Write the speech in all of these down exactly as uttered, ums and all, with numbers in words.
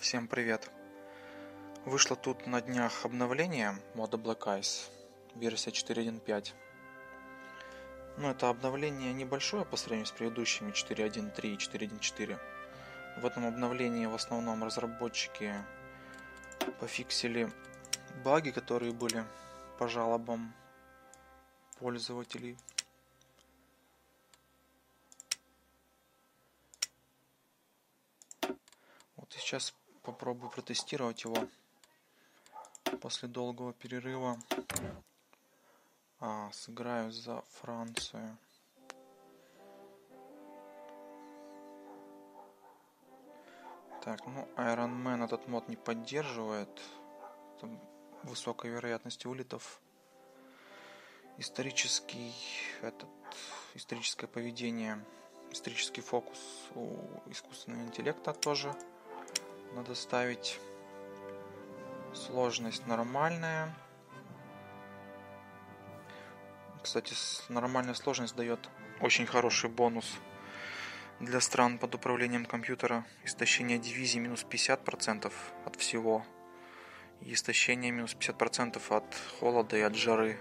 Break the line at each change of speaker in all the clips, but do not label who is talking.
Всем привет! Вышло тут на днях обновление мода Black Ice, версия четыре точка один точка пять. Но это обновление небольшое по сравнению с предыдущими четыре точка один точка три и четыре точка один точка четыре. В этом обновлении в основном разработчики пофиксили баги, которые были по жалобам пользователей. Вот и сейчас попробую протестировать его после долгого перерыва. А, сыграю за Францию. Так, ну Iron Man этот мод не поддерживает. Там высокая вероятность вылетов. Исторический этот историческое поведение, исторический фокус у искусственного интеллекта тоже надо ставить. Сложность нормальная. Кстати, нормальная сложность дает очень хороший бонус для стран под управлением компьютера. Истощение дивизии минус пятьдесят процентов от всего. И истощение минус пятьдесят процентов от холода и от жары.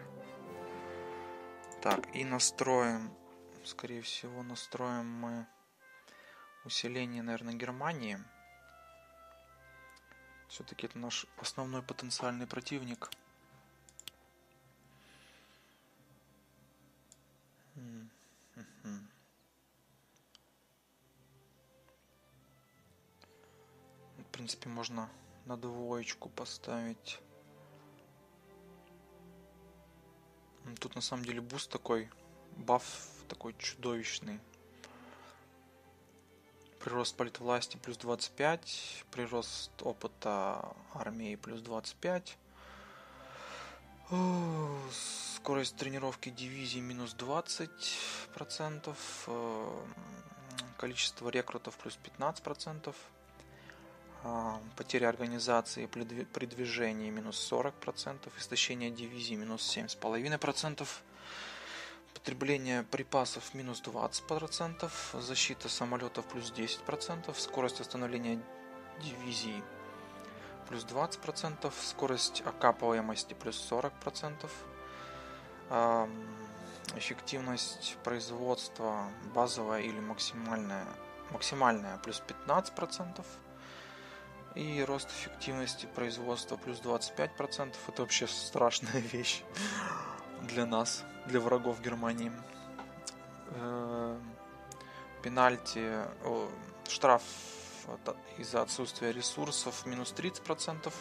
Так, и настроим, скорее всего, настроим мы усиление, наверное, Германии. Все-таки это наш основной потенциальный противник. В принципе, можно на двоечку поставить. Тут на самом деле буст такой, баф такой чудовищный. Прирост политвласти плюс двадцать пять, прирост опыта армии плюс двадцать пять, скорость тренировки дивизии минус двадцать процентов, количество рекрутов плюс пятнадцать процентов, потеря организации при движении минус сорок процентов, истощение дивизии минус семь с половиной процентов, потребление припасов минус двадцать процентов, защита самолетов плюс десять процентов, скорость восстановления дивизии плюс двадцать процентов, скорость окапываемости плюс сорок процентов, эффективность производства базовая или максимальная, максимальная плюс пятнадцать процентов. И рост эффективности производства плюс двадцать пять процентов. Это вообще страшная вещь для нас, для врагов Германии. Пенальти, штраф из-за отсутствия ресурсов минус тридцать процентов.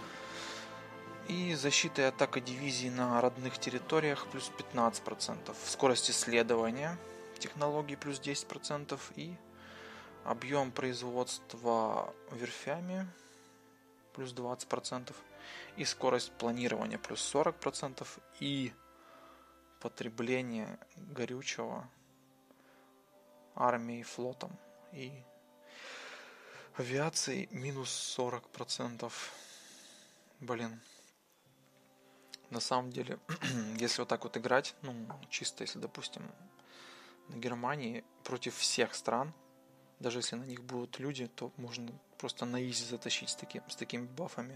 И защита и атака дивизии на родных территориях плюс пятнадцать процентов. Скорость исследования технологий плюс десять процентов. И объем производства верфями плюс двадцать процентов. И скорость планирования плюс сорок процентов. И потребление горючего армией, флотом и авиацией минус сорок процентов. Блин. На самом деле, если вот так вот играть, ну, чисто если, допустим, на Германии против всех стран, даже если на них будут люди, то можно просто на изи затащить с, таким, с такими бафами.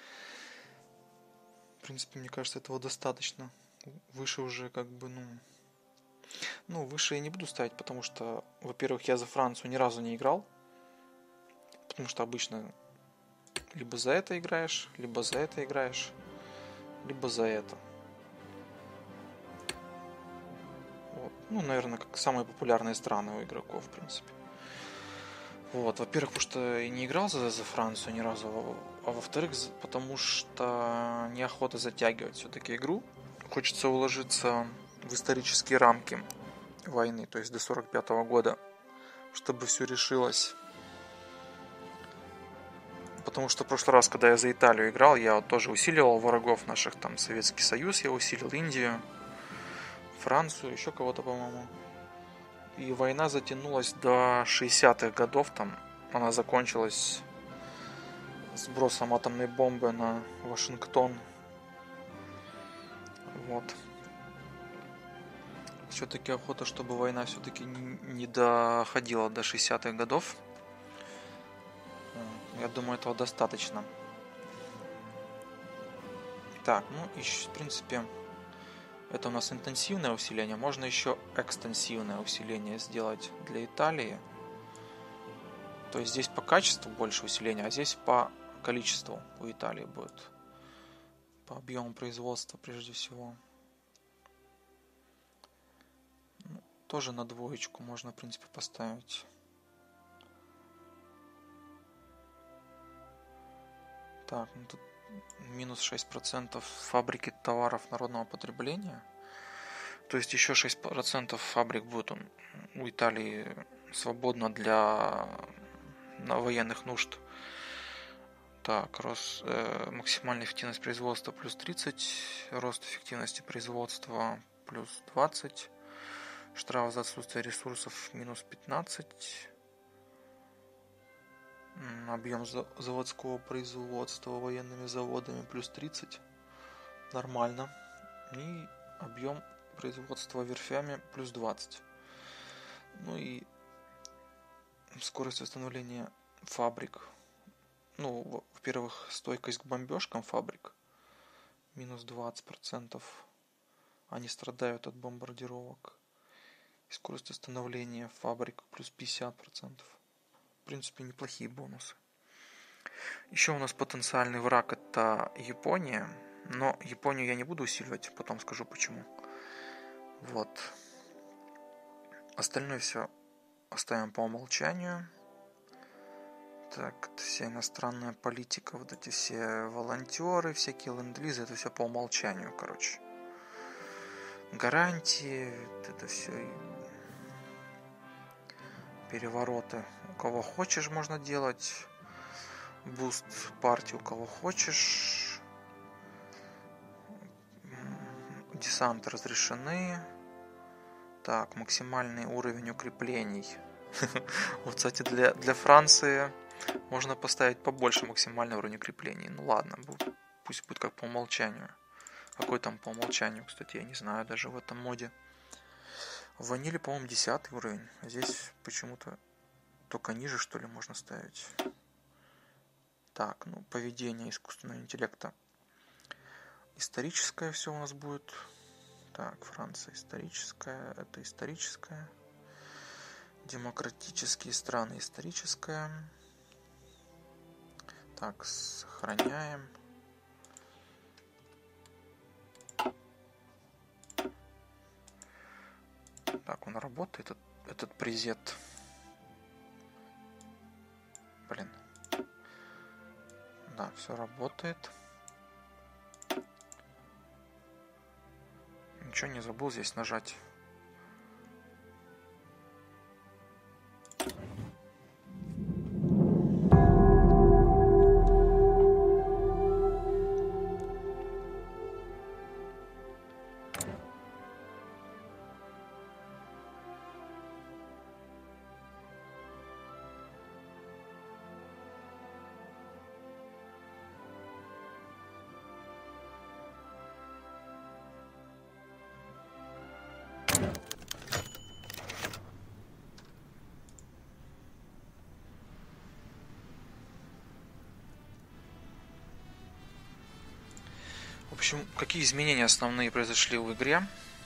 В принципе, мне кажется, этого достаточно. Выше уже как бы, ну... Ну, выше я не буду ставить, потому что, во-первых, я за Францию ни разу не играл. Потому что обычно либо за это играешь, либо за это играешь, либо за это. Вот. Ну, наверное, как самые популярные страны у игроков, в принципе. Вот, во-первых, потому что я не играл за, за Францию ни разу, а во-вторых, потому что неохота затягивать все-таки игру. Хочется уложиться в исторические рамки войны, то есть до сорок пятого года, чтобы все решилось. Потому что в прошлый раз, когда я за Италию играл, я вот тоже усиливал врагов наших, там Советский Союз, я усилил Индию, Францию, еще кого-то, по-моему. И война затянулась до шестидесятых годов, там она закончилась сбросом атомной бомбы на Вашингтон. Вот. Все-таки охота, чтобы война все-таки не доходила до шестидесятых годов. Я думаю, этого достаточно. Так, ну и в принципе это у нас интенсивное усиление. Можно еще экстенсивное усиление сделать для Италии. То есть здесь по качеству больше усиления, а здесь по количеству у Италии будет. По объему производства прежде всего. Ну, тоже на двоечку можно в принципе поставить. Так, ну тут минус шесть процентов фабрики товаров народного потребления. То есть еще шесть процентов фабрик будет у Италии свободно для военных нужд. Так, рост, э, максимальная эффективность производства плюс тридцать, рост эффективности производства плюс двадцать, штраф за отсутствие ресурсов минус пятнадцать. Объем заводского производства военными заводами плюс тридцать. Нормально. И объем производства верфями плюс двадцать. Ну и скорость восстановления фабрик. Ну, во-первых, стойкость к бомбежкам фабрик минус двадцать процентов. Они страдают от бомбардировок. И скорость восстановления фабрик плюс пятьдесят процентов. В принципе, неплохие бонусы. Еще у нас потенциальный враг — это Япония. Но Японию я не буду усиливать, потом скажу почему. Вот. Остальное все оставим по умолчанию. Так, вся иностранная политика, вот эти все волонтеры, всякие ленд-лизы, это все по умолчанию, короче. Гарантии, это все... Перевороты. У кого хочешь можно делать. Буст партии у кого хочешь. Десанты разрешены. Так, максимальный уровень укреплений. Вот, кстати, для, для Франции можно поставить побольше максимальный уровень укреплений. Ну ладно, пусть будет как по умолчанию. Какой там по умолчанию, кстати, я не знаю даже в этом моде. В ваниле, по-моему, десятый уровень. А здесь почему-то только ниже, что ли, можно ставить. Так, ну, поведение искусственного интеллекта. Историческое все у нас будет. Так, Франция историческая. Это историческая. Демократические страны историческая. Так, сохраняем. Так, он работает, этот, этот презет. Блин. Да, все работает. Ничего не забыл здесь нажать. В общем, какие изменения основные произошли в игре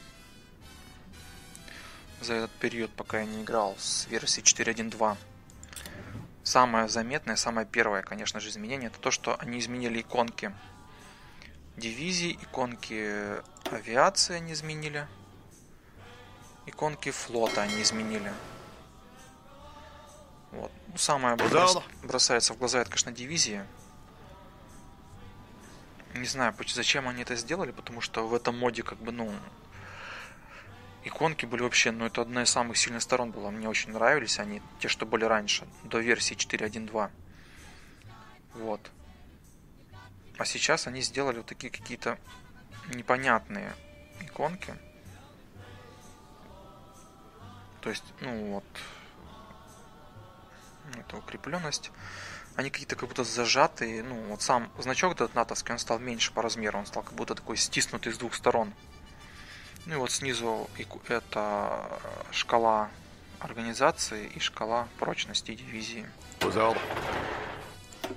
за этот период, пока я не играл с версии четыре точка один точка два. Самое заметное, самое первое, конечно же, изменение — это то, что они изменили иконки дивизии, иконки авиации они изменили, иконки флота они изменили. Вот. Ну, самое бросается в глаза — это, конечно, дивизии. Не знаю, зачем они это сделали, потому что в этом моде, как бы, ну, иконки были вообще, ну, это одна из самых сильных сторон была. Мне очень нравились они, те, что были раньше, до версии четыре точка один точка два. Вот. А сейчас они сделали вот такие какие-то непонятные иконки. То есть, ну, вот, это укрепленность. Они какие-то как будто зажатые. Ну, вот сам значок этот натовский, он стал меньше по размеру. Он стал как будто такой стиснутый с двух сторон. Ну и вот снизу это шкала организации и шкала прочности дивизии.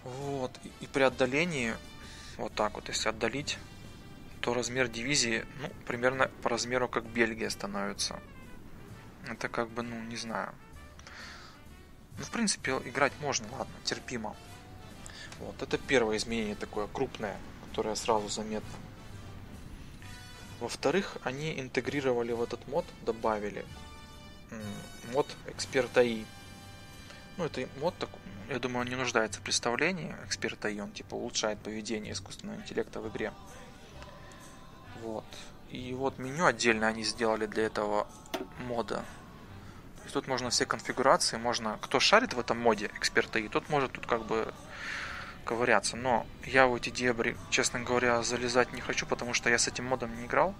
Вот. И при отдалении, вот так вот, если отдалить, то размер дивизии, ну, примерно по размеру, как Бельгия становится. Это как бы, ну, не знаю. Ну, в принципе, играть можно, ладно, терпимо. Вот, это первое изменение такое крупное, которое сразу заметно. Во-вторых, они интегрировали в этот мод, добавили мод Эксперт эй ай. Ну, это мод такой, я думаю, он не нуждается в представлении. Эксперт эй ай, он типа улучшает поведение искусственного интеллекта в игре. Вот. И вот меню отдельно они сделали для этого мода. То есть тут можно все конфигурации, можно, кто шарит в этом моде Эксперт эй ай, тот может тут как бы ковыряться. Но я в эти дебри, честно говоря, залезать не хочу, потому что я с этим модом не играл.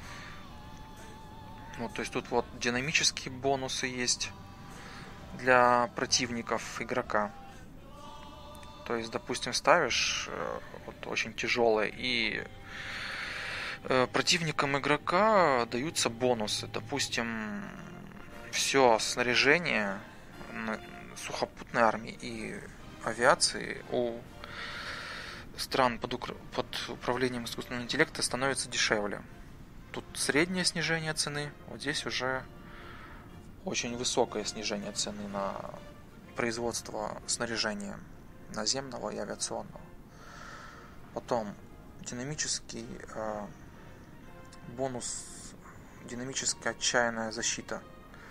Вот, то есть тут вот динамические бонусы есть для противников игрока. То есть, допустим, ставишь вот, очень тяжелое, и противникам игрока даются бонусы. Допустим, все снаряжение сухопутной армии и авиации у стран под, укр... под управлением искусственного интеллекта становится дешевле. Тут среднее снижение цены, вот здесь уже очень высокое снижение цены на производство снаряжения наземного и авиационного. Потом динамический э, бонус, динамическая отчаянная защита.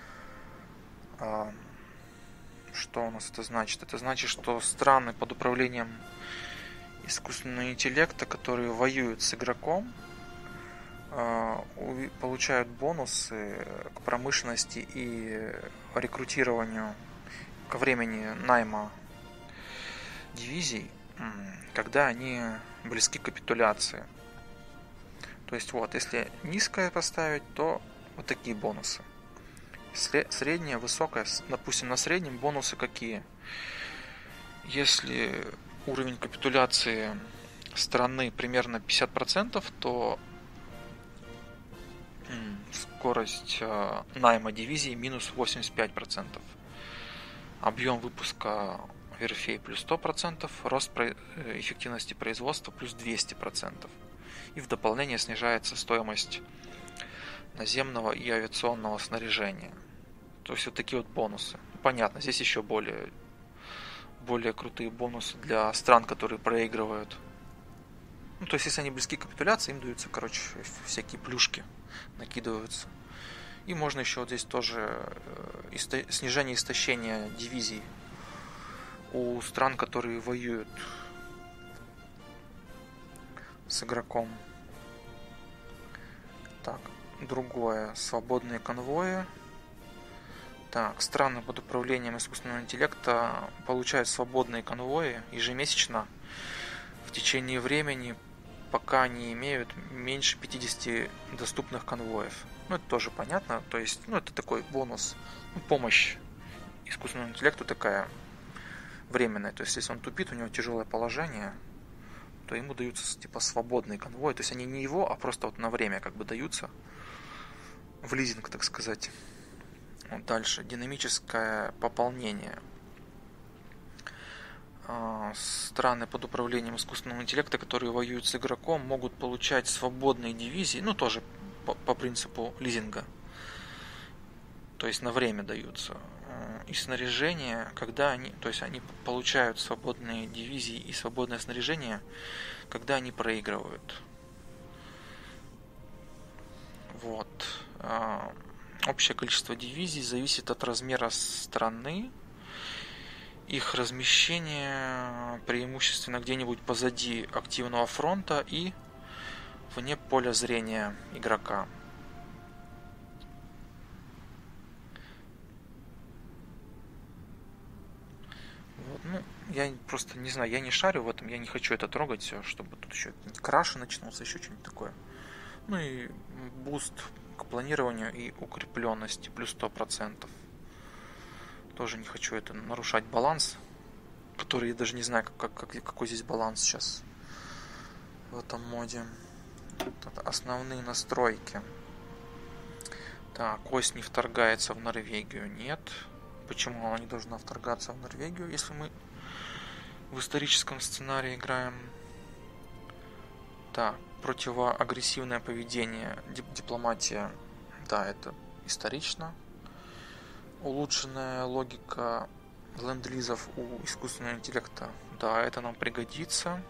Э, что у нас это значит? Это значит, что страны под управлением искусственного интеллекта, которые воюют с игроком, э, получают бонусы к промышленности и рекрутированию ко времени найма дивизий, когда они близки к капитуляции. То есть вот, если низкое поставить, то вот такие бонусы. Среднее, высокое, допустим, на среднем бонусы какие? Если уровень капитуляции страны примерно пятьдесят процентов, то скорость найма дивизии минус восемьдесят пять процентов. Объем выпуска верфей плюс сто процентов, рост эффективности производства плюс двести процентов. И в дополнение снижается стоимость наземного и авиационного снаряжения. То есть вот такие вот бонусы. Понятно, здесь еще более, более крутые бонусы для стран, которые проигрывают. Ну, то есть если они близки к капитуляции, им даются, короче, всякие плюшки, накидываются. И можно еще вот здесь тоже исто... снижение истощения дивизий у стран, которые воюют с игроком. Так, другое. Свободные конвои. Так, страны под управлением искусственного интеллекта получают свободные конвои ежемесячно в течение времени, пока они имеют меньше пятидесяти доступных конвоев. Ну, это тоже понятно. То есть, ну, это такой бонус. Ну, помощь искусственному интеллекту такая временная. То есть, если он тупит, у него тяжелое положение, то ему даются типа свободные конвои. То есть, они не его, а просто вот на время как бы даются. В лизинг, так сказать. Вот дальше. Динамическое пополнение. Страны под управлением искусственного интеллекта, которые воюют с игроком, могут получать свободные дивизии, ну тоже по, по принципу лизинга, то есть на время даются, и снаряжение, когда они, то есть они получают свободные дивизии и свободное снаряжение, когда они проигрывают. Вот. Общее количество дивизий зависит от размера страны. Их размещение преимущественно где-нибудь позади активного фронта и вне поля зрения игрока. Вот, ну, я просто не знаю, я не шарю в этом, я не хочу это трогать все, чтобы тут еще краши начнулся, еще что-нибудь такое. Ну и буст к планированию и укрепленности плюс сто процентов. Тоже не хочу это нарушать баланс, который я даже не знаю, как, как, какой здесь баланс сейчас в этом моде. Это основные настройки. Так, ось не вторгается в Норвегию. Нет. Почему она не должна вторгаться в Норвегию, если мы В историческом сценарии играем... Да, противоагрессивное поведение, дип- дипломатия. Да, это исторично. Улучшенная логика ленд-лизов у искусственного интеллекта. Да, это нам пригодится.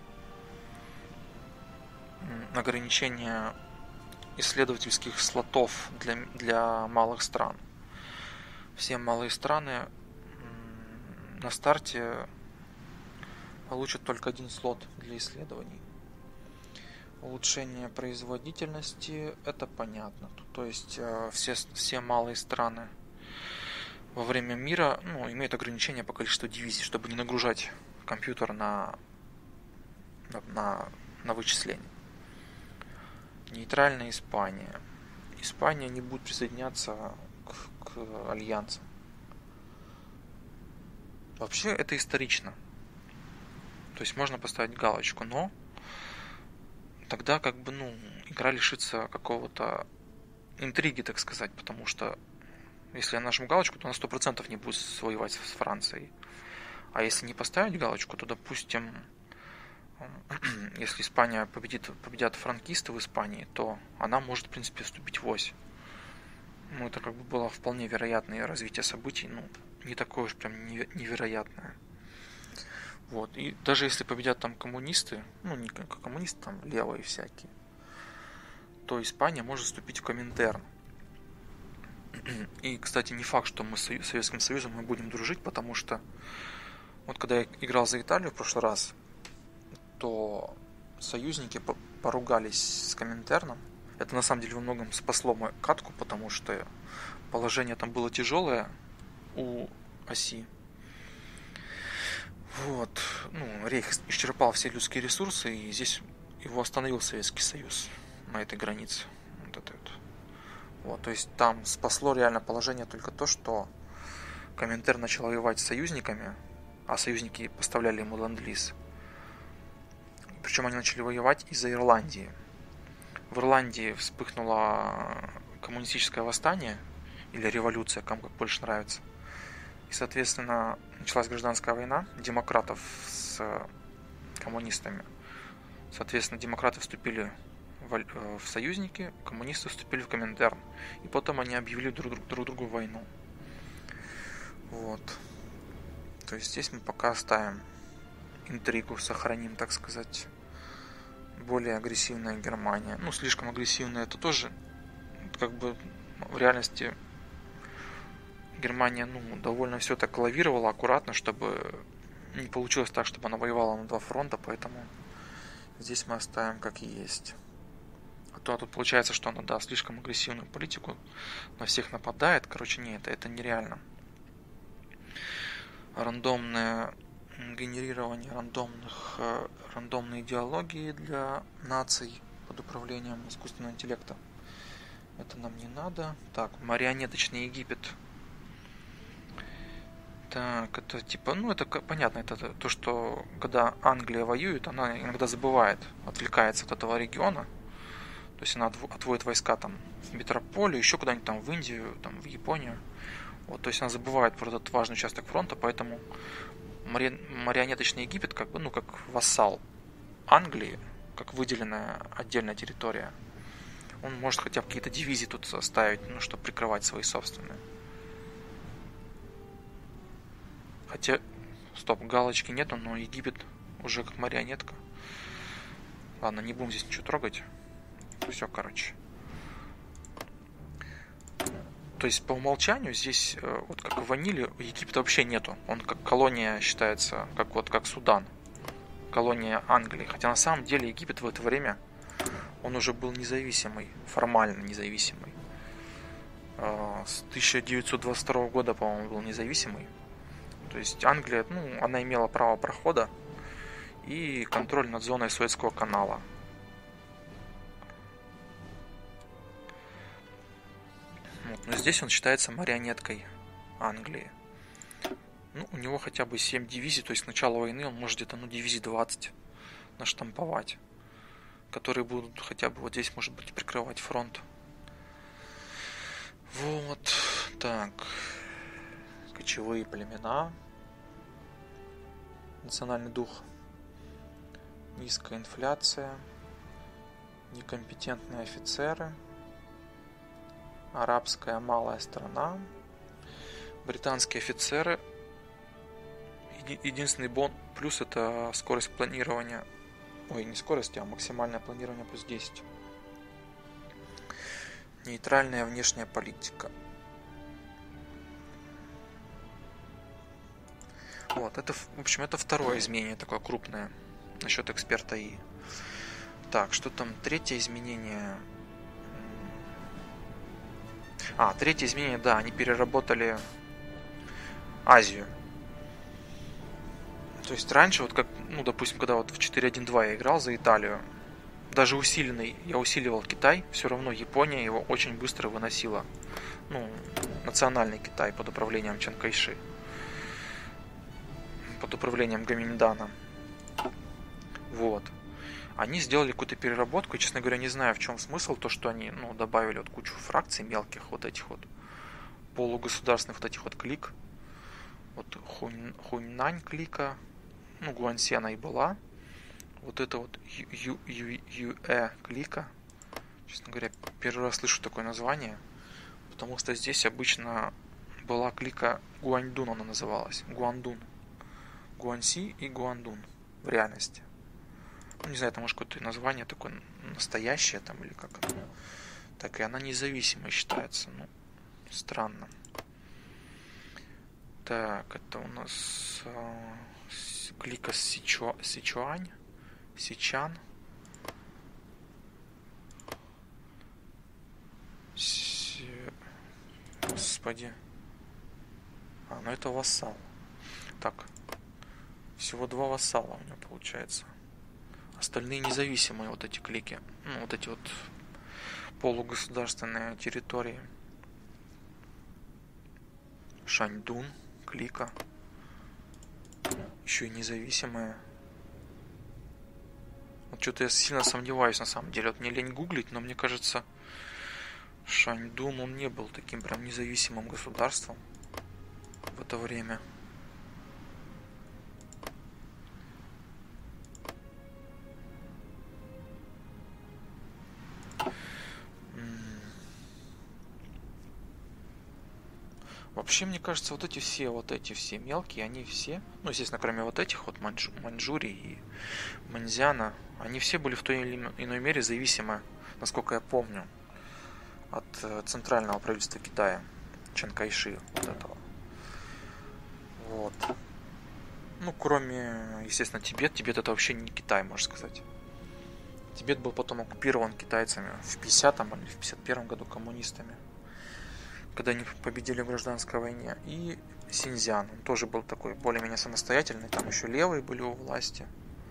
Ограничение исследовательских слотов для, для малых стран. Все малые страны на старте получат только один слот для исследований. Улучшение производительности, это понятно. То есть все, все малые страны во время мира, ну, имеют ограничения по количеству дивизий, чтобы не нагружать компьютер на, на, на, на вычисление. Нейтральная Испания. Испания не будет присоединяться к, к альянсам. Вообще это исторично. То есть можно поставить галочку, но тогда как бы, ну, игра лишится какого-то интриги, так сказать, потому что если я нажму галочку, то на сто процентов не будет воевать с Францией. А если не поставить галочку, то, допустим, если Испания победит, победят франкисты в Испании, то она может, в принципе, вступить в ось. Ну, это как бы было вполне вероятное развитие событий, ну, не такое уж прям невероятное. Вот. И даже если победят там коммунисты, ну, не как коммунисты, там левые всякие, то Испания может вступить в Коминтерн. И, кстати, не факт, что мы с Советским Союзом мы будем дружить, потому что вот когда я играл за Италию в прошлый раз, то союзники поругались с Коминтерном. Это на самом деле во многом спасло мою катку, потому что положение там было тяжелое у оси. Вот. Ну, Рейх исчерпал все людские ресурсы, и здесь его остановил Советский Союз на этой границе. Вот это вот. Вот, то есть там спасло реально положение только то, что Коминтерн начал воевать с союзниками, а союзники поставляли ему ленд-лиз. Причем они начали воевать из-за Ирландии. В Ирландии вспыхнуло коммунистическое восстание, или революция, кому как больше нравится. И, соответственно, началась гражданская война демократов с коммунистами. Соответственно, демократы вступили в, в союзники, коммунисты вступили в Коминтерн. И потом они объявили друг, друг, друг другу войну. Вот. То есть здесь мы пока оставим интригу, сохраним, так сказать. Более агрессивная Германия. Ну, слишком агрессивная это тоже, как бы, в реальности Германия, ну, довольно все так лавировала аккуратно, чтобы не получилось так, чтобы она воевала на два фронта, поэтому здесь мы оставим как есть. А то а тут получается, что она, да, слишком агрессивную политику, на всех нападает. Короче, нет, это, это нереально. Рандомное генерирование рандомных, рандомной идеологии для наций под управлением искусственного интеллекта. Это нам не надо. Так, марионеточный Египет. Так, это типа, ну это понятно, это то, что когда Англия воюет, она иногда забывает, отвлекается от этого региона. То есть она отводит войска там в метрополию, еще куда-нибудь там в Индию, там в Японию. Вот, то есть она забывает про этот важный участок фронта, поэтому мари... марионеточный Египет, как бы, ну, как вассал Англии, как выделенная отдельная территория. Он может хотя бы какие-то дивизии тут ставить, ну, чтобы прикрывать свои собственные. Хотя, стоп, галочки нету, но Египет уже как марионетка. Ладно, не будем здесь ничего трогать. Все, короче. То есть по умолчанию здесь, вот как в ваниле, Египта вообще нету. Он как колония считается, как вот как Судан. Колония Англии. Хотя на самом деле Египет в это время, он уже был независимый, формально независимый. С тысяча девятьсот двадцать второго года, по-моему, был независимый. То есть Англия, ну, она имела право прохода и контроль над зоной Суэцкого канала. Вот. Но здесь он считается марионеткой Англии. Ну, у него хотя бы семь дивизий, то есть с начала войны он может где-то, ну, дивизий двадцать наштамповать, которые будут хотя бы вот здесь, может быть, прикрывать фронт. Вот, так. Кочевые племена. национальный дух, низкая инфляция, некомпетентные офицеры, арабская малая страна, британские офицеры. Единственный бон плюс — это скорость планирования. Ой, не скорость, а максимальное планирование плюс десять. Нейтральная внешняя политика. Вот, это, в общем, это второе изменение такое крупное насчет эксперта И. Так, что там? Третье изменение. А, третье изменение, да, они переработали Азию. То есть раньше, вот как, ну, допустим, когда вот в четыре один два я играл за Италию, даже усиленный, я усиливал Китай, все равно Япония его очень быстро выносила. Ну, национальный Китай под управлением Чан Кайши. Под управлением Гоминдана. Вот. Они сделали какую-то переработку, и, честно говоря, не знаю, в чем смысл, то, что они, ну, добавили вот кучу фракций мелких, вот этих вот полугосударственных вот этих вот клик. Вот Хунь, Хуньнань клика, ну, Гуансена и была. Вот это вот Ю, Ю, Юэ клика. Честно говоря, первый раз слышу такое название, потому что здесь обычно была клика Гуаньдун, она называлась. Гуандун. Гуанси и Гуандун в реальности. Ну, не знаю, это может какое-то название такое настоящее там или как оно. Так, и она независимой считается. Ну, странно. Так, это у нас э, клика Сичуа, Сичуань. Сичан. Си... Господи. А, ну это вассал. Так. Всего два вассала у него получается. Остальные независимые вот эти клики. Ну, вот эти вот полугосударственные территории. Шаньдун, клика. Еще и независимые. Вот что-то я сильно сомневаюсь на самом деле. Вот мне лень гуглить, но мне кажется, Шаньдун, он не был таким прям независимым государством в это время. Вообще, мне кажется, вот эти все, вот эти все мелкие, они все, ну, естественно, кроме вот этих вот Маньчжу, Маньчжурии и Маньцзяна, они все были в той или иной мере зависимы, насколько я помню, от центрального правительства Китая, Чан Кайши, вот этого. Вот. Ну, кроме, естественно, Тибет. Тибет — это вообще не Китай, можно сказать. Тибет был потом оккупирован китайцами в пятидесятом или в пятьдесят первом году коммунистами, когда они победили в гражданской войне. И Синьцзян, он тоже был такой более-менее самостоятельный, там еще левые были у власти.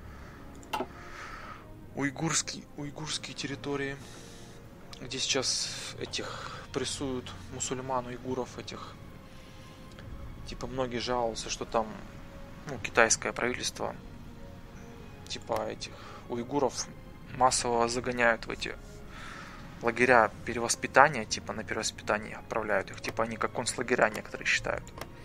Уйгурский, уйгурские территории, где сейчас этих прессуют мусульман, уйгуров этих. Типа многие жалуются, что там, ну, китайское правительство типа этих уйгуров массово загоняют в эти лагеря перевоспитания, типа на перевоспитание отправляют их, типа они как концлагеря некоторые считают.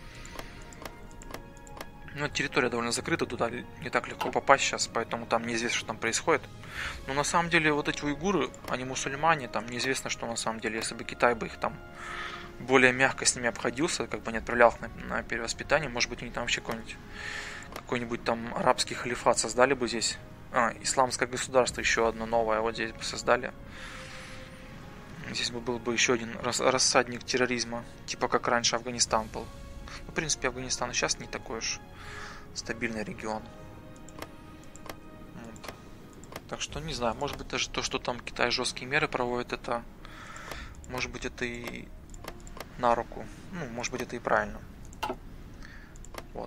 Ну, территория довольно закрыта, туда не так легко попасть сейчас, поэтому там неизвестно, что там происходит. Но на самом деле вот эти уйгуры, они мусульмане, там неизвестно, что на самом деле, если бы Китай бы их там более мягко с ними обходился, как бы не отправлял их на, на перевоспитание, может быть, они там вообще какой-нибудь какой-нибудь там арабский халифат создали бы здесь. А, исламское государство еще одно новое вот здесь бы создали. Здесь бы был бы еще один рассадник терроризма, типа как раньше Афганистан был. Ну, в принципе, Афганистан сейчас не такой уж стабильный регион. Вот. Так что не знаю, может быть даже то, что там Китай жесткие меры проводит, это, может быть, это и на руку. Ну, может быть, это и правильно. Вот.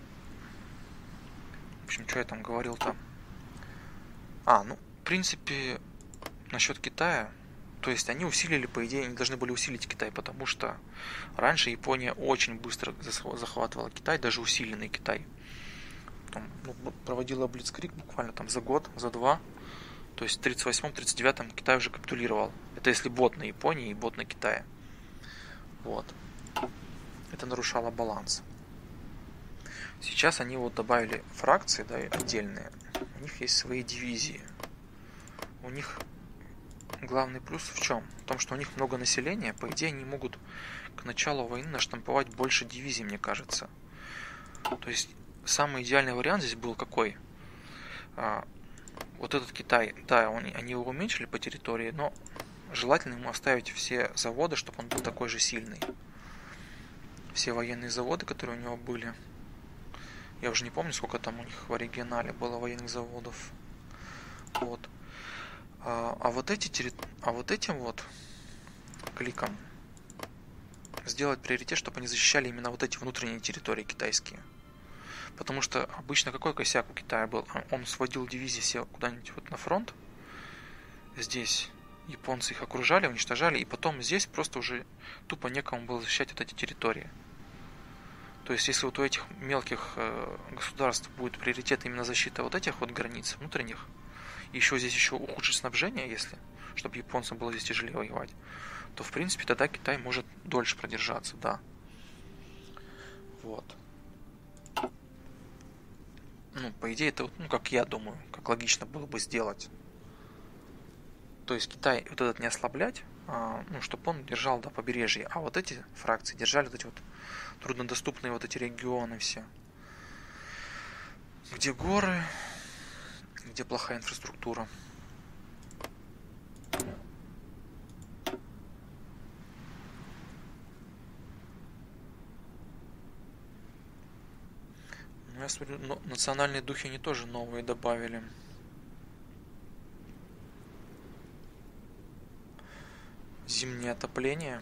В общем, что я там говорил-то? А, ну, в принципе, насчет Китая, то есть они усилили, по идее, они должны были усилить Китай, потому что раньше Япония очень быстро захватывала Китай, даже усиленный Китай. Потом, ну, проводила блицкриг буквально там за год, за два. То есть в тридцать восьмом тридцать девятом Китай уже капитулировал. Это если бот на Японии и бот на Китае. Вот. Это нарушало баланс. Сейчас они вот добавили фракции, да, отдельные. У них есть свои дивизии. У них главный плюс в чем? В том, что у них много населения. По идее, они могут к началу войны наштамповать больше дивизий, мне кажется. То есть, самый идеальный вариант здесь был какой? А, вот этот Китай, да, он, они его уменьшили по территории, но желательно ему оставить все заводы, чтобы он был такой же сильный. Все военные заводы, которые у него были. Я уже не помню, сколько там у них в оригинале было военных заводов. Вот. А, а вот эти терри... а вот этим вот кликом сделать приоритет, чтобы они защищали именно вот эти внутренние территории китайские. Потому что обычно какой косяк у Китая был? Он сводил дивизии все куда-нибудь вот на фронт. Здесь японцы их окружали, уничтожали, и потом здесь просто уже тупо некому было защищать вот эти территории. То есть, если вот у этих мелких э, государств будет приоритет именно защита вот этих вот границ внутренних, и еще здесь еще ухудшить снабжение, если, чтобы японцам было здесь тяжелее воевать, то в принципе тогда Китай может дольше продержаться, да. Вот. Ну, по идее, это, ну, как я думаю, как логично было бы сделать. То есть Китай вот этот не ослаблять, а, ну, чтобы он держал до побережья, а вот эти фракции держали вот эти вот труднодоступные вот эти регионы все, где горы, где плохая инфраструктура. Ну, я смотрю, но национальные духи они тоже новые добавили. Зимнее отопление.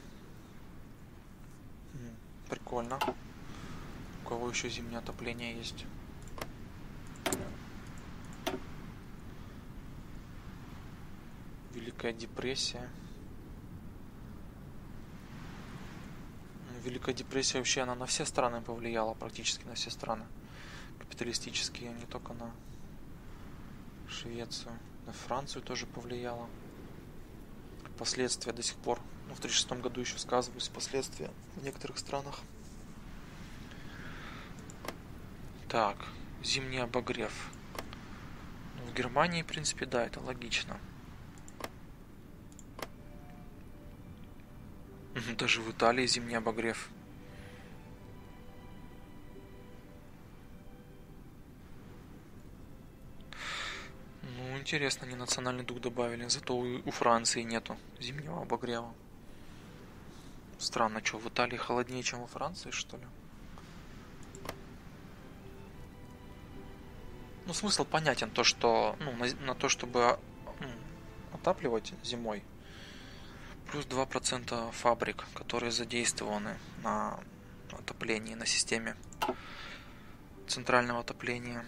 Прикольно. У кого еще зимнее отопление есть? Великая депрессия. Великая депрессия вообще она на все страны повлияла, практически на все страны. Капиталистические, не только на Швецию. На Францию тоже повлияла. Последствия до сих пор. Ну, в тридцать шестом году еще сказывались последствия в некоторых странах. Так, зимний обогрев. Ну, в Германии, в принципе, да, это логично. Даже в Италии зимний обогрев. Ну, интересно, они национальный дух добавили. Зато у Франции нету зимнего обогрева. Странно, что в Италии холоднее, чем во Франции, что ли? Ну, смысл понятен, то, что, ну, на, на то, чтобы ну, отапливать зимой. Плюс два процента фабрик, которые задействованы на отоплении, на системе центрального отопления.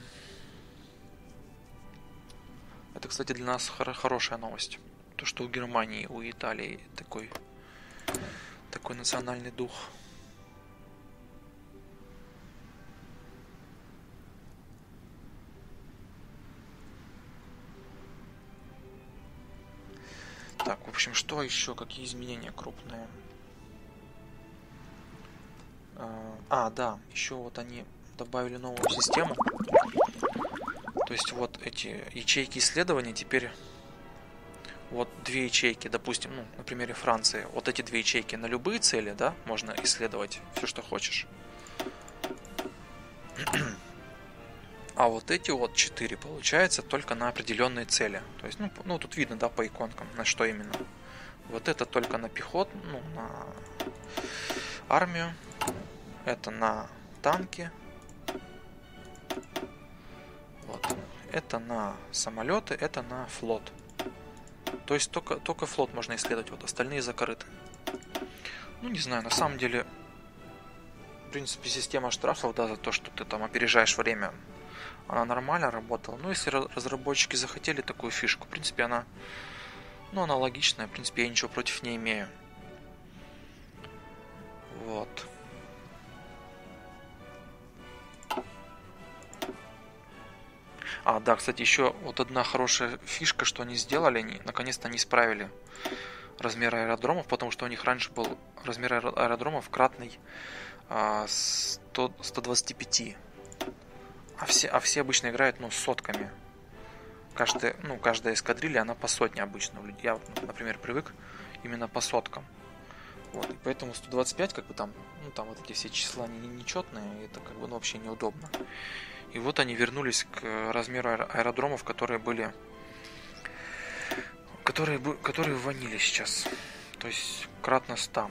Это, кстати, для нас хор- хорошая новость. То, что у Германии, у Италии такой, такой национальный дух. Так, в общем, что еще? Какие изменения крупные? А, да, еще вот они добавили новую систему. То есть вот эти ячейки исследования теперь вот две ячейки, допустим, ну, на примере Франции, вот эти две ячейки на любые цели, да, можно исследовать все, что хочешь. А вот эти вот четыре получается только на определенные цели. То есть, ну, ну тут видно, да, по иконкам, на что именно. Вот это только на пехот, ну, на армию. Это на танки. Вот. Это на самолеты, это на флот. То есть только, только флот можно исследовать, вот остальные закрыты. Ну, не знаю, на самом деле, в принципе, система штрафов, да, за то, что ты там опережаешь время, она нормально работала. Но если разработчики захотели такую фишку, в принципе, она, ну, она логичная, в принципе, я ничего против не имею. Вот. А, да, кстати, еще вот одна хорошая фишка, что они сделали, они наконец-то не исправили размер аэродромов, потому что у них раньше был размер аэродромов кратный сто, сто двадцать пять. А все, а все обычно играют, ну, сотками. Каждая, ну, каждая эскадрилья, она по сотне обычно. Я, например, привык именно по соткам. Вот, и поэтому сто двадцать пять, как бы там, ну, там вот эти все числа не, нечетные, это как бы, ну, вообще неудобно. И вот они вернулись к размеру аэродромов, которые были, которые, которые в ваниле сейчас. То есть кратно ста.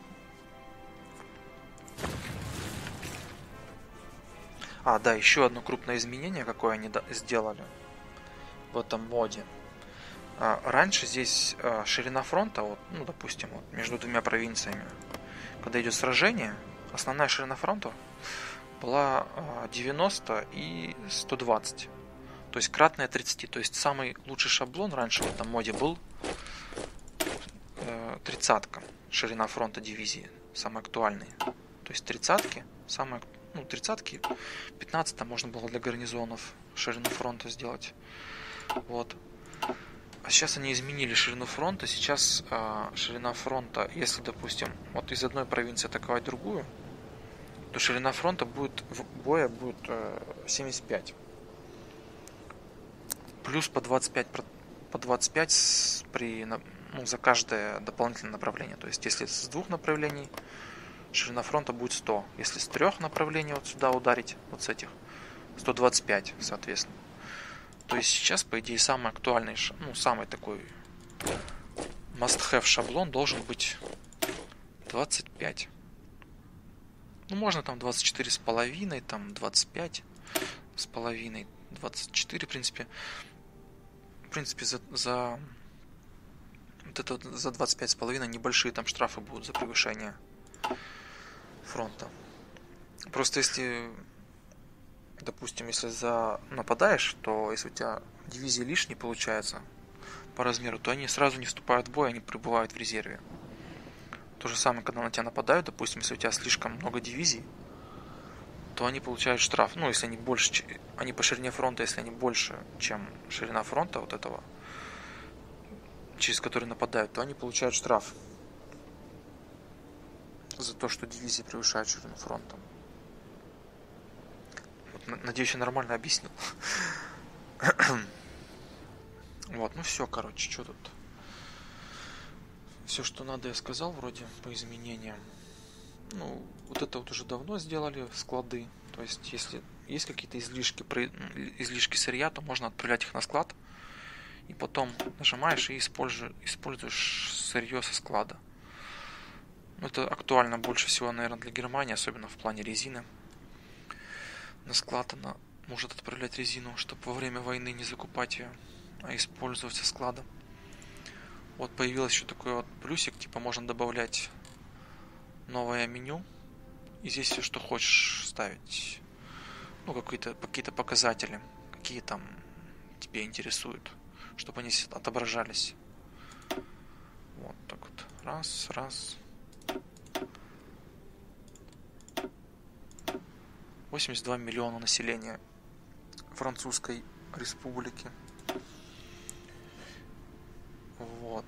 А, да, еще одно крупное изменение, какое они сделали в этом моде. Раньше здесь ширина фронта, вот, ну, допустим, вот, между двумя провинциями, когда идет сражение, основная ширина фронта была девяносто и сто двадцать. То есть кратная тридцати. То есть самый лучший шаблон раньше в этом моде был тридцатка. Ширина фронта дивизии. Самый актуальный. То есть тридцатки. Самые, ну, тридцатки. пятнадцать можно было для гарнизонов ширину фронта сделать. Вот. А сейчас они изменили ширину фронта. Сейчас э, ширина фронта, если, допустим, вот из одной провинции атаковать другую, то ширина фронта будет боя будет э, семьдесят пять. Плюс по двадцать пять, по двадцать пять при, ну, за каждое дополнительное направление. То есть, если с двух направлений, ширина фронта будет сто. Если с трех направлений вот сюда ударить, вот с этих, сто двадцать пять, соответственно. То есть сейчас, по идее, самый актуальный, ну, самый такой must-have шаблон должен быть двадцать пять. Ну, можно там двадцать четыре с половиной, там двадцать пять с половиной, двадцать четыре, в принципе. В принципе, за, за вот это за двадцать пять с половиной небольшие там штрафы будут за превышение фронта. Просто если, допустим, если за нападаешь, то если у тебя дивизии лишние получается по размеру, то они сразу не вступают в бой, они пребывают в резерве. То же самое, когда на тебя нападают, допустим, если у тебя слишком много дивизий, то они получают штраф. Ну, если они больше, они по ширине фронта, если они больше, чем ширина фронта вот этого, через который нападают, то они получают штраф за то, что дивизии превышают ширину фронта. Вот, надеюсь, я нормально объяснил. Вот, ну все, короче, что тут? Все, что надо, я сказал вроде по изменениям. Ну, вот это вот уже давно сделали склады. То есть, если есть какие-то излишки, излишки сырья, то можно отправлять их на склад. И потом нажимаешь и используешь, используешь сырье со склада. Это актуально больше всего, наверное, для Германии, особенно в плане резины. На склад она может отправлять резину, чтобы во время войны не закупать ее, а использовать со склада. Вот появилось еще такой вот плюсик, типа можно добавлять новое меню, и здесь все, что хочешь ставить, ну, какие-то какие-то показатели, какие там тебе интересуют, чтобы они отображались. Вот так вот, раз, раз. восемьдесят два миллиона населения Французской Республики. Вот.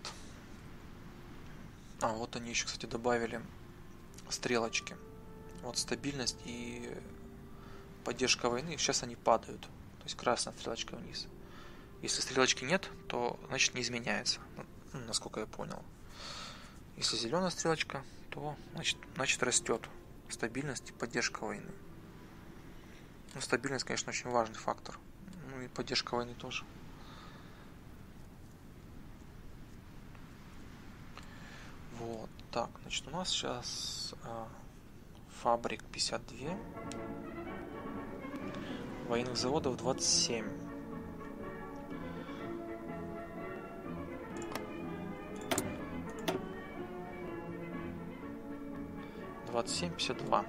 А, вот они еще, кстати, добавили стрелочки. Вот стабильность и поддержка войны. Сейчас они падают. То есть красная стрелочка вниз. Если стрелочки нет, то значит не изменяется. Ну, насколько я понял. Если зеленая стрелочка, то значит, значит растет стабильность и поддержка войны. Ну, стабильность, конечно, очень важный фактор. Ну и поддержка войны тоже. Вот, так, значит, у нас сейчас э, фабрик пятьдесят два, военных заводов двадцать семь. двадцать семь, пятьдесят два.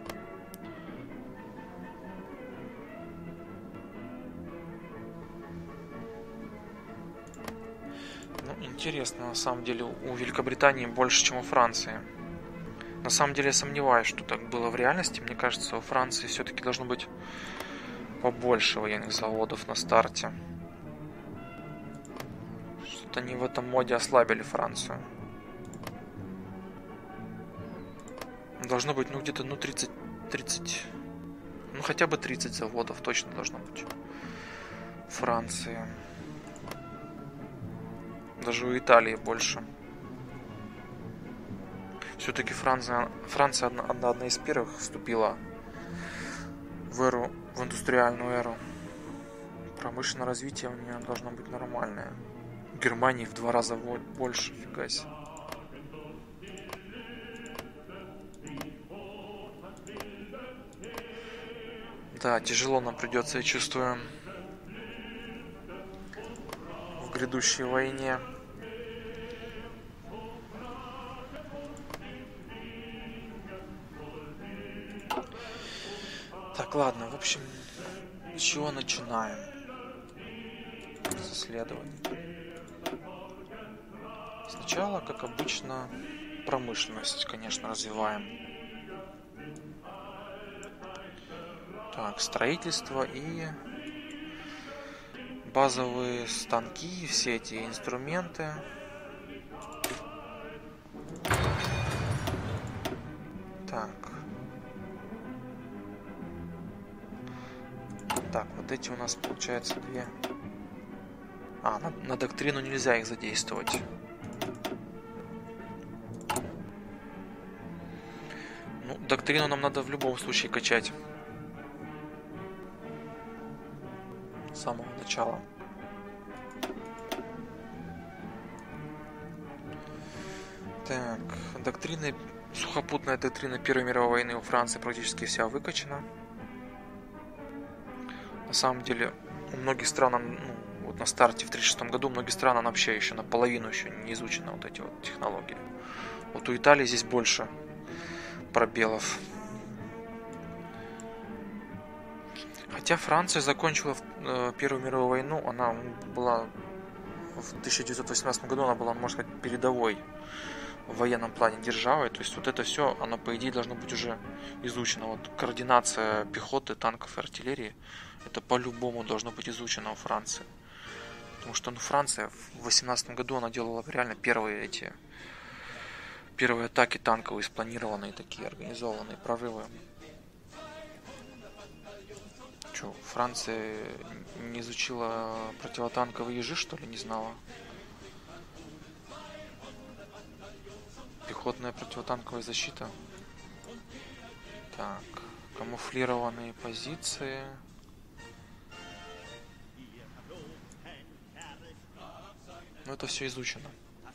Интересно, на самом деле, у Великобритании больше, чем у Франции. На самом деле, я сомневаюсь, что так было в реальности. Мне кажется, у Франции все-таки должно быть побольше военных заводов на старте. Что-то они в этом моде ослабили Францию. Должно быть, ну, где-то, ну, тридцать, тридцать, Ну, хотя бы тридцать заводов точно должно быть. Франции. Даже у Италии больше. Все-таки Франция, Франция одна, одна из первых вступила в эру, в индустриальную эру. Промышленное развитие у нее должно быть нормальное. В Германии в два раза больше, фига себе. Да, тяжело нам придется, я чувствую, в грядущей войне. Так, ладно, в общем, с чего начинаем? С исследований. Сначала, как обычно, промышленность, конечно, развиваем. Так, строительство и базовые станки, все эти инструменты. Так. Так, вот эти у нас получается две. А, на, на доктрину нельзя их задействовать. Ну, доктрину нам надо в любом случае качать. С самого начала. Так, доктрины, сухопутная доктрина Первой мировой войны у Франции практически вся выкачана. На самом деле, у многих стран, ну, вот на старте в тридцать шестом году, многие страны вообще еще наполовину еще не изучены вот эти вот технологии. Вот у Италии здесь больше пробелов. Хотя Франция закончила э, Первую мировую войну, она была в тысяча девятьсот восемнадцатом году, она была, можно сказать, передовой в военном плане державой. То есть вот это все, оно по идее должно быть уже изучено. Вот координация пехоты, танков и артиллерии, это по-любому должно быть изучено у Франции. Потому что ну, Франция в восемнадцатом году она делала реально первые эти первые атаки танковые, спланированные такие, организованные прорывы. Что, Франция не изучила противотанковые ежи, что ли, не знала? Пехотная противотанковая защита. Так, камуфлированные позиции. Ну, это все изучено.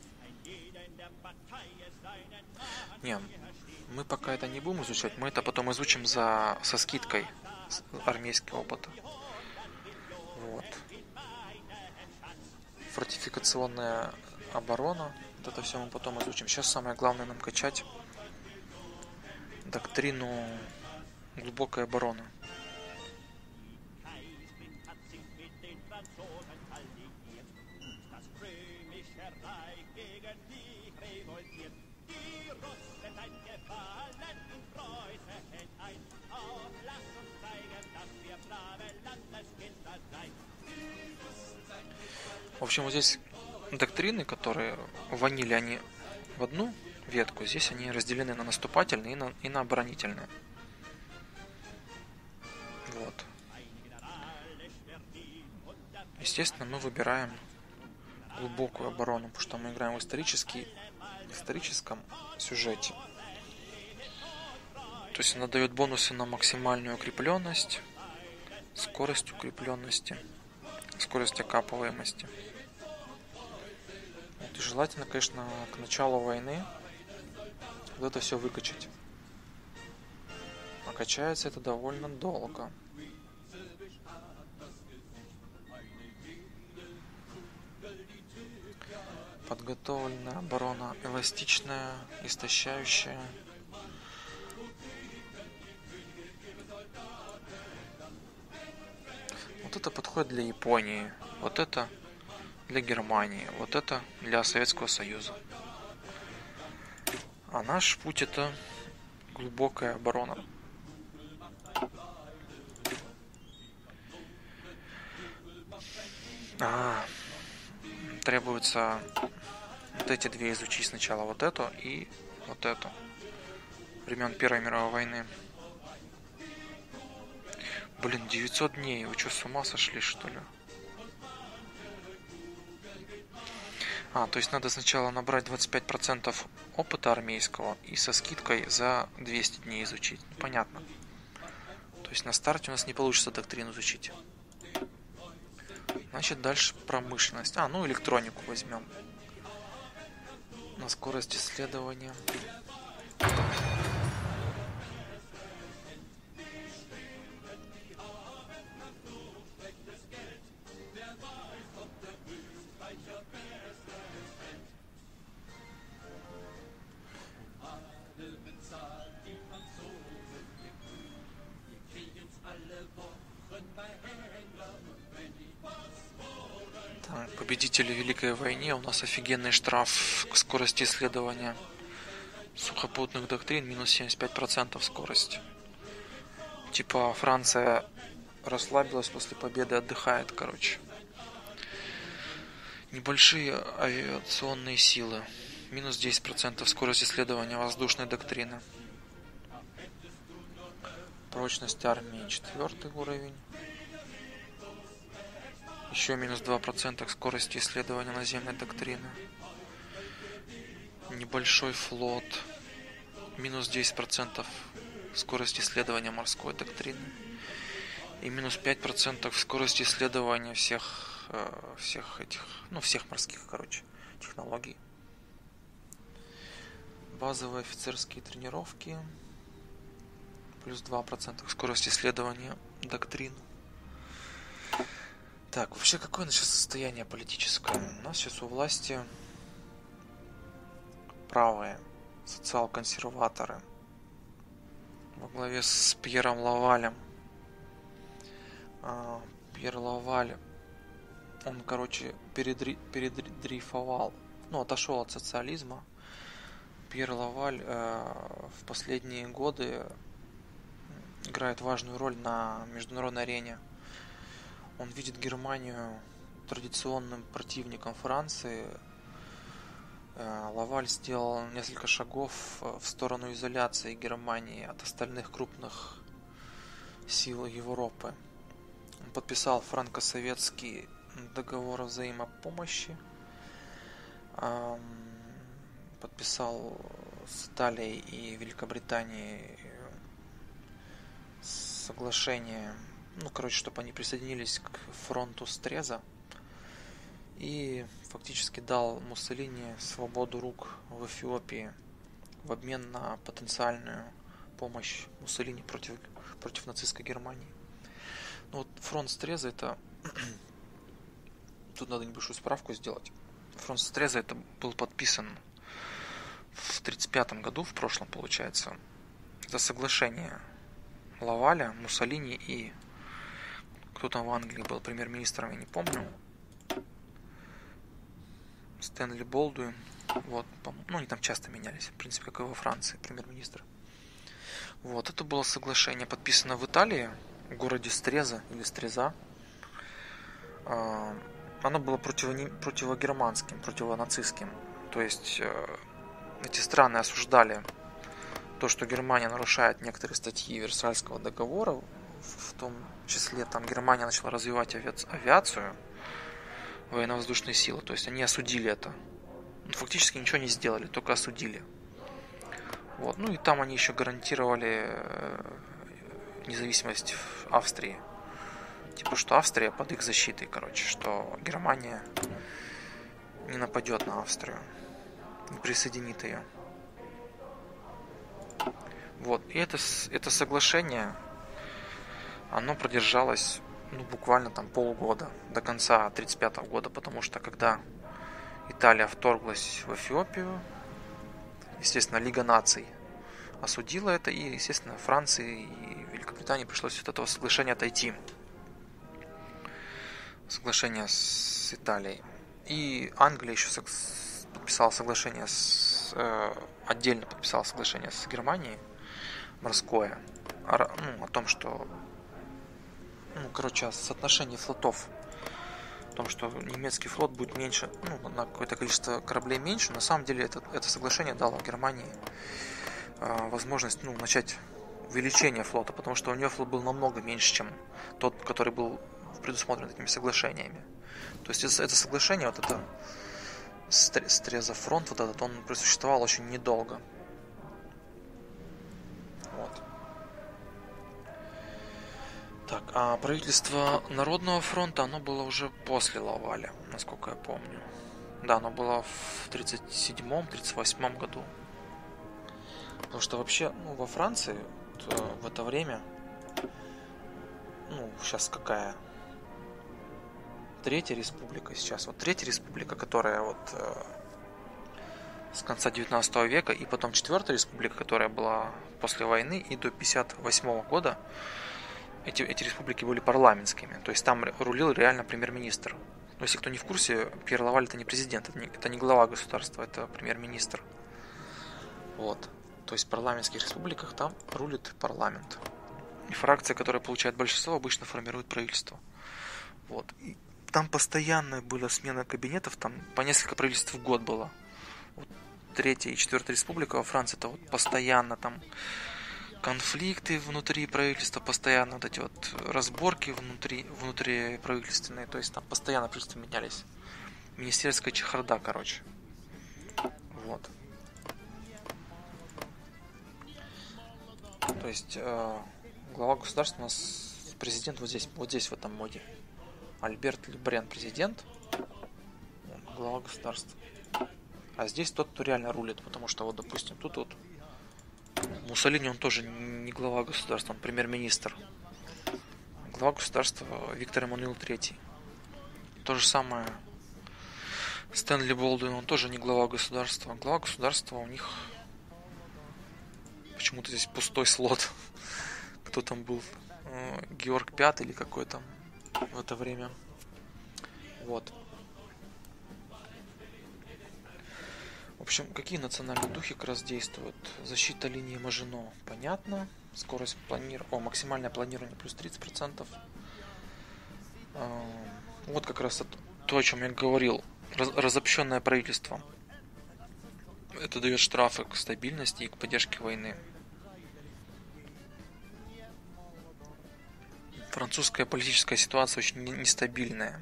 Не, мы пока это не будем изучать, мы это потом изучим за, со скидкой армейского опыта. Вот. Фортификационная оборона. Вот это все мы потом изучим. Сейчас самое главное нам качать доктрину глубокой обороны. В общем, вот здесь доктрины, которые ванили они в одну ветку, здесь они разделены на наступательные и на, и на оборонительные. Вот. Естественно, мы выбираем глубокую оборону, потому что мы играем в исторический, в историческом сюжете. То есть она дает бонусы на максимальную укрепленность, скорость укрепленности, скорость окапываемости. Вот, и желательно, конечно, к началу войны вот это все выкачать. А качается это довольно долго. Подготовленная оборона эластичная, истощающая. Вот это подходит для Японии, вот это для Германии, вот это для Советского Союза. А наш путь это глубокая оборона. А, требуется вот эти две изучить сначала, вот эту и вот эту, времен Первой мировой войны. Блин, девятьсот дней. Вы что, с ума сошли, что ли? А, то есть надо сначала набрать двадцать пять процентов опыта армейского и со скидкой за двести дней изучить. Ну, понятно. То есть на старте у нас не получится доктрину изучить. Значит, дальше промышленность. А, ну электронику возьмем. На скорость исследования. Победители в Великой войне. У нас офигенный штраф к скорости исследования сухопутных доктрин. Минус семьдесят пять процентов скорость. Типа Франция расслабилась после победы, отдыхает, короче. Небольшие авиационные силы. Минус десять процентов скорость исследования воздушной доктрины. Прочность армии. Четвертый уровень. Еще минус два процента скорости исследования наземной доктрины. Небольшой флот. Минус десять процентов скорость исследования морской доктрины. И минус пять процентов скорость исследования всех, всех этих, ну всех морских, короче, технологий. Базовые офицерские тренировки. Плюс два процента скорость исследования доктрин. Так, вообще какое у нас сейчас состояние политическое? У нас сейчас у власти правые, социал-консерваторы во главе с Пьером Лавалем. А, Пьер Лаваль, он, короче, передри, передрейфовал, ну, отошел от социализма. Пьер Лаваль э, в последние годы играет важную роль на международной арене. Он видит Германию традиционным противником Франции. Лаваль сделал несколько шагов в сторону изоляции Германии от остальных крупных сил Европы. Он подписал франко-советский договор о взаимопомощи. Подписал с Италией и Великобританией соглашение, ну, короче, чтобы они присоединились к фронту Стреза, и фактически дал Муссолини свободу рук в Эфиопии в обмен на потенциальную помощь Муссолини против, против нацистской Германии. Ну, вот фронт Стреза, это тут надо небольшую справку сделать. Фронт Стреза это был подписан в тридцать пятом году, в прошлом, получается. Это соглашение Лаваля, Муссолини и кто там в Англии был премьер-министром, я не помню. Стэнли Болдуин. Вот, ну, они там часто менялись, в принципе, как и во Франции, премьер-министр. Вот, это было соглашение, подписано в Италии, в городе Стреза или Стреза. Оно было противогерманским, противонацистским. То есть эти страны осуждали то, что Германия нарушает некоторые статьи Версальского договора, в том числе там Германия начала развивать авиацию, военно-воздушные силы, то есть они осудили это. Фактически ничего не сделали, только осудили. Вот. Ну и там они еще гарантировали независимость Австрии. Типа, что Австрия под их защитой, короче, что Германия не нападет на Австрию, не присоединит ее. Вот, и это, это соглашение, оно продержалось, ну, буквально там полгода, до конца тридцать пятого года, потому что когда Италия вторглась в Эфиопию, естественно, Лига наций осудила это, и, естественно, Франции и Великобритании пришлось от этого соглашения отойти. Соглашение с Италией. И Англия еще подписала соглашение с... Э, отдельно подписала соглашение с Германией морское, о, ну, о том, что, ну, короче, о соотношении флотов, о том, что немецкий флот будет меньше, ну, на какое-то количество кораблей меньше. На самом деле это, это соглашение дало Германии э, возможность, ну, начать увеличение флота, потому что у нее флот был намного меньше, чем тот, который был предусмотрен этими соглашениями. То есть это соглашение, вот это Стреза фронт, вот этот, он просуществовал очень недолго. Вот. Так, а правительство Народного фронта, оно было уже после Лаваля, насколько я помню. Да, оно было в тридцать седьмом — тридцать восьмом году. Потому что вообще, ну, во Франции вот, в это время, ну, сейчас какая? Третья республика сейчас. Вот Третья республика, которая вот э, с конца девятнадцатого века, и потом Четвертая республика, которая была после войны и до пятьдесят восьмого года, эти, эти республики были парламентскими. То есть там рулил реально премьер-министр. Но если кто не в курсе, Пьер Лаваль — это не президент, это не, это не глава государства, это премьер-министр. Вот. То есть в парламентских республиках там рулит парламент. И фракция, которая получает большинство, обычно формирует правительство. Вот. И там постоянно была смена кабинетов, там по несколько правительств в год было. Вот Третья и Четвертая республика во Франции, это вот постоянно там конфликты внутри правительства, постоянно вот эти вот разборки внутри, внутри правительственные, то есть там постоянно правительства менялись. Министерская чехарда, короче. Вот. То есть э, глава государства у нас президент вот здесь, вот здесь в этом моде. Альберт Лебрен президент, глава государства. А здесь тот, кто реально рулит, потому что вот, допустим, тут вот Муссолини, он тоже не глава государства, он премьер-министр. Глава государства Виктор Эммануил третий. То же самое Стэнли Болдуин, он тоже не глава государства. Глава государства у них почему-то здесь пустой слот. Кто там был? Георг Пятый или какой там в это время. Вот. В общем, какие национальные духи как раз действуют? Защита линии Мажино, понятно. Скорость планирования, о, максимальное планирование плюс тридцать процентов. Вот как раз то, о чем я говорил. Разобщенное правительство. Это дает штрафы к стабильности и к поддержке войны. Французская политическая ситуация очень нестабильная.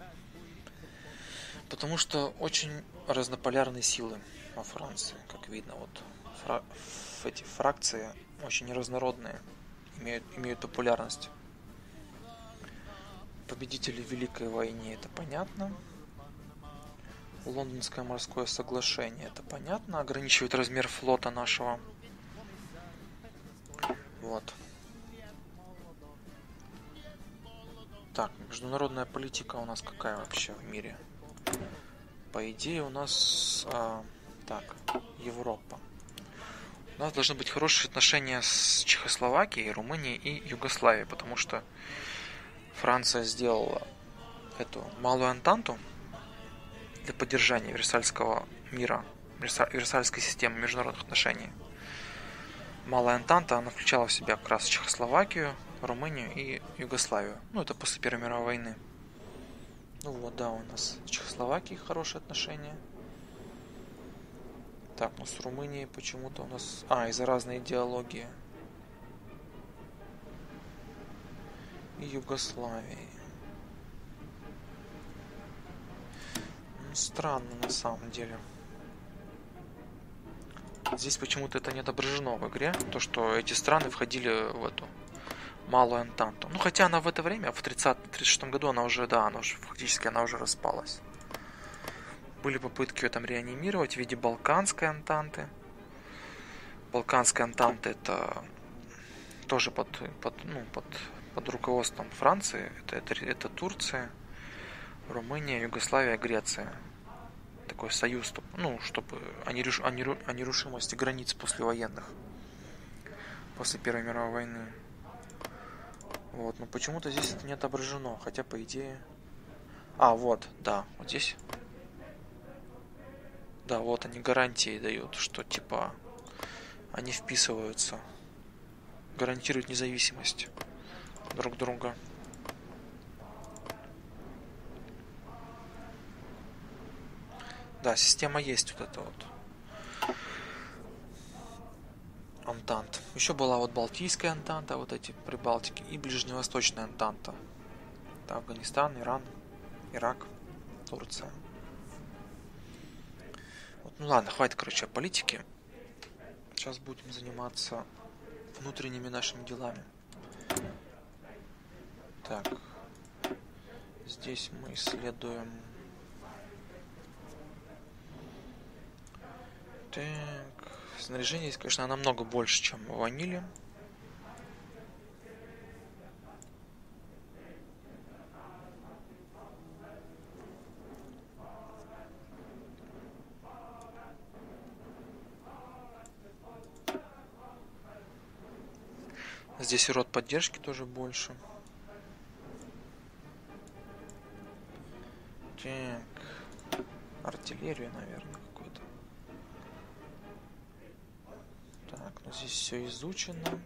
Потому что очень разнополярные силы во Франции, как видно. Вот фра- эти фракции очень разнородные, имеют, имеют популярность. Победители в Великой войне, это понятно. Лондонское морское соглашение, это понятно. Ограничивает размер флота нашего. Вот. Так, международная политика у нас какая вообще в мире? По идее у нас а, так, Европа. У нас должны быть хорошие отношения с Чехословакией, Румынией и Югославией, потому что Франция сделала эту малую антанту для поддержания Версальского мира, Версальской системы международных отношений. Малая антанта, она включала в себя как раз Чехословакию, Румынию и Югославию. Ну, это после Первой мировой войны. Ну вот, да, у нас с Чехословакией хорошие отношения. Так, ну с Румынией почему-то у нас... А, из-за разной идеологии. И Югославии. Ну, странно на самом деле. Здесь почему-то это не отображено в игре. То, что эти страны входили в эту малую антанту. Ну, хотя она в это время, в тридцатом-тридцать шестом году, она уже, да, она уже, фактически она уже распалась. Были попытки ее там реанимировать в виде Балканской антанты. Балканская антанта это тоже под, под, ну, под, под руководством Франции. Это, это, это Турция, Румыния, Югославия, Греция. Такой союз, ну, чтобы о, неруш, о, неру, о нерушимости границ послевоенных. После Первой мировой войны. Вот, но почему-то здесь это не отображено, хотя по идее... А, вот, да, вот здесь. Да, вот они гарантии дают, что типа они вписываются, гарантируют независимость друг друга. Да, система есть вот эта вот. Антант. Еще была вот Балтийская Антанта, вот эти Прибалтики, и Ближневосточная Антанта. Это Афганистан, Иран, Ирак, Турция. Вот, ну ладно, хватит, короче, о политике. Сейчас будем заниматься внутренними нашими делами. Так. Здесь мы исследуем... Так. Снаряжение здесь, конечно, намного больше, чем в ваниле. Здесь и род поддержки тоже больше. Так. Артиллерия, наверное, какой-то. Так, ну здесь все изучено.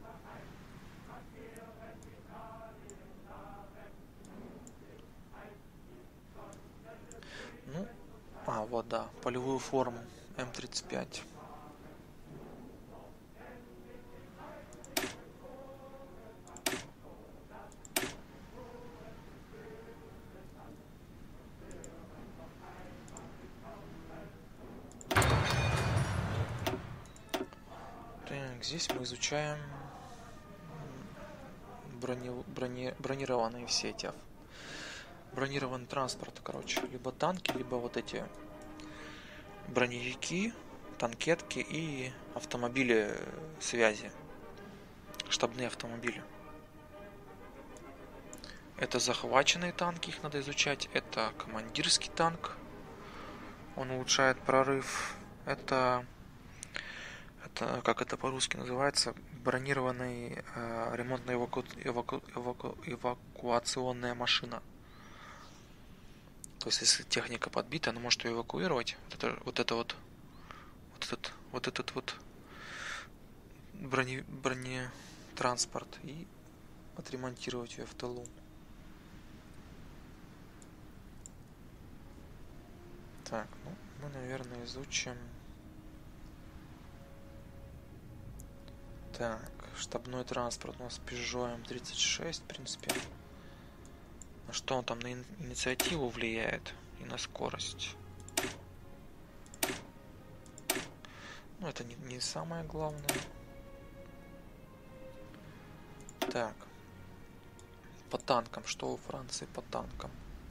Ну, а, вот да, полевую форму эм тридцать пять. Здесь мы изучаем брони, брони, бронированные все эти бронированный транспорт, короче, либо танки, либо вот эти броневики, танкетки и автомобили связи, штабные автомобили. Это захваченные танки, их надо изучать. Это командирский танк, он улучшает прорыв. Это Это, как это по-русски называется, бронированный э, ремонтно-эвакуационная машина. То есть, если техника подбита, она может ее эвакуировать. Вот это вот, это вот, вот этот вот, этот вот брони, бронетранспорт и отремонтировать ее в тылу. Так, ну, мы, наверное, изучим... Так, штабной транспорт у нас Peugeot эм тридцать шесть, в принципе. На что он там на инициативу влияет и на скорость? Ну, это не, не самое главное. Так. По танкам. Что у Франции по танкам?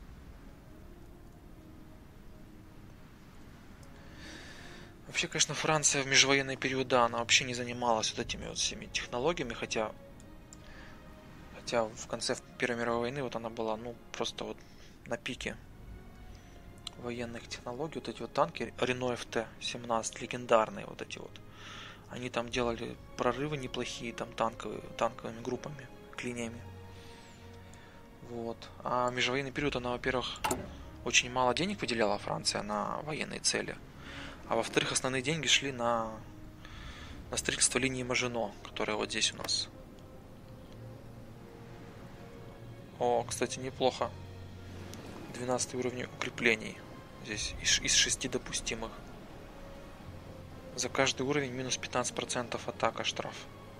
Вообще, конечно, Франция в межвоенный период, да, она вообще не занималась вот этими вот всеми технологиями, хотя, хотя в конце Первой мировой войны вот она была, ну, просто вот на пике военных технологий. Вот эти вот танки Renault эф тэ семнадцать, легендарные вот эти вот, они там делали прорывы неплохие, там танковые, танковыми группами, клиньями. Вот. А в межвоенный период она, во-первых, очень мало денег выделяла, Франция, на военные цели. А во-вторых, основные деньги шли на, на строительство линии Мажино, которая вот здесь у нас. О, кстати, неплохо. двенадцатый уровень укреплений. Здесь из, из шести допустимых. За каждый уровень минус пятнадцать процентов атака штраф.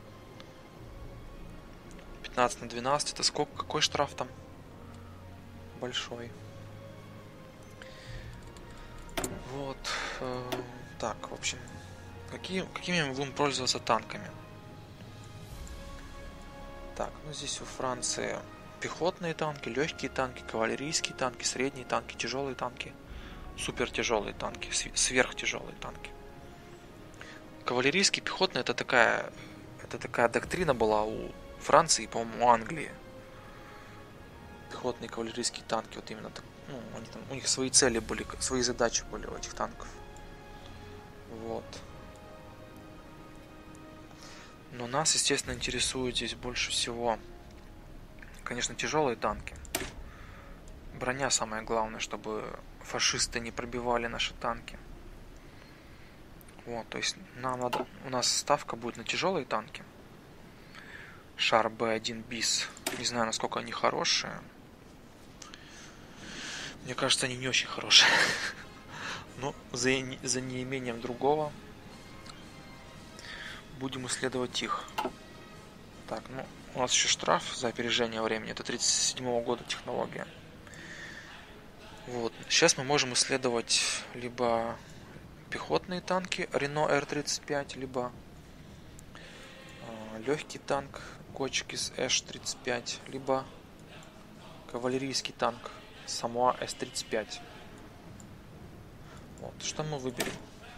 пятнадцать на двенадцать. Это сколько? Какой штраф там? Большой. Вот. Так, в общем, какие, какими мы будем пользоваться танками? Так, ну здесь у Франции пехотные танки, легкие танки, кавалерийские танки, средние танки, тяжелые танки, супер тяжелые танки, сверхтяжелые танки. Кавалерийские, пехотные, это такая, это такая доктрина была у Франции, по-моему, у Англии. Пехотные кавалерийские танки, вот именно так. Ну, они там, у них свои цели были, свои задачи были у этих танков. Вот. Но нас, естественно, интересуют здесь больше всего, конечно, тяжелые танки. Броня самое главное, чтобы фашисты не пробивали наши танки. Вот, то есть нам надо, у нас ставка будет на тяжелые танки. Шар бэ один бис. Не знаю, насколько они хорошие. Мне кажется, они не очень хорошие. Но за, за неимением другого будем исследовать их. Так, ну, у нас еще штраф за опережение времени. Это тридцать седьмого года технология. Вот. Сейчас мы можем исследовать либо пехотные танки Renault эр тридцать пять, либо э, легкий танк Gotchkis эш тридцать пять, либо кавалерийский танк Samoa эс тридцать пять. Вот. Что мы выберем?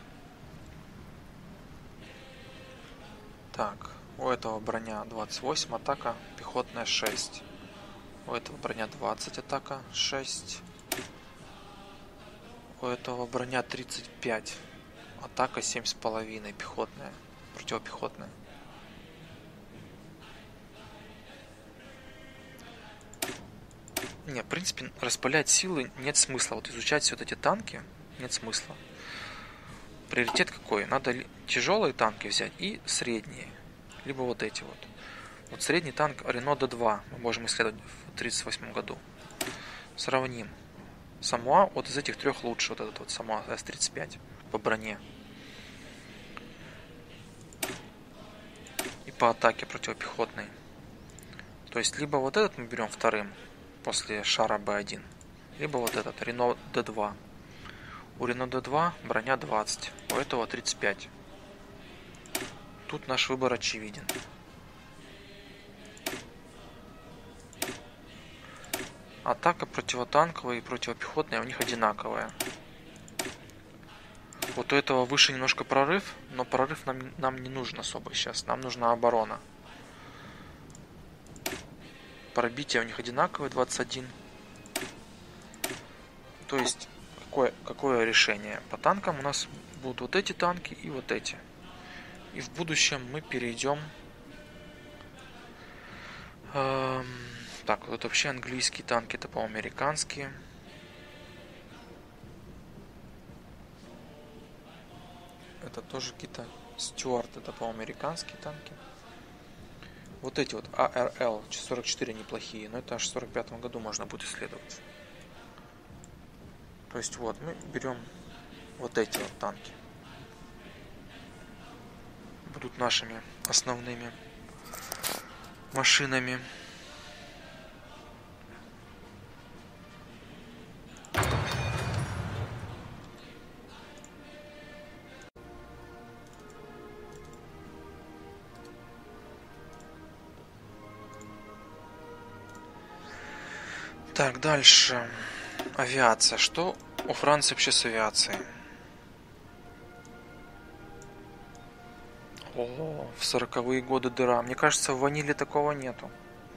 Так, у этого броня двадцать восемь, атака, пехотная шесть. У этого броня двадцать, атака шесть. У этого броня тридцать пять, атака семь с половиной, пехотная, противопехотная. Не, в принципе, распылять силы нет смысла. Вот изучать все вот эти танки нет смысла. Приоритет какой? Надо тяжелые танки взять и средние. Либо вот эти вот. Вот средний танк Renault ди два мы можем исследовать в тридцать восьмом году. Сравним. Samoa вот из этих трех лучше. Вот этот вот Samoa эс тридцать пять по броне. И по атаке противопехотной. То есть, либо вот этот мы берем вторым после шара бэ один. Либо вот этот Renault ди два. У Renault ди два броня двадцать. У этого тридцать пять. Тут наш выбор очевиден. Атака противотанковая и противопехотная у них одинаковая. Вот у этого выше немножко прорыв, но прорыв нам, нам не нужен особо сейчас. Нам нужна оборона. Пробитие у них одинаковое, двадцать один. То есть, какое, какое решение? По танкам у нас будут вот эти танки и вот эти. И в будущем мы перейдем... Эм, так, вот вообще английские танки, это, по-моему, американские. Это тоже какие-то... Стюарт, это, по-моему, американские танки. Вот эти вот а эр эл сорок четыре неплохие, но это аж в сорок пятом году можно будет исследовать. То есть вот, мы берем вот эти вот танки. Будут нашими основными машинами. Так, дальше. Авиация. Что у Франции вообще с авиацией? О, в сороковые годы дыра. Мне кажется, в ваниле такого нету.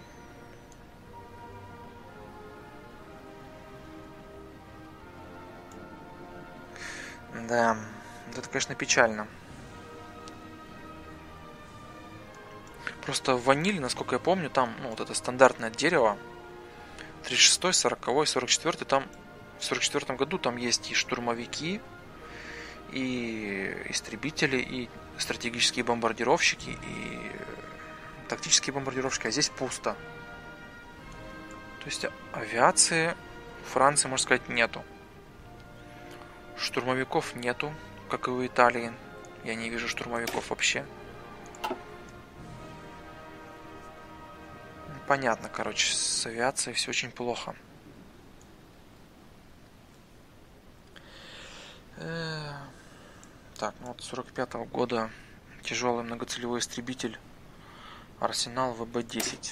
Да, это, конечно, печально. Просто в ваниле, насколько я помню, там, ну, вот это стандартное дерево. тридцать шестой, сороковой, сорок четвёртый, там в сорок четвёртом году там есть и штурмовики, и истребители, и стратегические бомбардировщики, и тактические бомбардировщики, а здесь пусто. То есть авиации в Франции, можно сказать, нету. Штурмовиков нету, как и у Италии. Я не вижу штурмовиков вообще. Понятно, короче, с авиацией все очень плохо. Так, ну вот сорок пятого года тяжелый многоцелевой истребитель Арсенал вэ бэ десять.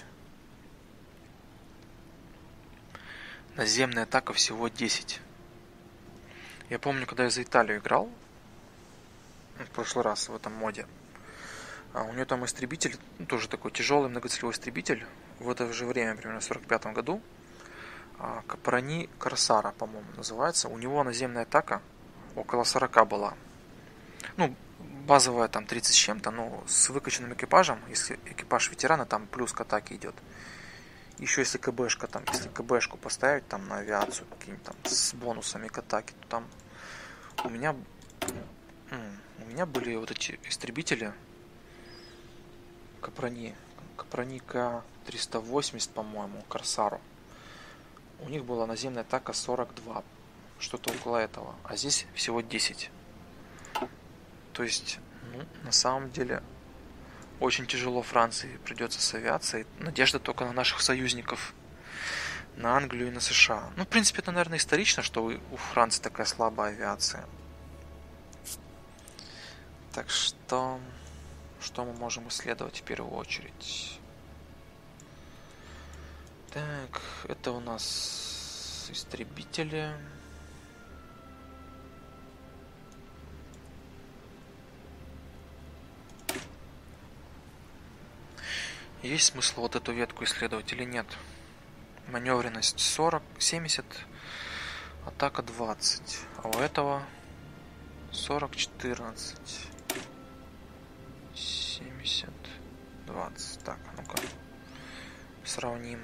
Наземная атака всего десять. Я помню, когда я за Италию играл в прошлый раз в этом моде, а у нее там истребитель, ну, тоже такой тяжелый многоцелевой истребитель, в это же время, примерно в сорок пятом году, Капрани Корсара, по-моему, называется. У него наземная атака около сорока была. Ну, базовая там тридцать с чем-то, но с выкачанным экипажем, если экипаж ветерана, там плюс к атаке идет. Еще если КБшка, там, если КБшку поставить там на авиацию, каким-то там с бонусами к атаке, то там у меня у меня были вот эти истребители Капрани, Капрани К триста восемьдесят, по-моему, Корсару. У них была наземная атака сорок два, что-то около этого, а здесь всего десять. То есть, ну, на самом деле, очень тяжело Франции придется с авиацией. Надежда только на наших союзников, на Англию и на США. Ну, в принципе, это, наверное, исторично, что у Франции такая слабая авиация. Так что, что мы можем исследовать в первую очередь? Так, это у нас истребители. Есть смысл вот эту ветку исследовать или нет? Маневренность сорок, семьдесят, атака двадцать. А у этого сорок, четырнадцать, семьдесят, двадцать. Так, ну-ка сравним.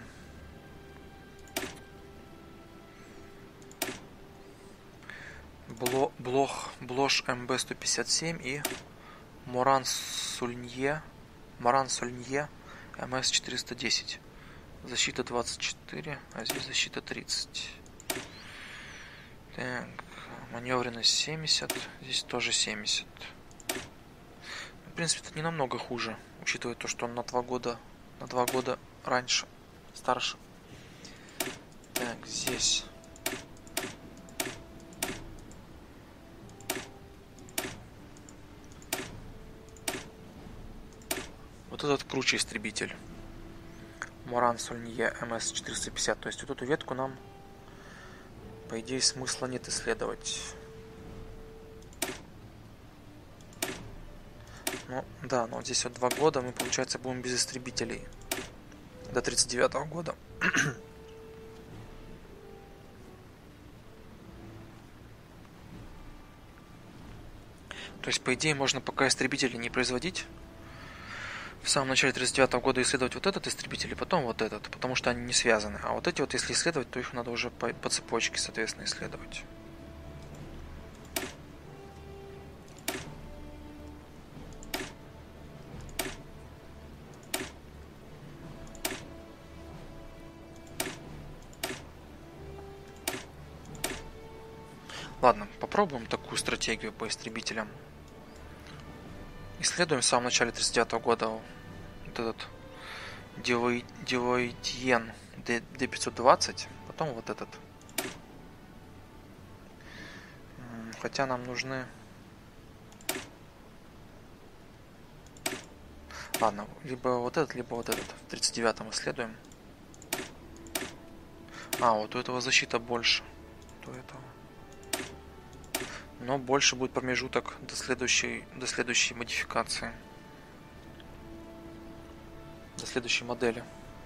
Бло, блох, Блош эм бэ сто пятьдесят семь и Моран Сульнье, Моран Сульнье эм эс четыреста десять. Защита двадцать четыре, а здесь защита тридцать. Так, маневренность семьдесят, здесь тоже семьдесят. В принципе, это не намного хуже, учитывая то, что он на два года, на два года раньше, старше. Так, здесь. Вот этот круче истребитель. Моран Сульнье эм эс четыреста пятьдесят. То есть вот эту ветку нам, по идее, смысла нет исследовать. Ну, да, но здесь вот два года мы, получается, будем без истребителей. До тридцать девятого года. То есть, по идее, можно пока истребители не производить. В самом начале тридцать девятого года исследовать вот этот истребитель и потом вот этот, потому что они не связаны. А вот эти вот, если исследовать, то их надо уже по, по цепочке, соответственно, исследовать. Ладно, попробуем такую стратегию по истребителям. Исследуем в самом начале тридцать девятого года вот этот Девойтьен дэ пятьсот двадцать, потом вот этот. Хотя нам нужны... Ладно, либо вот этот, либо вот этот. В тридцать девятом исследуем. А, вот у этого защита больше. У этого. Но больше будет промежуток до следующей, до следующей модификации. До следующей модели.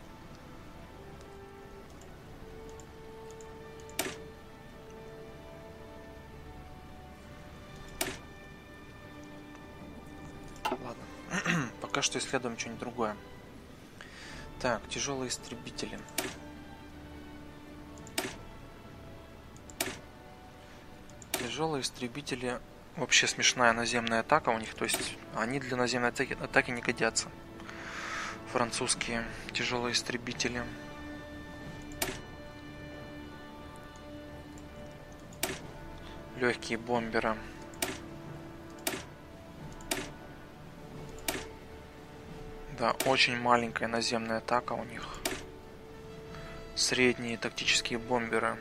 Ладно. Пока что исследуем что-нибудь другое. Так, тяжелые истребители. Тяжелые истребители, вообще смешная наземная атака у них, то есть они для наземной атаки, атаки не годятся. Французские тяжелые истребители. Легкие бомберы. Да, очень маленькая наземная атака у них. Средние тактические бомберы.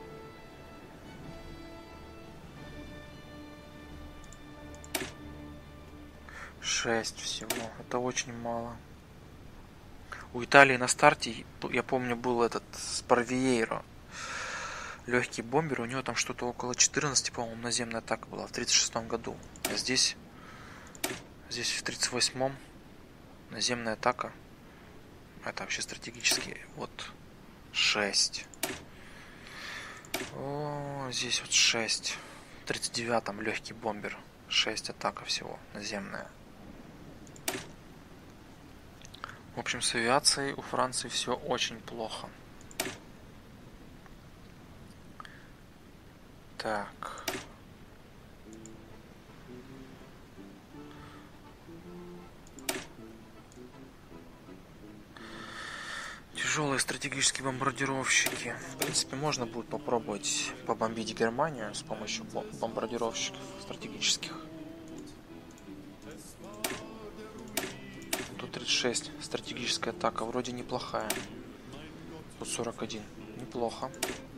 шесть всего. Это очень мало. У Италии на старте, я помню, был этот Спарвиейро. Легкий бомбер. У него там что-то около четырнадцати, по-моему, наземная атака была в тридцать шестом году. А здесь, здесь в тридцать восьмом наземная атака. Это вообще стратегически. Вот шесть. О, здесь вот шесть. В тридцать девятом легкий бомбер. шесть атака всего наземная. В общем, с авиацией у Франции все очень плохо. Так. Тяжелые стратегические бомбардировщики. В принципе, можно будет попробовать побомбить Германию с помощью бомбардировщиков стратегических. тридцать шесть. Стратегическая атака. Вроде неплохая. Тут сорок один. Неплохо.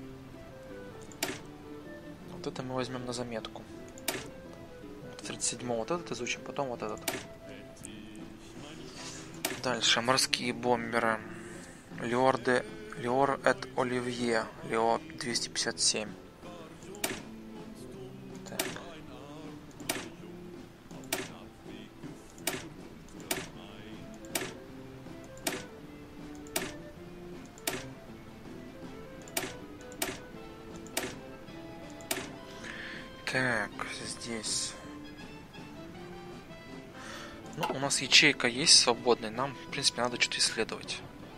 Вот это мы возьмем на заметку. тридцать семь. Вот этот изучим, потом вот этот. Дальше. Морские бомберы. Леор де... Леор эт Оливье. Лео двести пятьдесят семь. Так. Так, здесь... Ну, у нас ячейка есть свободная, нам, в принципе, надо что-то исследовать.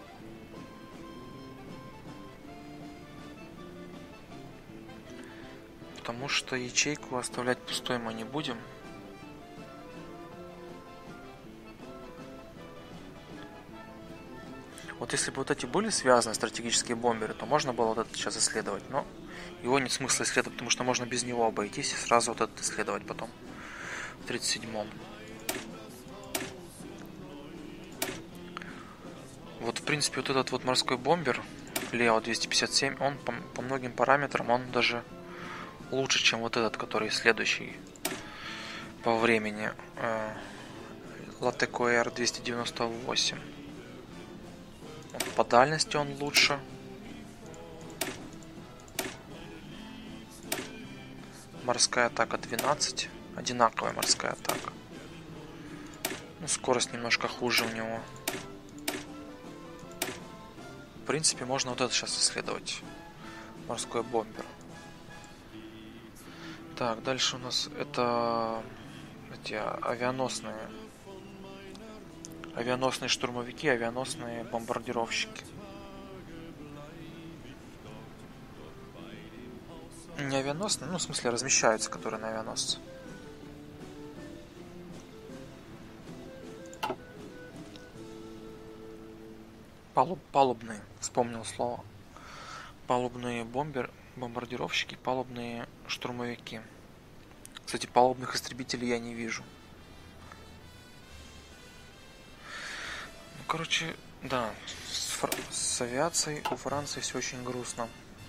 Потому что ячейку оставлять пустой мы не будем. Вот если бы вот эти были связаны, стратегические бомберы, то можно было вот этот сейчас исследовать, но его нет смысла исследовать, потому что можно без него обойтись и сразу вот этот исследовать потом в тридцать седьмом. Вот, в принципе, вот этот вот морской бомбер Лео двести пятьдесят семь, он по, по многим параметрам, он даже лучше, чем вот этот, который следующий по времени. Латеко эр двести девяносто восемь. Вот, по дальности он лучше. Морская атака двенадцать. Одинаковая морская атака. Ну, скорость немножко хуже у него. В принципе, можно вот это сейчас исследовать. Морской бомбер. Так, дальше у нас это эти авианосные авианосные штурмовики, авианосные бомбардировщики. Не авианосные, ну в смысле размещаются, которые на авианосце. Палуб, палубные, вспомнил слово. Палубные бомбер, бомбардировщики, палубные штурмовики. Кстати, палубных истребителей я не вижу. Ну, короче, да, с, фр... с авиацией у Франции все очень грустно.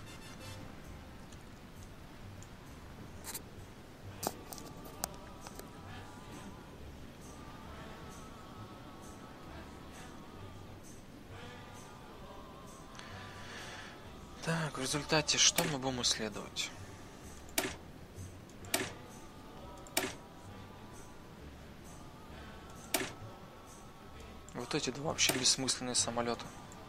Так, в результате что мы будем исследовать? Вот эти два вообще бессмысленные самолеты.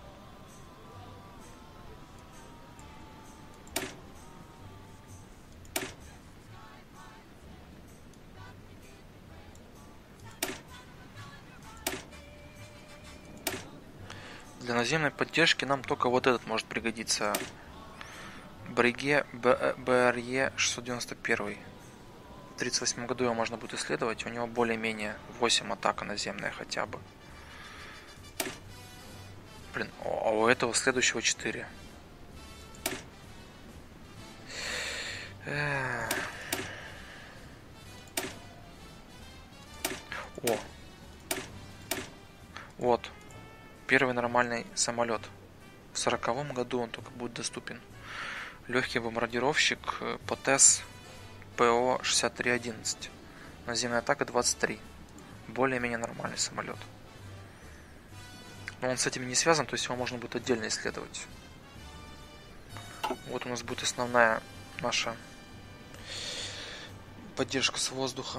Для наземной поддержки нам только вот этот может пригодиться. Бреге бэ эр е шестьсот девяносто один. В две тысячи тридцать восьмом году его можно будет исследовать. У него более-менее восемь атака наземная хотя бы. Блин, а у этого следующего четыре. О. Вот. Первый нормальный самолет. В сороковом году он только будет доступен. Легкий бомбардировщик ПОТЕС ПО шестьдесят три одиннадцать. Наземная атака двадцать три. Более-менее нормальный самолет. Но он с этим не связан, то есть его можно будет отдельно исследовать. Вот у нас будет основная наша поддержка с воздуха.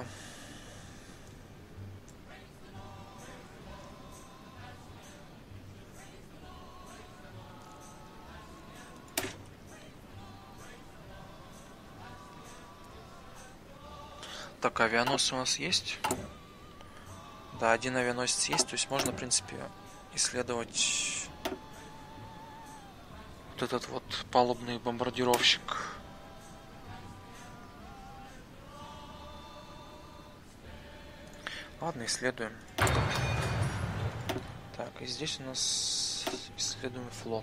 Так, авианосцы у нас есть? Да, один авианосец есть, то есть можно, в принципе, исследовать вот этот вот палубный бомбардировщик. Ладно, исследуем. Так, и здесь у нас исследуем флот.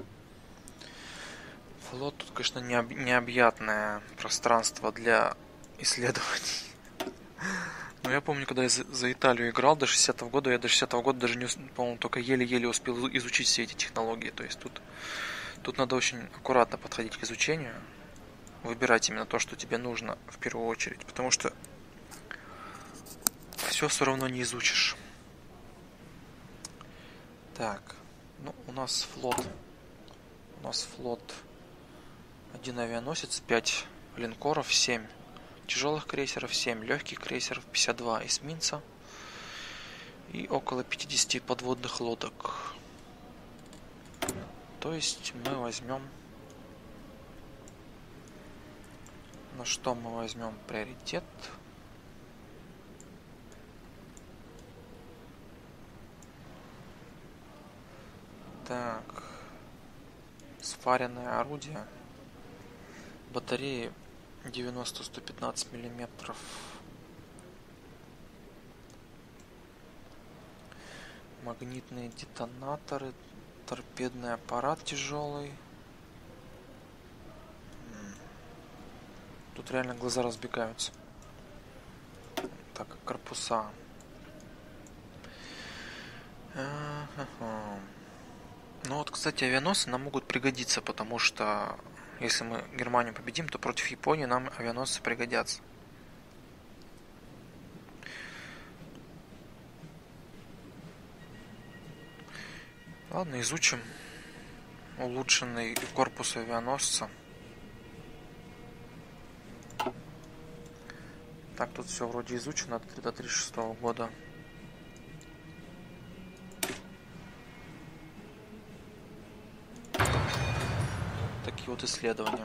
Флот тут, конечно, необъятное пространство для исследований. Ну, я помню, когда я за, за Италию играл до шестидесятого года, я до шестидесятого года даже не, по-моему, только еле-еле успел изучить все эти технологии. То есть тут, тут надо очень аккуратно подходить к изучению, выбирать именно то, что тебе нужно в первую очередь, потому что все все равно не изучишь. Так, ну, у нас флот, у нас флот, один авианосец, пять линкоров, семь тяжелых крейсеров, семь легких крейсеров, пятьдесят два эсминца и около пятьдесят подводных лодок. То есть мы возьмем... На что мы возьмем приоритет? Так. Сваренное орудие. Батареи девяносто сто пятнадцать миллиметров. Магнитные детонаторы. Торпедный аппарат тяжелый. Тут реально глаза разбегаются. Так, корпуса. Ну вот, кстати, авианосцы нам могут пригодиться, потому что если мы Германию победим, то против Японии нам авианосцы пригодятся. Ладно, изучим улучшенный корпус авианосца. Так, тут все вроде изучено до тысяча девятьсот тридцать шестого года. Такие вот исследования.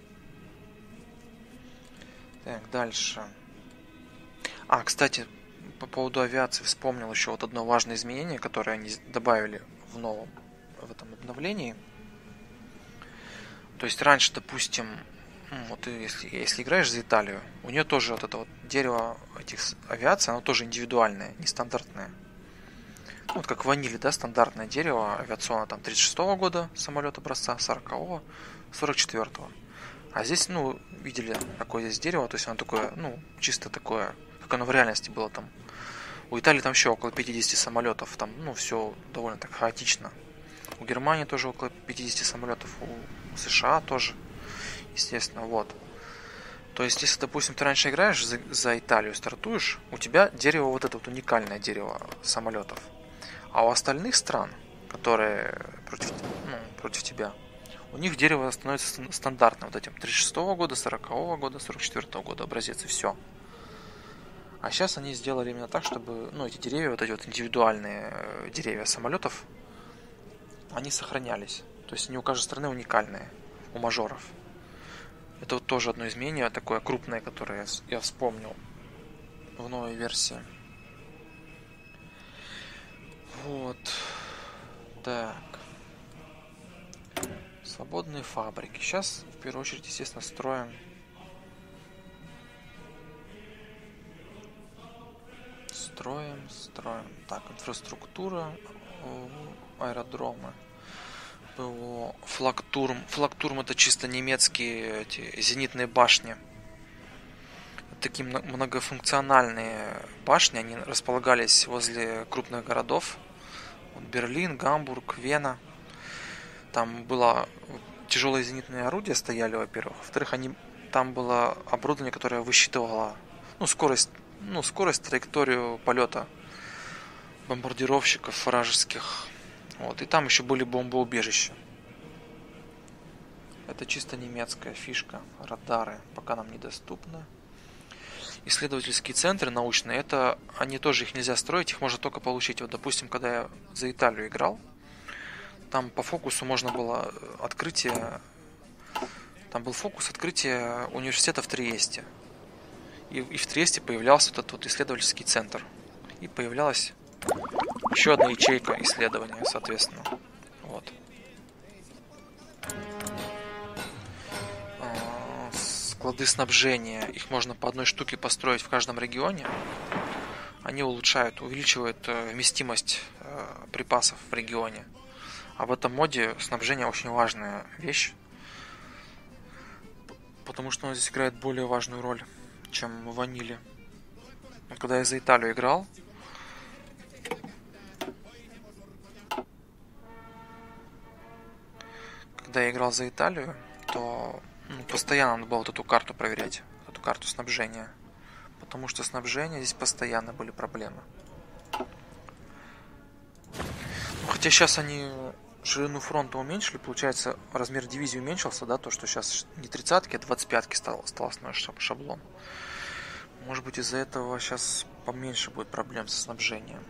Так, дальше. А, кстати, по поводу авиации вспомнил еще вот одно важное изменение, которое они добавили в новом, в этом обновлении. То есть раньше, допустим, вот если, если играешь за Италию, у нее тоже вот это вот дерево этих авиации, оно тоже индивидуальное, нестандартное. Вот как в ваниле, да, стандартное дерево авиационное там тридцать шестого года самолет образца, сорокового, сорок четвёртого. А здесь, ну, видели, какое здесь дерево, то есть оно такое, ну, чисто такое, как оно в реальности было там. У Италии там еще около пятидесяти самолетов, там, ну, все довольно так хаотично. У Германии тоже около пятидесяти самолетов, у США тоже, естественно, вот. То есть, если, допустим, ты раньше играешь за, за Италию, стартуешь, у тебя дерево вот это вот уникальное дерево самолетов. А у остальных стран, которые против, ну, против тебя, у них дерево становится стандартным, вот этим тридцать шестого года, сорокового года, сорок четвёртого года образец, и все. А сейчас они сделали именно так, чтобы, ну, эти деревья, вот эти вот индивидуальные деревья самолетов, они сохранялись. То есть они у каждой страны уникальные, у мажоров. Это вот тоже одно изменение, такое крупное, которое я вспомнил в новой версии. Вот. Так. Свободные фабрики. Сейчас, в первую очередь, естественно, строим Строим, строим. Так, инфраструктура, аэродромы. ПВО, флагтурм. Флагтурм — это чисто немецкие эти зенитные башни. Такие многофункциональные башни, они располагались возле крупных городов. Вот Берлин, Гамбург, Вена. Там было тяжелые зенитные орудия стояли, во-первых. Во-вторых, они, там было оборудование, которое высчитывало, ну, скорость, ну, скорость, траекторию полета бомбардировщиков вражеских. Вот. И там еще были бомбоубежища. Это чисто немецкая фишка. Радары пока нам недоступны. Исследовательские центры научные, это они тоже, их нельзя строить, их можно только получить. Вот, допустим, когда я за Италию играл, там по фокусу можно было открытие, там был фокус открытия университета в Триесте. И, и в Триесте появлялся вот этот вот исследовательский центр. И появлялась еще одна ячейка исследования, соответственно. Вот. Склады снабжения, их можно по одной штуке построить в каждом регионе. Они улучшают, увеличивают вместимость припасов в регионе. А в этом моде снабжение очень важная вещь, потому что оно здесь играет более важную роль, чем в ваниле. Когда я за Италию играл, когда я играл за Италию, то ну, постоянно надо было вот эту карту проверять, эту карту снабжения. Потому что снабжение здесь постоянно были проблемы. Хотя сейчас они ширину фронта уменьшили, получается, размер дивизии уменьшился, да, то, что сейчас не тридцатки, а двадцать пятки стал, стал основной шаблон. Может быть, из-за этого сейчас поменьше будет проблем со снабжением.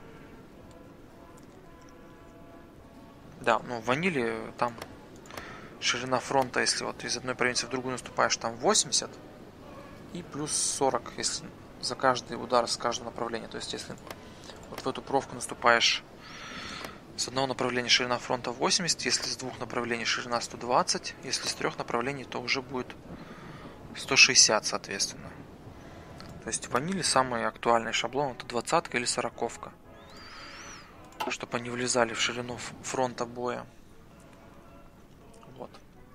Да, ну в ваниле там ширина фронта, если вот из одной провинции в другую наступаешь, там восемьдесят и плюс сорок, если за каждый удар с каждого направления. То есть, если вот в эту провку наступаешь с одного направления, ширина фронта восемьдесят, если с двух направлений ширина сто двадцать, если с трех направлений, то уже будет сто шестьдесят, соответственно. То есть в ваниле самый актуальный шаблон это двадцатка или сороковка, чтобы они влезали в ширину фронта боя. Вот.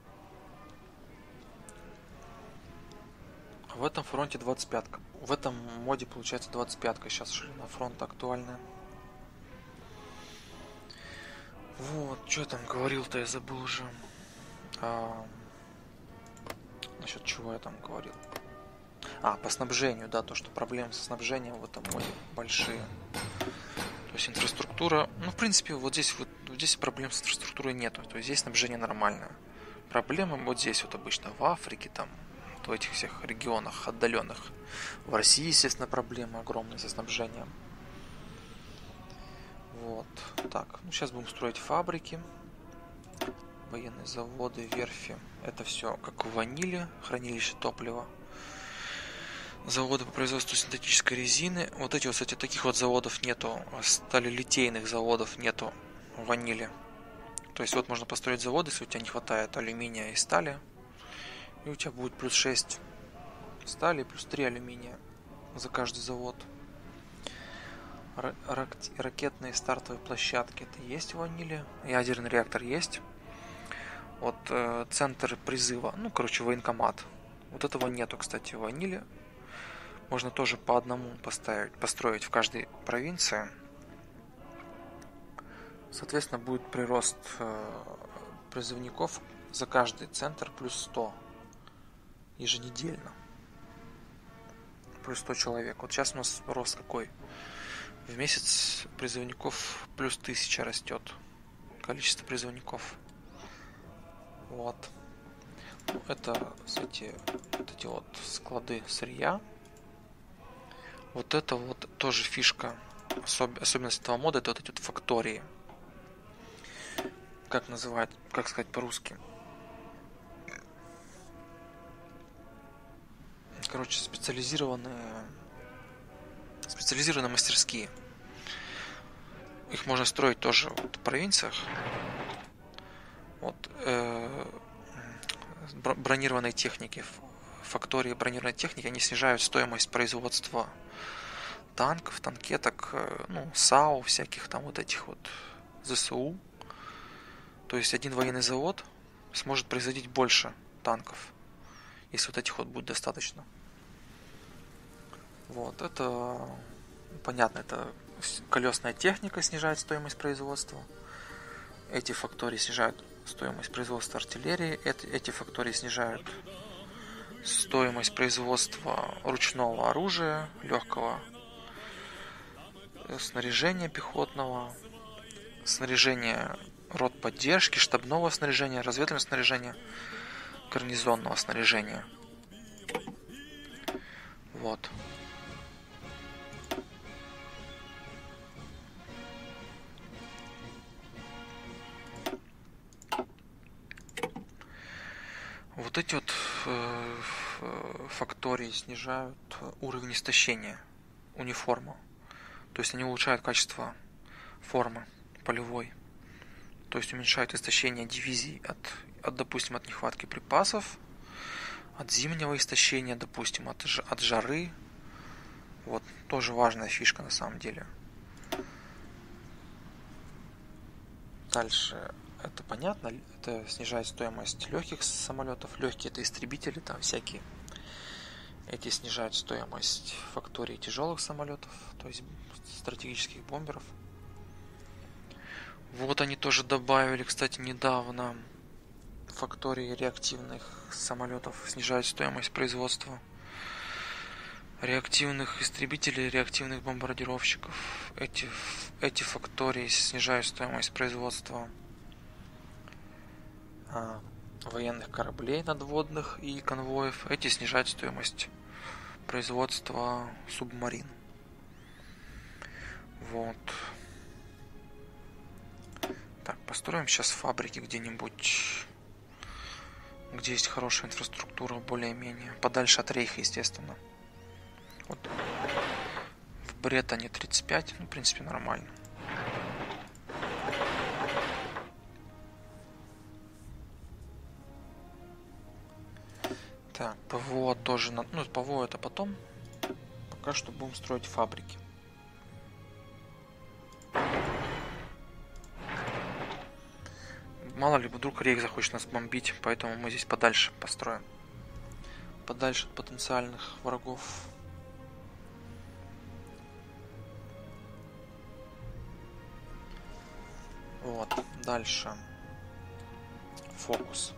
В этом фронте двадцать пятка. В этом моде получается двадцать пятка сейчас ширина фронта актуальная. Вот, что я там говорил-то, я забыл уже. А, насчет чего я там говорил? А, по снабжению, да, то, что проблемы со снабжением в этом моде большие. То есть инфраструктура, ну, в принципе, вот здесь вот здесь проблем с инфраструктурой нету. То есть здесь снабжение нормальное. Проблемы вот здесь вот обычно в Африке, там, в этих всех регионах отдаленных. В России, естественно, проблемы огромные со снабжением. Вот. Так, ну сейчас будем строить фабрики, военные заводы, верфи. Это все как в ваниле, хранилище топлива. Заводы по производству синтетической резины. Вот эти вот, кстати, таких вот заводов нету, сталелитейных заводов нету в ваниле. То есть вот можно построить заводы, если у тебя не хватает алюминия и стали. И у тебя будет плюс шесть стали, плюс три алюминия за каждый завод. Ракетные стартовые площадки это есть в ваниле. Ядерный реактор есть. Вот э, центр призыва, ну, короче, военкомат. Вот этого нету, кстати, в ваниле. Можно тоже по одному поставить, построить в каждой провинции. Соответственно, будет прирост э, призывников за каждый центр плюс сто еженедельно. Плюс сто человек. Вот сейчас у нас рост какой? В месяц призывников плюс тысяча растет. Количество призывников. Вот. Это, кстати, вот эти вот склады сырья. Вот это вот тоже фишка. Особ... Особенность этого мода это вот эти вот фактории. Как называют, как сказать по-русски? Короче, специализированные специализированные мастерские. Их можно строить тоже вот в провинциях. Вот э, бронированной техники, фактории бронированной техники, они снижают стоимость производства танков, танкеток, ну, САУ, всяких там вот этих вот ЗСУ. То есть один военный завод сможет производить больше танков, если вот этих вот будет достаточно. Вот, это понятно, это колесная техника снижает стоимость производства. Эти фактории снижают стоимость производства артиллерии. Эти фактории снижают стоимость производства ручного оружия, легкого снаряжения пехотного, снаряжения рот поддержки, штабного снаряжения, разведывательного снаряжения, гарнизонного снаряжения. Вот. Вот эти вот э, фактории снижают уровень истощения униформы. То есть они улучшают качество формы полевой. То есть уменьшают истощение дивизий от, от допустим, от нехватки припасов, от зимнего истощения, допустим, от, от жары. Вот, тоже важная фишка на самом деле. Дальше. Это понятно, это снижает стоимость легких самолетов. Легкие это истребители, там всякие Эти снижают стоимость факторий тяжелых самолетов, то есть стратегических бомберов. Вот они тоже добавили, кстати, недавно фактории реактивных самолетов, снижают стоимость производства реактивных истребителей, реактивных бомбардировщиков. Эти, эти фактории снижают стоимость производства а, военных кораблей надводных и конвоев. Эти снижают стоимость производства субмарин. Вот. Так, построим сейчас фабрики где-нибудь, где есть хорошая инфраструктура, более-менее. Подальше от Рейха, естественно. Вот. В Бреттоне тридцать пять, ну, в принципе, нормально. Так, ПВО тоже, ну, ПВО это потом. Пока что будем строить фабрики. Мало ли, вдруг Рейх захочет нас бомбить, поэтому мы здесь подальше построим. Подальше от потенциальных врагов. Вот, дальше. Фокус.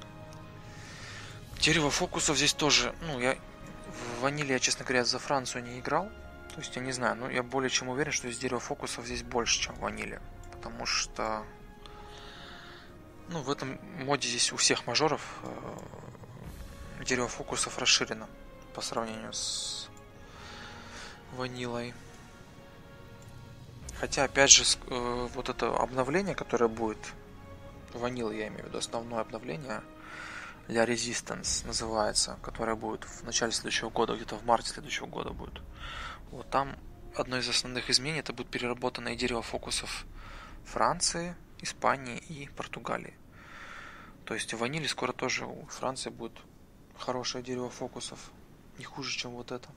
Дерево фокусов здесь тоже, ну, я в ваниле, я, честно говоря, за Францию не играл. То есть я не знаю, но я более чем уверен, что здесь дерево фокусов здесь больше, чем в ваниле. Потому что, ну, в этом моде здесь у всех мажоров э, дерево фокусов расширено по сравнению с ванилой. Хотя, опять же, э, вот это обновление, которое будет, ванила, я имею в виду, основное обновление, для Resistance называется, которое будет в начале следующего года, где-то в марте следующего года будет. Вот там одно из основных изменений, это будет переработанное дерево фокусов Франции, Испании и Португалии. То есть в ваниле скоро тоже у Франции будет хорошее дерево фокусов, не хуже, чем вот это.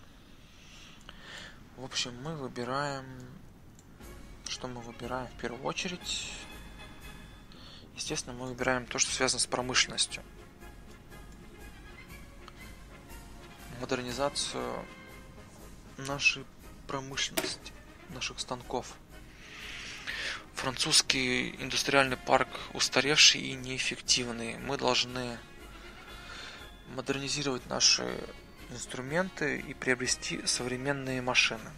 В общем, мы выбираем... Что мы выбираем в первую очередь? Естественно, мы выбираем то, что связано с промышленностью. Модернизацию нашей промышленности, наших станков. Французский индустриальный парк устаревший и неэффективный. Мы должны модернизировать наши инструменты и приобрести современные машины.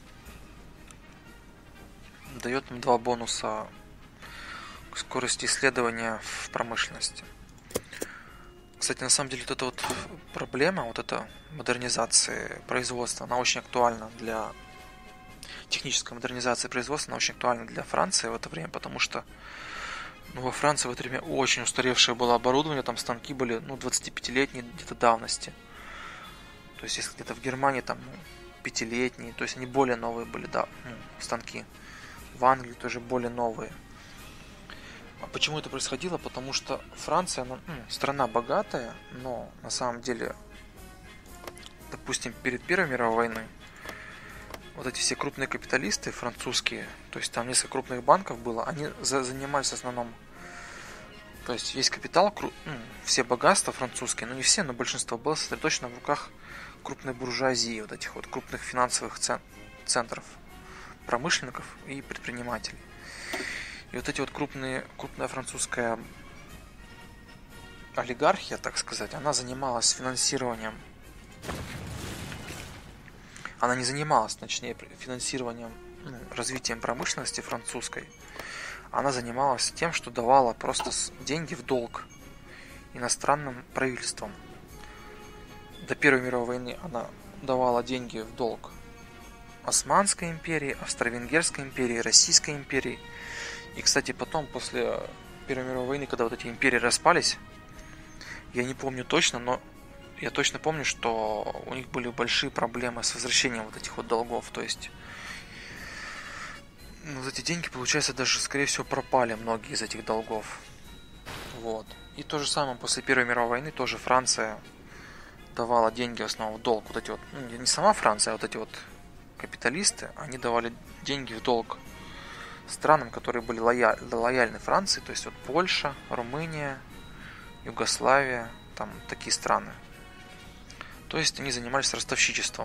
Дает нам два бонуса к скорости исследования в промышленности. Кстати, на самом деле, вот эта вот проблема, вот эта модернизация производства, она очень актуальна для технической модернизации производства, она очень актуальна для Франции в это время, потому что, ну, во Франции в это время очень устаревшее было оборудование, там станки были, ну, двадцатипятилетней где-то давности. То есть, если где-то в Германии там, ну, пятилетние, то есть они более новые были, да, ну, станки. В Англии тоже более новые. А почему это происходило? Потому что Франция, ну, страна богатая, но на самом деле, допустим, перед Первой мировой войной вот эти все крупные капиталисты французские, то есть там несколько крупных банков было, они за- занимались в основном, то есть весь капитал, кру- ну, все богатства французские, ну не все, но большинство было сосредоточено в руках крупной буржуазии, вот этих вот крупных финансовых цен- центров, промышленников и предпринимателей. И вот эти вот крупные, крупная французская олигархия, так сказать, она занималась финансированием. Она не занималась, точнее, финансированием, ну, развитием промышленности французской. Она занималась тем, что давала просто деньги в долг иностранным правительствам. До Первой мировой войны она давала деньги в долг Османской империи, Австро-Венгерской империи, Российской империи. И, кстати, потом, после Первой мировой войны, когда вот эти империи распались, я не помню точно, но я точно помню, что у них были большие проблемы с возвращением вот этих вот долгов. То есть, ну, вот эти деньги, получается, даже, скорее всего, пропали многие из этих долгов. Вот. И то же самое после Первой мировой войны тоже Франция давала деньги в основном в долг. Вот эти вот, ну, не сама Франция, а вот эти вот капиталисты, они давали деньги в долг странам, которые были лояль, лояльны Франции, то есть вот Польша, Румыния, Югославия, там такие страны. То есть они занимались ростовщичеством.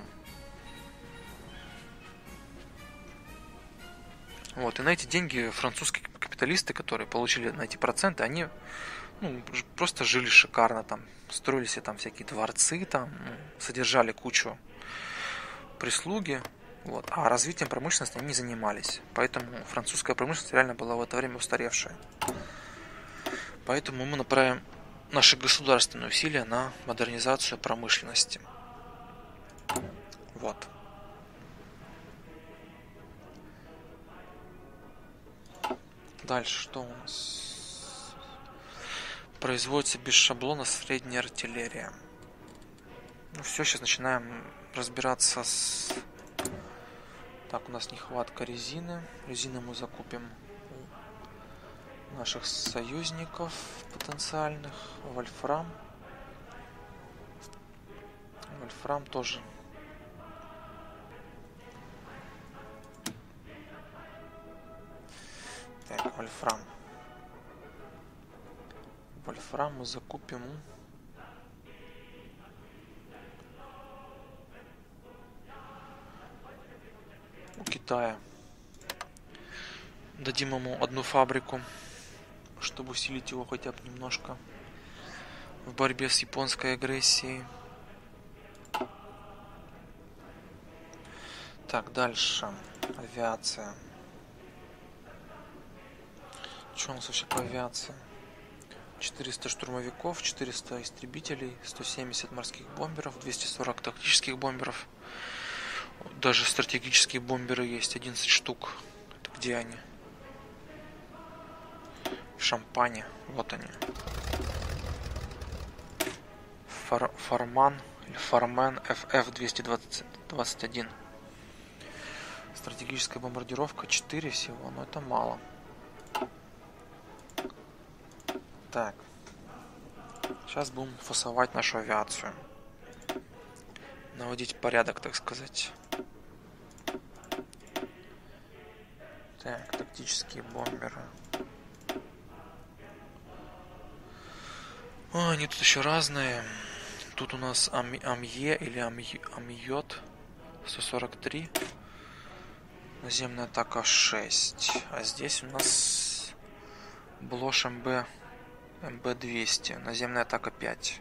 Вот, и на эти деньги французские капиталисты, которые получили на эти проценты, они ну, просто жили шикарно, там, строили себе там всякие дворцы, там, ну, содержали кучу прислуги, вот, а развитием промышленности они не занимались. Поэтому французская промышленность реально была в это время устаревшая. Поэтому мы направим наши государственные усилия на модернизацию промышленности. Вот. Дальше что у нас? Производится без шаблона средняя артиллерия. Ну все, сейчас начинаем разбираться с... Так, у нас нехватка резины. Резины мы закупим у наших союзников потенциальных. Вольфрам. Вольфрам тоже. Так, вольфрам. Вольфрам мы закупим у Китая. Дадим ему одну фабрику, чтобы усилить его хотя бы немножко в борьбе с японской агрессией. Так, дальше. Авиация. Что у нас вообще по авиации? четыреста штурмовиков, четыреста истребителей, сто семьдесят морских бомберов, двести сорок тактических бомберов. Даже стратегические бомберы есть, одиннадцать штук. Это где они? В Шампане. Вот они. Фар, Фарман или Фармен эф эф двести двадцать один. Стратегическая бомбардировка четыре всего, но это мало. Так. Сейчас будем фасовать нашу авиацию. Наводить порядок, так сказать. Так, тактические бомберы. О, они тут еще разные. Тут у нас Ам- Амье или Амье, Амьот сто сорок три. Наземная атака шесть. А здесь у нас Блош МБ эм бэ двести. Наземная атака пять.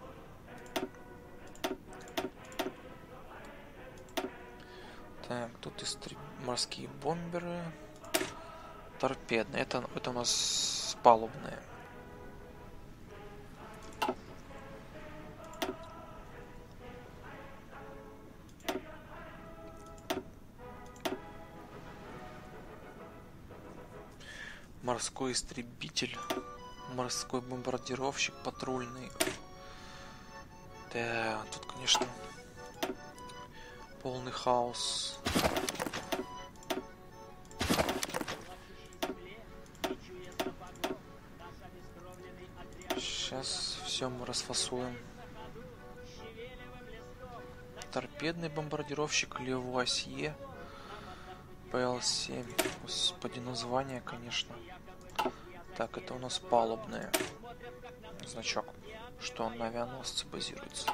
Так, тут истреб... морские бомберы. Торпедные. Это, это у нас палубные. Морской истребитель. Морской бомбардировщик патрульный. Да, тут, конечно, полный хаос. Сейчас все мы расфасуем. Торпедный бомбардировщик Левуасье пэ эл семь. Господи, название, конечно. Так, это у нас палубные. Значок, что он на авианосце базируется.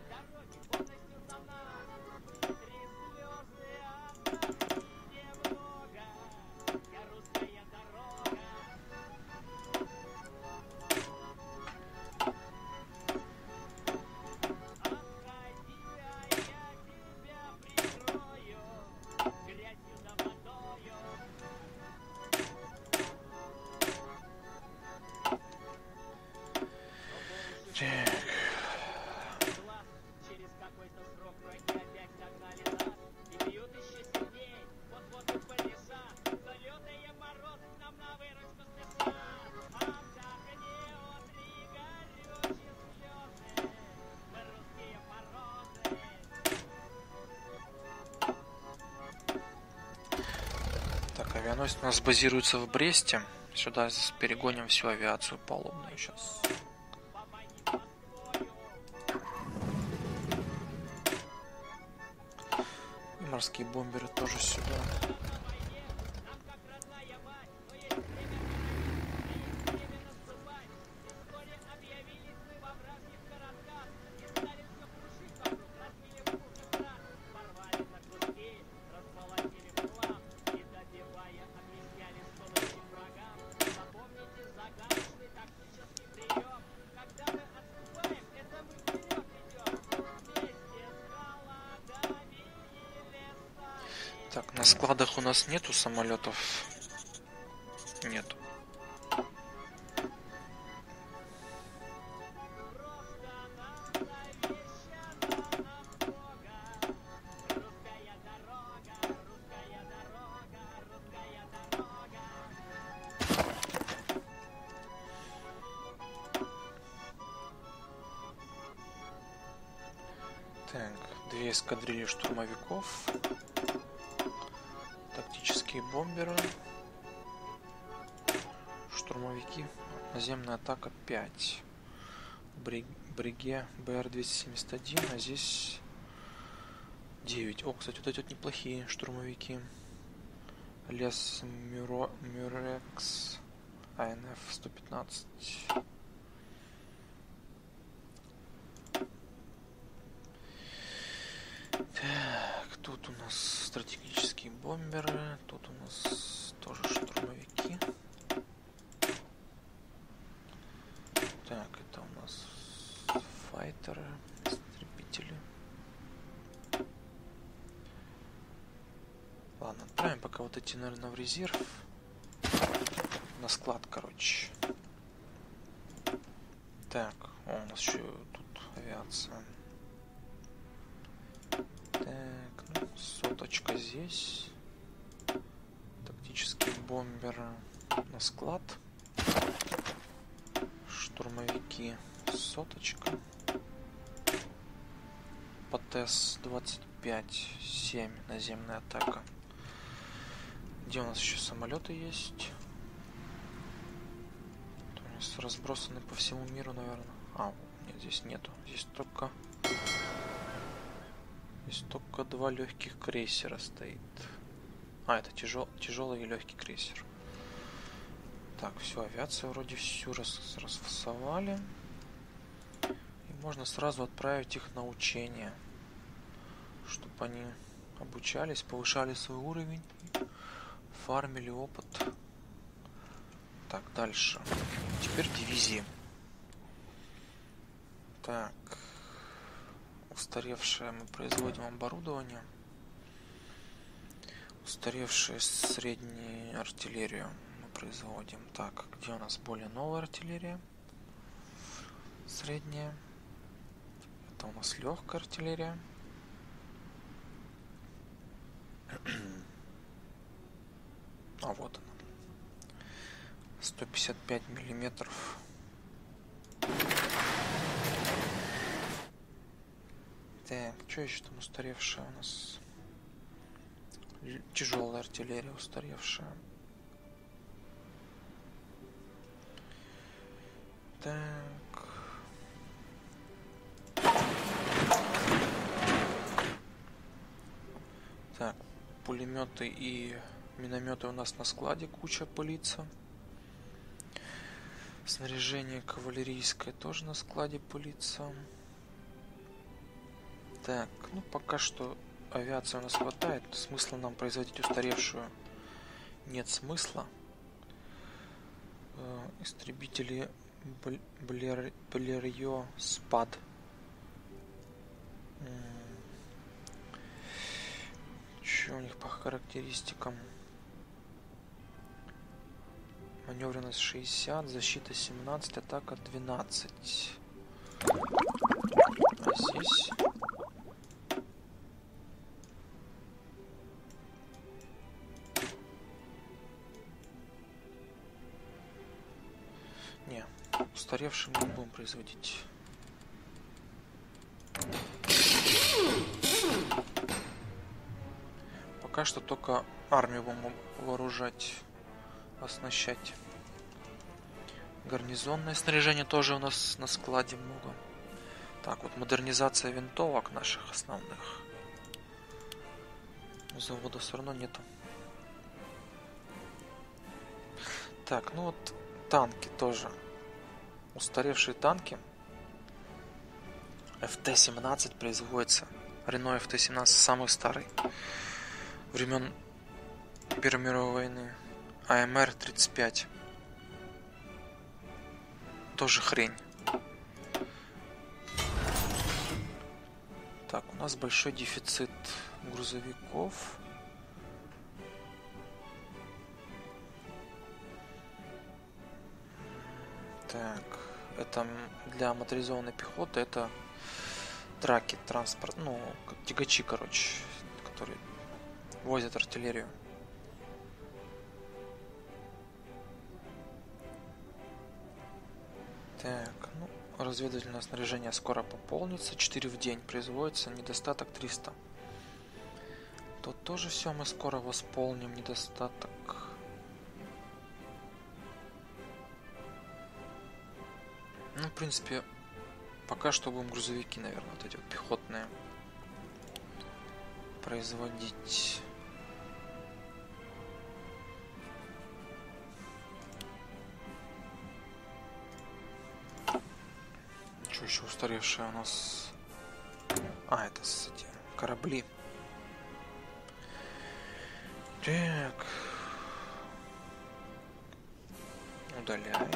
Авианосец у нас базируется в Бресте. Сюда перегоним всю авиацию палубную сейчас. И морские бомберы тоже сюда. складах у нас нету самолетов. Нету. Так, две эскадрильи штурмовиков, тактические бомберы, штурмовики, наземная атака пять, Бриге БР двести семьдесят один, а здесь девять. О, кстати, вот эти вот неплохие штурмовики. Лес Мюро, Мюрекс АНФ сто пятнадцать. Так, тут у нас стратегические бомберы, тут у нас тоже штурмовики. Так, это у нас файтеры, истребители. Ладно, отправим пока вот эти, наверное, в резерв. На склад, короче. Так, о, у нас еще тут авиация. Так, ну, соточка здесь. Тактические бомберы на склад. Штурмовики соточка. ПТС двадцать пять семь, наземная атака. Где у нас еще самолеты есть? У нас разбросаны по всему миру, наверное. А, нет, здесь нету. Здесь только Здесь только два легких крейсера стоит. А, это тяжел, тяжелый и легкий крейсер. Так, все, авиацию вроде всю рас, расфасовали. И можно сразу отправить их на учения, чтобы они обучались, повышали свой уровень, фармили опыт. Так, дальше. Теперь дивизии. Так. Устаревшее мы производим оборудование. Устаревшую среднюю артиллерию мы производим. Так, где у нас более новая артиллерия? Средняя. Это у нас легкая артиллерия. А вот она. сто пятьдесят пять миллиметров. Так, что еще там устаревшая у нас? Тяжелая артиллерия устаревшая. Так. Так, пулеметы и минометы у нас на складе куча пылится. Снаряжение кавалерийское тоже на складе пылится. Так, ну пока что авиации у нас хватает. Смысла нам производить устаревшую нет смысла. Э, истребители Блер... Блерье Спад. Что у них по характеристикам? Маневренность шестьдесят, защита семнадцать, атака двенадцать. А здесь... Не, устаревшим мы не будем производить. Пока что только армию будем вооружать, оснащать. Гарнизонное снаряжение тоже у нас на складе много. Так, вот модернизация винтовок наших основных. Завода все равно нету. Так, ну вот танки тоже. Устаревшие танки. эф тэ семнадцать производится. Рено эф тэ семнадцать самый старый. Времен Первой мировой войны. а эм эр тридцать пять. Тоже хрень. Так, у нас большой дефицит грузовиков. Так, это для моторизованной пехоты, это траки, транспорт, ну, как тягачи, короче, которые возят артиллерию. Так, ну, разведывательное снаряжение скоро пополнится, четыре в день производится, недостаток триста. Тут тоже все мы скоро восполним, недостаток. Ну, в принципе, пока что будем грузовики, наверное, вот эти вот пехотные производить. Что еще устаревшие у нас? А, это, кстати, корабли. Так. Удаляем.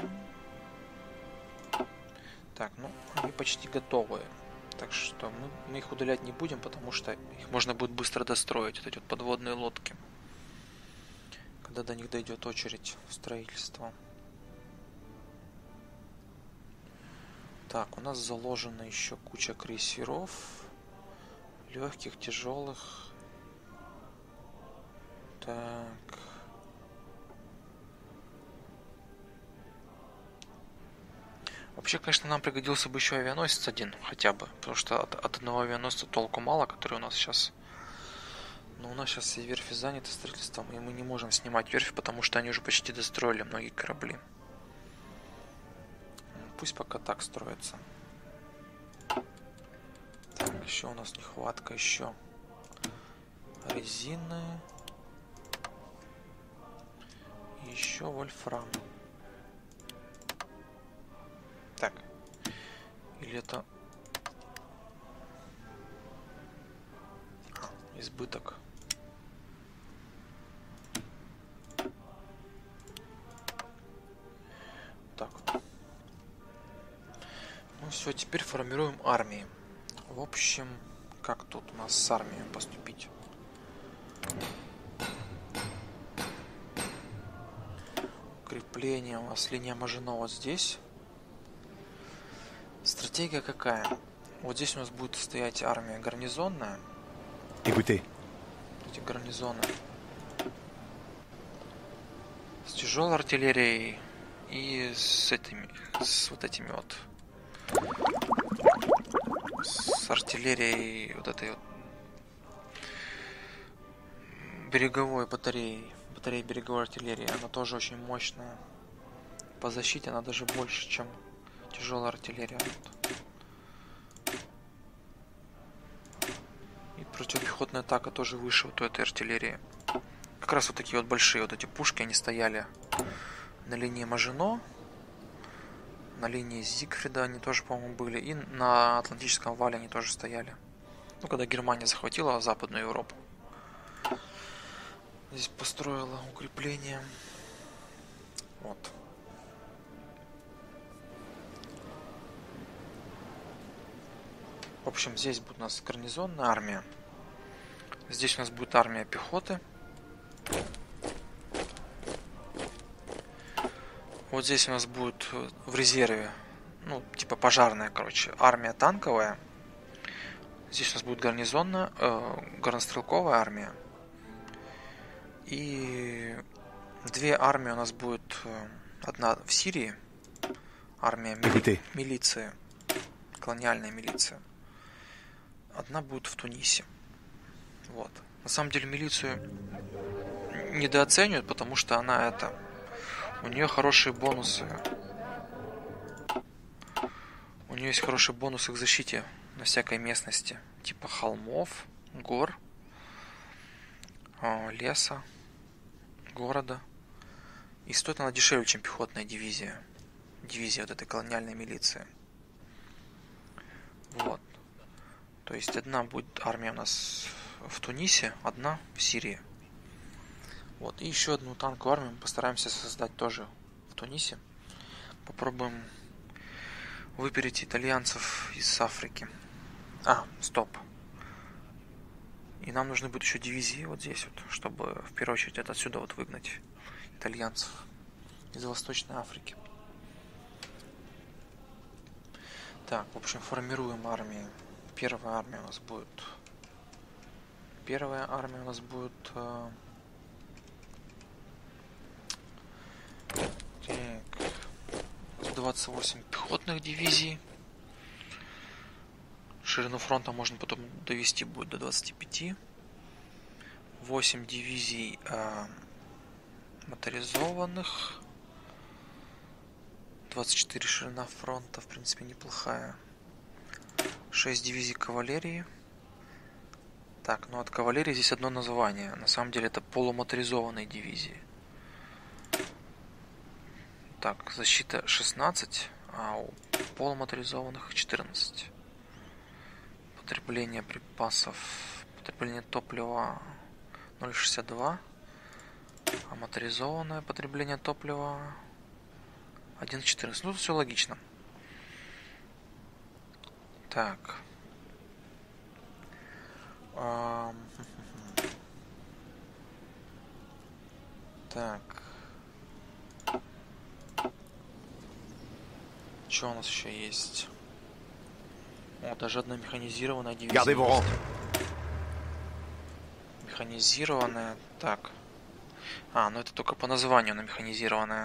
Так, ну, они почти готовы. Так что мы, мы их удалять не будем, потому что их можно будет быстро достроить, вот эти вот подводные лодки. Когда до них дойдет очередь строительства. Так, у нас заложена еще куча крейсеров. Легких, тяжелых. Так. Вообще, конечно, нам пригодился бы еще авианосец один, хотя бы. Потому что от, от одного авианосца толку мало, который у нас сейчас. Но у нас сейчас все верфи заняты строительством, и мы не можем снимать верфи, потому что они уже почти достроили многие корабли. Пусть пока так строится. Так, еще у нас нехватка еще резины. И еще вольфрам. Так. Или это... А, избыток. Так вот. Ну все, теперь формируем армии. В общем, как тут у нас с армией поступить? Укрепление у нас линия Мажино вот здесь. Стратегия какая? Вот здесь у нас будет стоять армия гарнизонная.
Écoutez.
Эти гарнизоны. С тяжелой артиллерией и с этими, с вот этими вот, с артиллерией вот этой вот береговой батареей, батареей береговой артиллерии. Она тоже очень мощная. По защите она даже больше, чем тяжелая артиллерия. И противопехотная атака тоже выше вот у этой артиллерии. Как раз вот такие вот большие вот эти пушки, они стояли на линии Мажино, на линии Зигфрида они тоже, по-моему, были, и на Атлантическом вале они тоже стояли. Ну, когда Германия захватила Западную Европу. Здесь построила укрепление. Вот. В общем, здесь будет у нас гарнизонная армия. Здесь у нас будет армия пехоты. Вот здесь у нас будет в резерве, ну, типа пожарная, короче, армия танковая. Здесь у нас будет гарнизонная, э, горнострелковая армия. И две армии у нас будет, одна в Сирии, армия мили... милиции, колониальная милиция. Одна будет в Тунисе. Вот. На самом деле милицию недооценивают, потому что она это... У нее хорошие бонусы. У нее есть хорошие бонусы к защите на всякой местности. Типа холмов, гор, леса, города. И стоит она дешевле, чем пехотная дивизия. Дивизия вот этой колониальной милиции. Вот. То есть одна будет армия у нас в Тунисе, одна в Сирии. Вот. И еще одну танковую армию мы постараемся создать тоже в Тунисе. Попробуем выпереть итальянцев из Африки. А, стоп. И нам нужны будут еще дивизии вот здесь вот, чтобы в первую очередь это отсюда вот выгнать итальянцев из Восточной Африки. Так, в общем, формируем армии. Первая армия у нас будет... Первая армия у нас будет... Э... Так. двадцать восемь пехотных дивизий. Ширину фронта можно потом довести будет до двадцати пяти. восемь дивизий э... моторизованных. двадцать четыре ширина фронта, в принципе, неплохая. шесть дивизий кавалерии. Так, ну от кавалерии здесь одно название. На самом деле это полумоторизованные дивизии. Так, защита шестнадцать, а у полумоторизованных четырнадцать. Потребление припасов, потребление топлива ноль целых шестьдесят два. А моторизованное потребление топлива один целых четырнадцать. Ну, все логично. Так. Так. Что у нас еще есть? О, даже одна механизированная дивизия есть. Механизированная. Так. А, ну это только по названию она механизированная.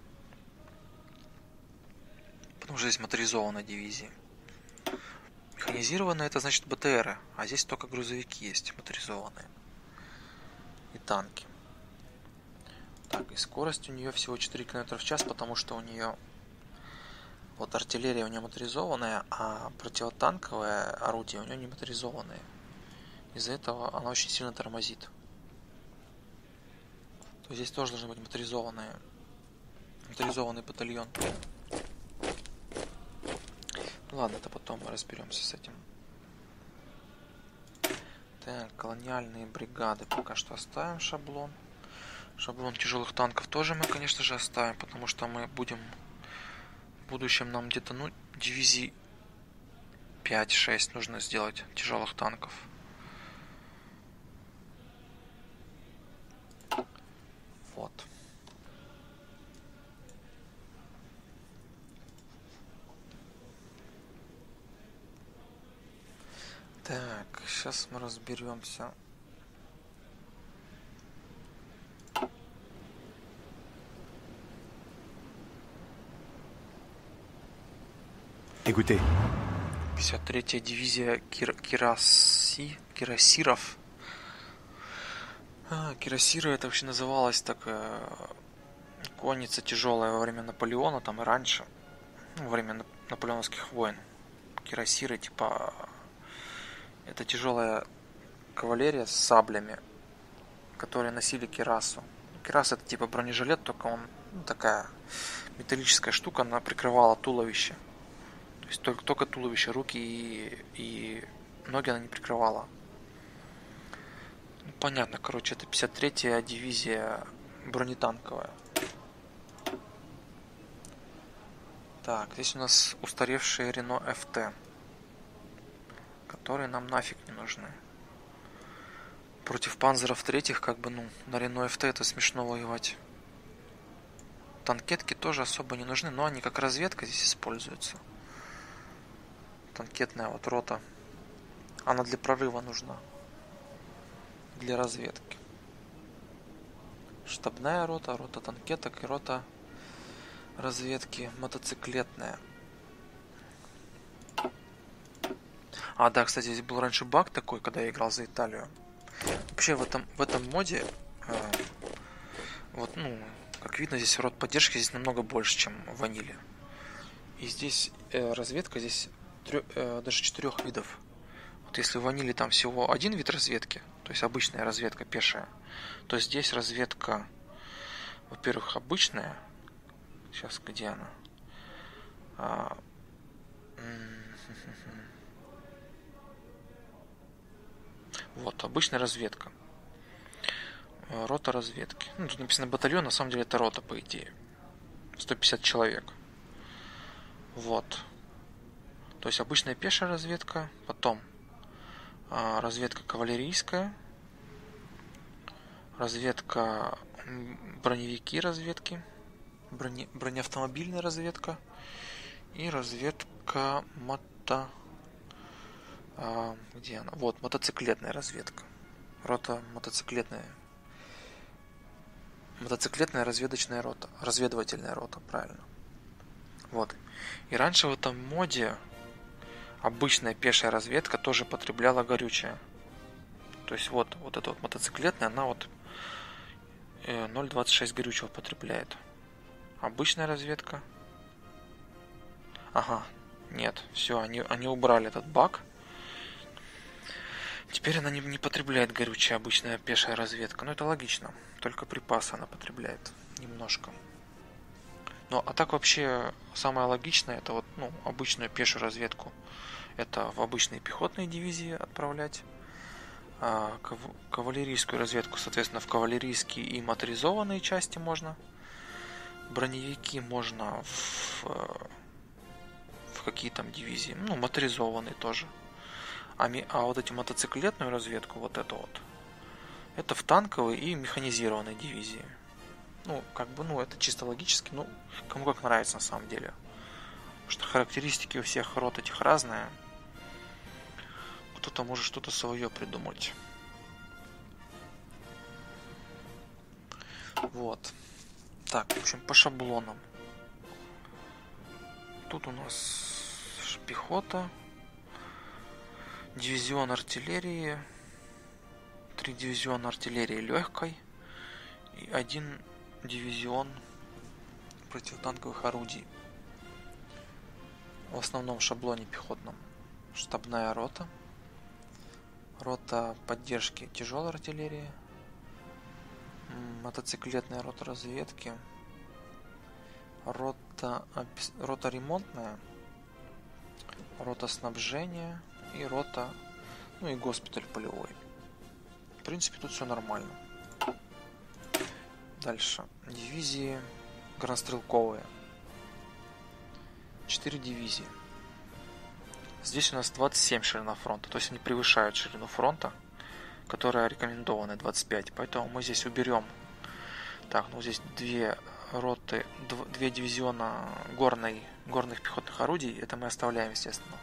Потому что здесь моторизованная дивизия. Механизированная это значит БТРы, а здесь только грузовики есть моторизованные. И танки. Так, и скорость у нее всего четыре километра в час, потому что у нее вот артиллерия у нее моторизованная, а противотанковое орудие у нее не моторизованное. Из-за этого она очень сильно тормозит. То есть здесь тоже должен быть моторизованный, моторизованный батальон. Ладно, это потом мы разберемся с этим. Так, колониальные бригады пока что оставим шаблон. Шаблон тяжелых танков тоже мы, конечно же, оставим, потому что мы будем в будущем нам где-то, ну, дивизий пять-шесть нужно сделать тяжелых танков. Вот. Так, сейчас мы разберемся.
Écoutez.
пятьдесят третья дивизия Кир... Кираси... Кирасиров. А, Кирасиры это вообще называлось так э, конница тяжелая во время Наполеона, там и раньше, во время наполеоновских войн. Кирасиры типа это тяжелая кавалерия с саблями, которые носили кирасу. Кираса это типа бронежилет, только он ну, такая металлическая штука, она прикрывала туловище. То есть только, только туловище, руки и, и ноги она не прикрывала. Ну, понятно, короче, это пятьдесят третья дивизия бронетанковая. Так, здесь у нас устаревшие Рено эф тэ, которые нам нафиг не нужны. Против панзеров третьих, как бы, ну, на Рено эф тэ это смешно воевать. Танкетки тоже особо не нужны, но они как разведка здесь используются. Танкетная вот рота. Она для прорыва нужна. Для разведки. Штабная рота, рота танкеток и рота разведки мотоциклетная. А, да, кстати, здесь был раньше баг такой, когда я играл за Италию. Вообще в этом, в этом моде э, вот, ну, как видно, здесь род поддержки здесь намного больше, чем в ваниле. И здесь э, разведка здесь трё, э, даже четырех видов. Вот если в ваниле там всего один вид разведки, то есть обычная разведка пешая, то здесь разведка, во-первых, обычная. Сейчас где она? А, вот, обычная разведка. Рота разведки. Ну, тут написано батальон, на самом деле это рота, по идее. сто пятьдесят человек. Вот. То есть обычная пешая разведка, потом а, разведка кавалерийская, разведка броневики разведки, броне, бронеавтомобильная разведка И разведка мото... А, где она? Вот, мотоциклетная разведка. Рота мотоциклетная. Мотоциклетная разведочная рота. Разведывательная рота, правильно. Вот. И раньше в этом моде обычная пешая разведка тоже потребляла горючее. То есть вот, вот эта вот мотоциклетная, она вот ноль целых двадцать шесть горючего потребляет. Обычная разведка. Ага, нет, все, они, они убрали этот баг. Теперь она не, не потребляет горючее, обычная пешая разведка. Ну это логично, только припасы она потребляет немножко. Ну а так вообще самое логичное, это вот ну, обычную пешую разведку. Это в обычные пехотные дивизии отправлять. А кавалерийскую разведку, соответственно, в кавалерийские и моторизованные части можно. Броневики можно в, в какие там дивизии. Ну, моторизованные тоже. А, ми, а вот эти мотоциклетную разведку, вот это вот, это в танковые и механизированные дивизии. Ну, как бы, ну, это чисто логически, ну, кому как нравится на самом деле. Потому что характеристики у всех рот этих разные. Кто-то может что-то свое придумать. Вот. Так, в общем, по шаблонам. Тут у нас пехота, дивизион артиллерии, три дивизиона артиллерии легкой и один дивизион противотанковых орудий. В основном шаблоне пехотном штабная рота, рота поддержки тяжелой артиллерии, мотоциклетная рота разведки, рота, рота ремонтная, рота снабжения и рота, ну и госпиталь полевой. В принципе, тут все нормально. Дальше. Дивизии горнострелковые. четыре дивизии. Здесь у нас двадцать семь ширина фронта, то есть они превышают ширину фронта, которая рекомендована двадцать пять. Поэтому мы здесь уберем. Так, ну здесь две роты, две дивизиона горной, горных пехотных орудий. Это мы оставляем, естественно.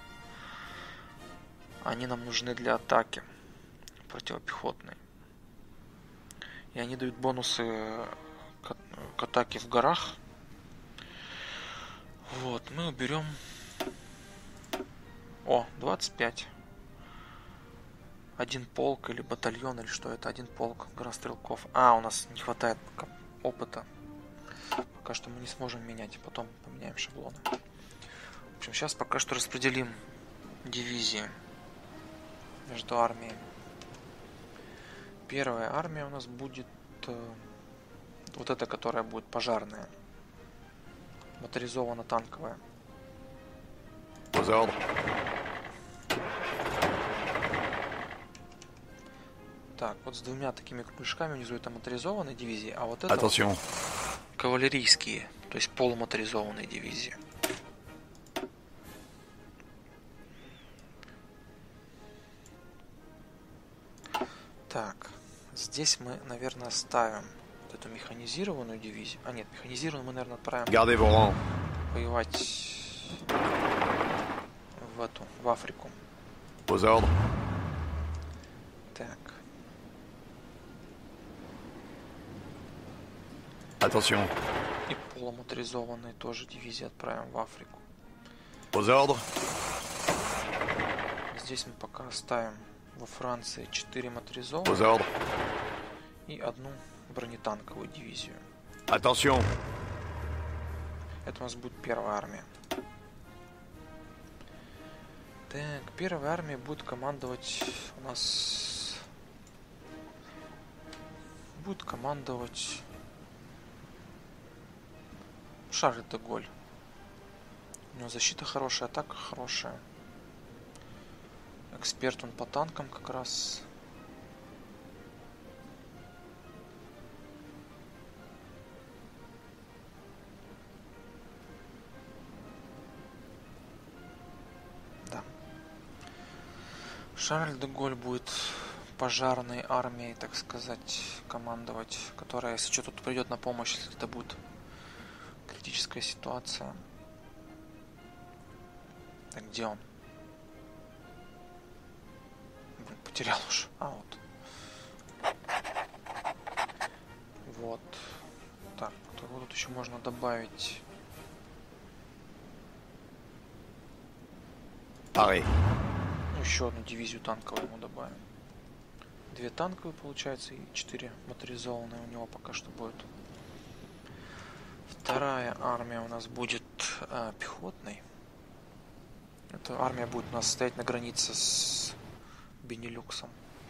Они нам нужны для атаки противопехотной. И они дают бонусы к, к атаке в горах. Вот, мы уберем... О, двадцать пять. Один полк или батальон, или что это? Один полк горнострелков. А, у нас не хватает пока опыта. Пока что мы не сможем менять. Потом поменяем шаблоны. В общем, сейчас пока что распределим дивизии между армиями. Первая армия у нас будет э, вот эта, которая будет пожарная. Моторизованно-танковая. Так, вот с двумя такими кружками внизу это моторизованные дивизии, а вот это вот кавалерийские, то есть полумоторизованные дивизии. Так, здесь мы, наверное, ставим вот эту механизированную дивизию. А нет, механизированную мы, наверное, отправим воевать в эту, в Африку. Так.
Attention.
И полумоторизованные тоже дивизии отправим в Африку. Здесь мы пока оставим во Франции четыре моторизованные и одну бронетанковую дивизию.
Attention.
Это у нас будет первая армия. Так, первая армия будет командовать у нас... Будет командовать... Шарль де Голь. У него защита хорошая, атака хорошая. Эксперт он по танкам как раз. Да. Шарль де Голь будет пожарной армией, так сказать, командовать, которая, если что, тут придет на помощь, если это будет критическая ситуация. где он? Блин, потерял уже. А, вот. Вот. Так, тут еще можно добавить.
Пари.
Еще одну дивизию танковую ему добавим. Две танковые получается и четыре моторизованные у него пока что будет. Вторая армия у нас будет э, пехотной. Эта армия будет у нас стоять на границе с Бенилюксом.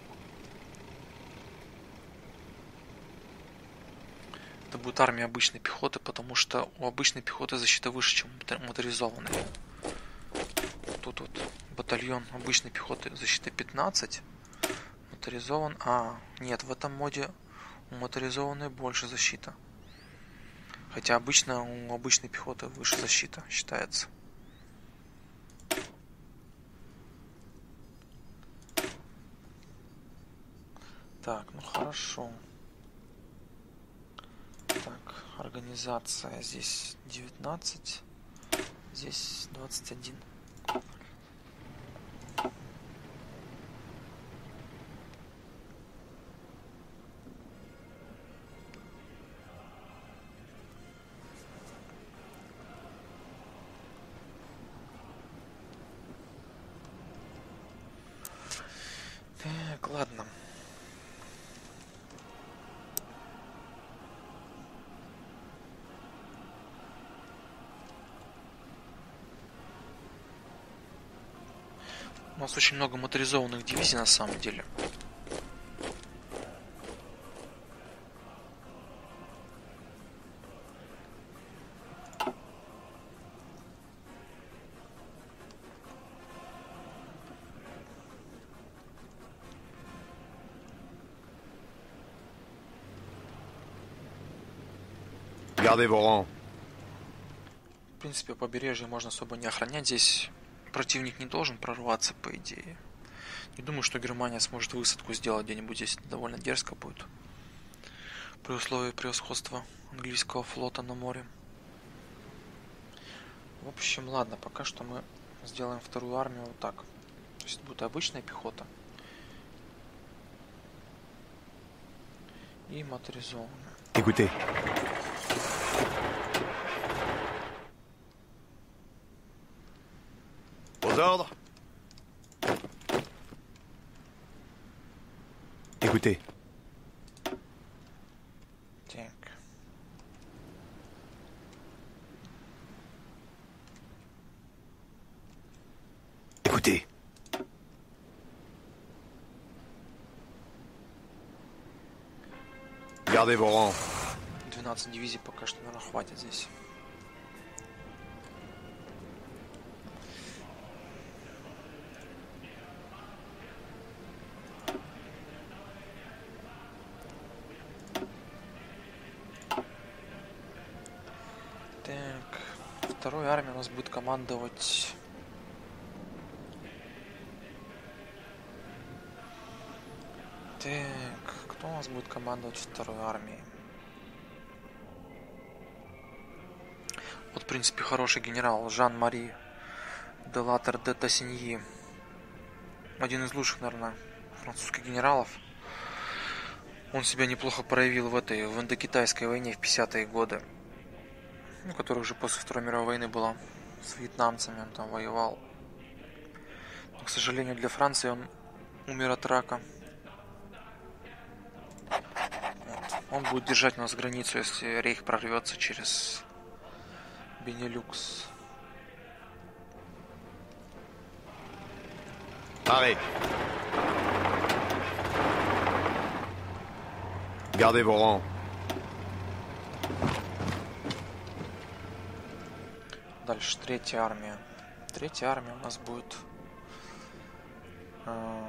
Это будет армия обычной пехоты, потому что у обычной пехоты защита выше, чем моторизованной. Тут вот батальон обычной пехоты защита пятнадцать. Моторизован. А, нет, в этом моде у моторизованной больше защита. Хотя обычно у обычной пехоты выше защита считается. Так, ну хорошо. Так, организация здесь девятнадцать, здесь двадцать один. Так, ладно. У нас очень много моторизованных дивизий на самом деле.
Gardez vos rangs.
В принципе, побережье можно особо не охранять. Здесь противник не должен прорваться, по идее. Не думаю, что Германия сможет высадку сделать где-нибудь здесь. Довольно дерзко будет. При условии превосходства английского флота на море. В общем, ладно, пока что мы сделаем вторую армию вот так. То есть будет обычная пехота. И моторизованная.
Écoutez. Aux ordres. Écoutez.
Так.
Écoutez. Gardez vos rangs.
двенадцать дивизий пока что, наверное, хватит здесь. Так, второй армией у нас будет командовать... Так, кто у нас будет командовать второй армией? Вот, в принципе, хороший генерал Жан-Мари де Латер де Тассиньи. Один из лучших, наверное, французских генералов. Он себя неплохо проявил в этой, в Индокитайской войне в пятидесятые годы. Ну, которая уже после Второй мировой войны была с вьетнамцами, он там воевал. Но, к сожалению, для Франции он умер от рака. Вот. Он будет держать у нас границу, если рейх прорвется через Бенилюкс.
Parez. Gardez vos rangs.
Дальше третья армия. Третья армия у нас будет... Э,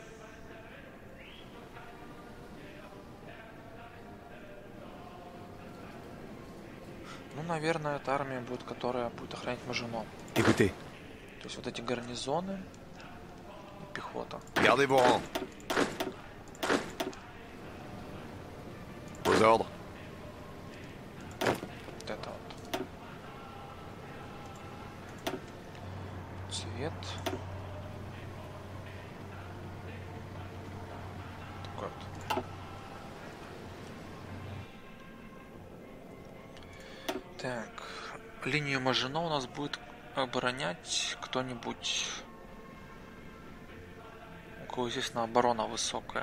ну, наверное, эта армия будет, которая будет охранять Мажино.
Écoutez.
То есть вот эти гарнизоны и пехота.
Gardez vos rangs. Aux ordres.
Вот это вот. цвет. Такой вот. Так. Линию Мажино у нас будет оборонять кто-нибудь, у кого, естественно, оборона высокая.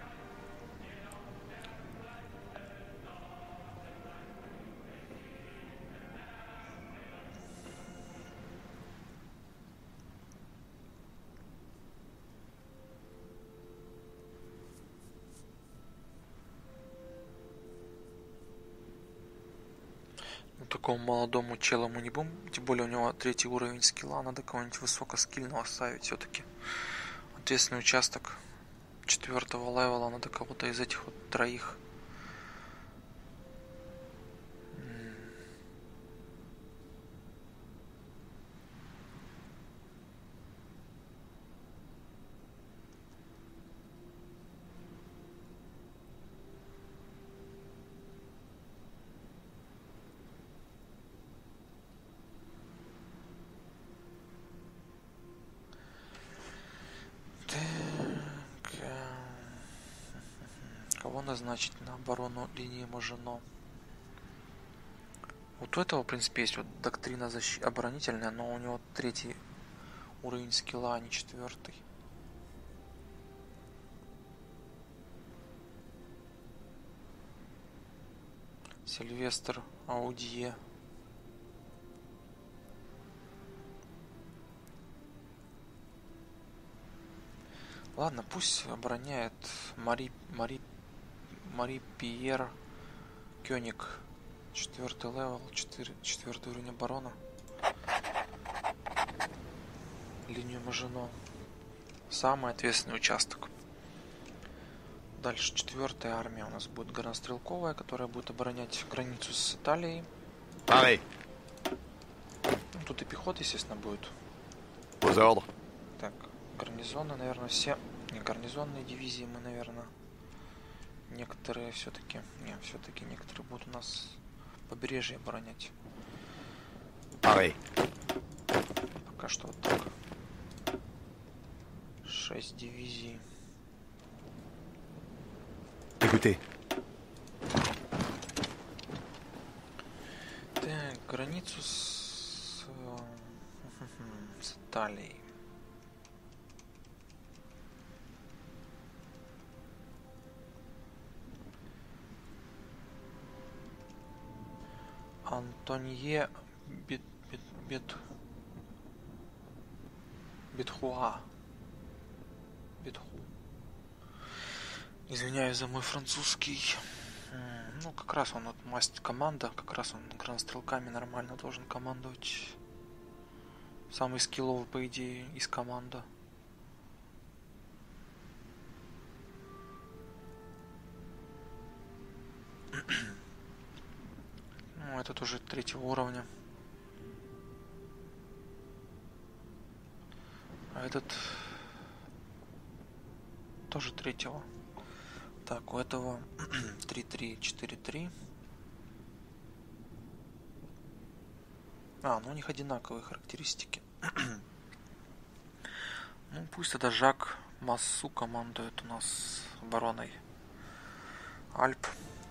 Такому молодому челу мы не будем, тем более у него третий уровень скилла, надо кого-нибудь высокоскильного ставить все-таки. Ответственный участок четвертого левела, надо кого-то из этих вот троих. Кого назначить на оборону линии Мажино? Вот у этого, в принципе, есть вот доктрина защи... оборонительная, но у него третий уровень скилла, а не четвертый. Сильвестр Аудье. Ладно, пусть обороняет Мари, Мари, Мари Пьер Кёник. Четвертый левел, четвертый уровень обороны. Линию Мажино. Самый ответственный участок. Дальше четвертая армия у нас будет горнострелковая, которая будет оборонять границу с Италией.
Pareil.
Ну, тут и пехота, естественно, будет.
Aux ordres.
Так, гарнизоны, наверное, все... Не, гарнизонные дивизии мы, наверное... Некоторые все-таки... Не, все-таки некоторые будут у нас побережье оборонять.
Pareil.
Пока что вот так. Шесть дивизий.
Écoutez.
Так, границу с... с Италией. Антонье Бет... Бет... Бет... Бетхуа. Бетху. Извиняюсь за мой французский. Ну, как раз он вот мастер команда, как раз он гранатстрелками нормально должен командовать. Самый скилловый, по идее, из команды. Ну, этот уже третьего уровня. А этот тоже третьего. Так, у этого три три четыре три. А, ну у них одинаковые характеристики. Ну пусть тогда Жак Массу командует у нас обороной Альп.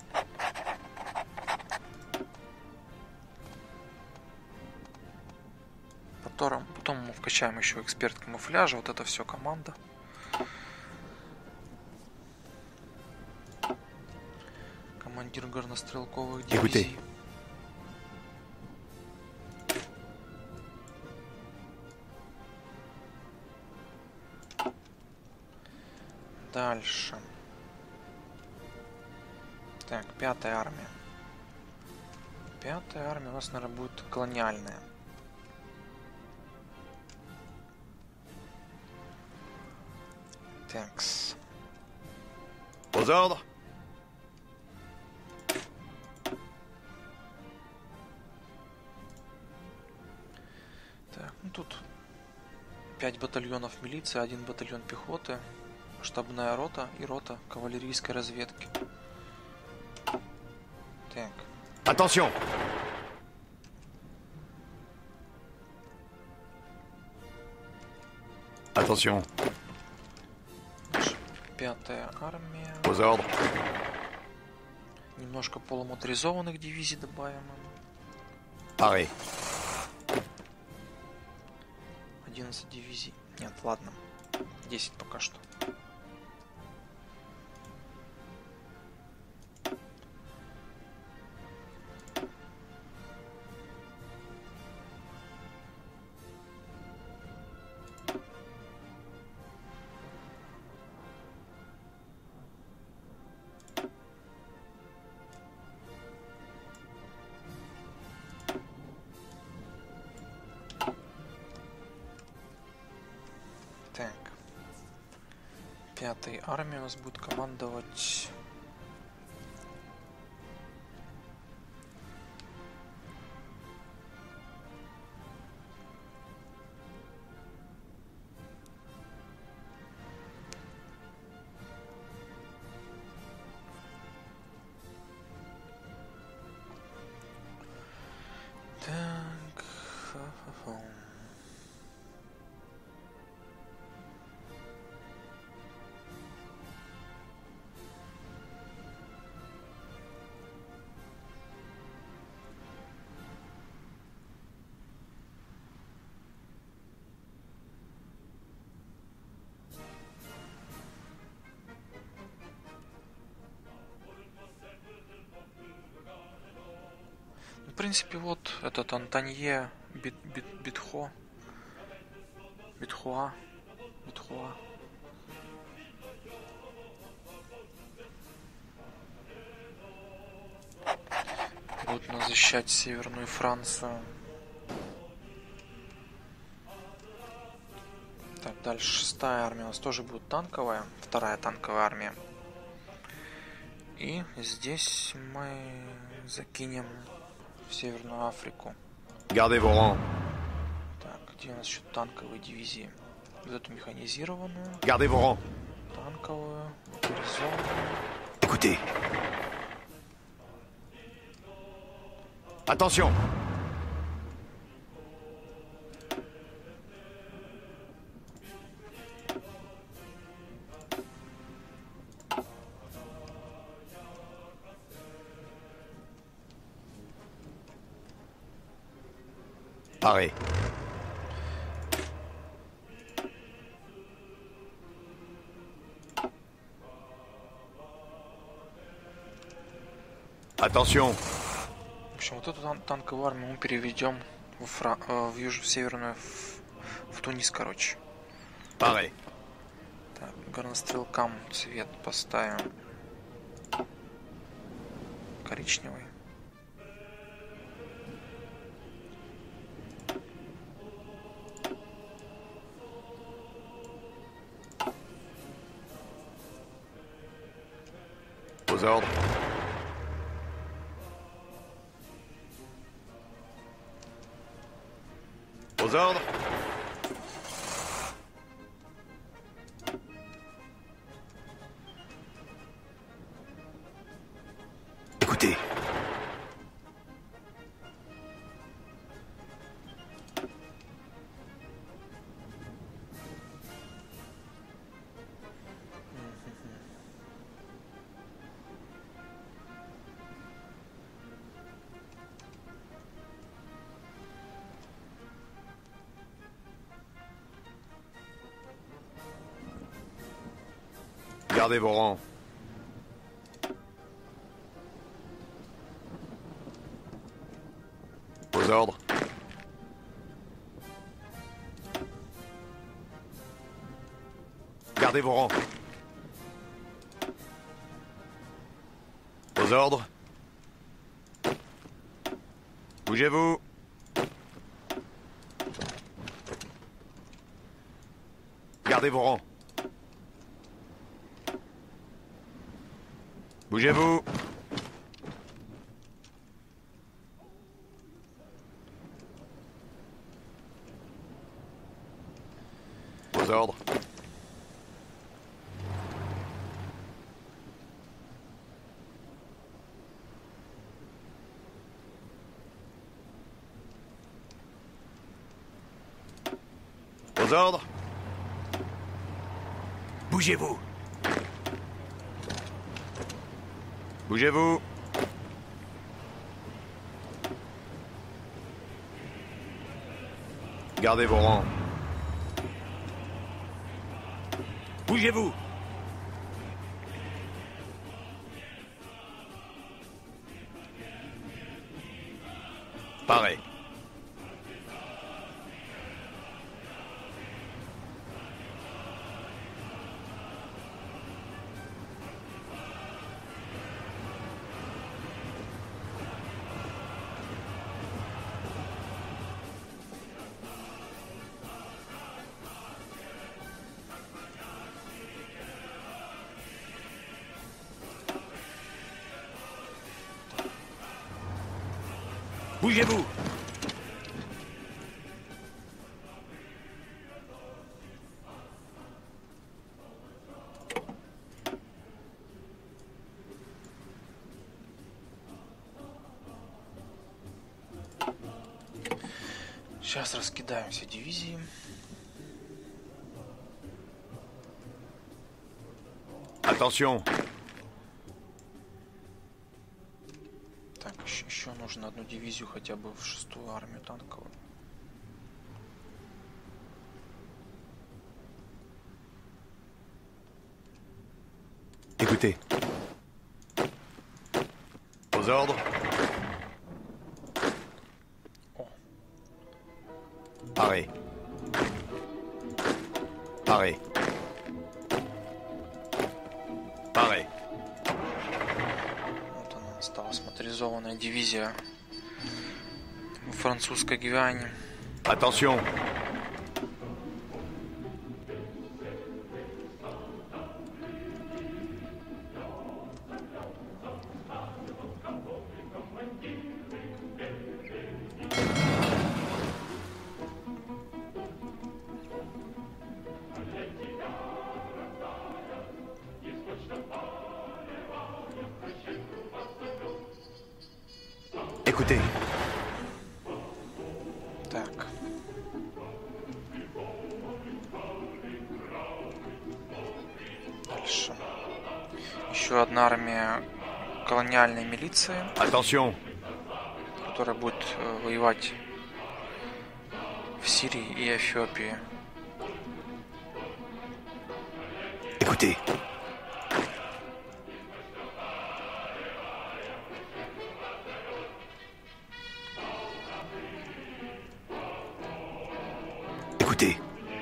Потом, потом мы вкачаем еще эксперт камуфляжа. Вот это все команда. Командир горнострелковых дивизий. Дальше. Так, пятая армия. Пятая армия у нас, наверное, будет колониальная. Такс.
Aux ordres.
Так, ну тут пять батальонов милиции, один батальон пехоты, штабная рота и рота кавалерийской разведки. Так.
Attention. Attention.
Пятая армия.
Aux ordres.
Немножко полумоторизованных дивизий добавим.
Paré.
одиннадцать дивизий. Нет, ладно. десять пока что. Так. Пятой армией у нас будет командовать так. Хо-хо-хо. В принципе, вот этот Антонье Бит, Бит, Битхо. Битхуа. Битхуа. Будут нас защищать Северную Францию. Так, дальше шестая армия у нас тоже будет танковая. Вторая танковая армия. И здесь мы закинем в Северную Африку.
Gardez vos rangs.
Так, где у нас еще танковые дивизии? Вот эту механизированную,
Gardez vos rangs.
танковую, моторизованную.
Écoutez. Attention. Paré. Attention.
В общем, вот эту тан- танковую армию мы переведем в, Фра- э, в, юж- в Северную, в, в Тунис, короче.
Paré.
Так, горнострелкам цвет поставим коричневый.
Aux ordres. Aux ordres. Écoutez. Gardez vos rangs. Aux ordres. Gardez vos rangs. Aux ordres. Bougez-vous. Gardez vos rangs. Bougez-vous. Aux ordres. Aux ordres. Bougez-vous. Bougez-vous. Gardez vos rangs. Bougez-vous. Parez. Bougez-vous.
Сейчас раскидаем все дивизии.
Attention.
Так, еще, еще нужно одну дивизию хотя бы в шестую армию танковую.
Écoutez. Aux ordres.
О,
Parez. Parez. Parez.
вот она осталась моторизованная дивизия в французской Гвиане.
Attention. Écoutez.
Так. Дальше. Еще одна армия колониальной милиции,
Attention.
которая будет э, воевать в Сирии и Эфиопии.
Écoutez. Écoutez.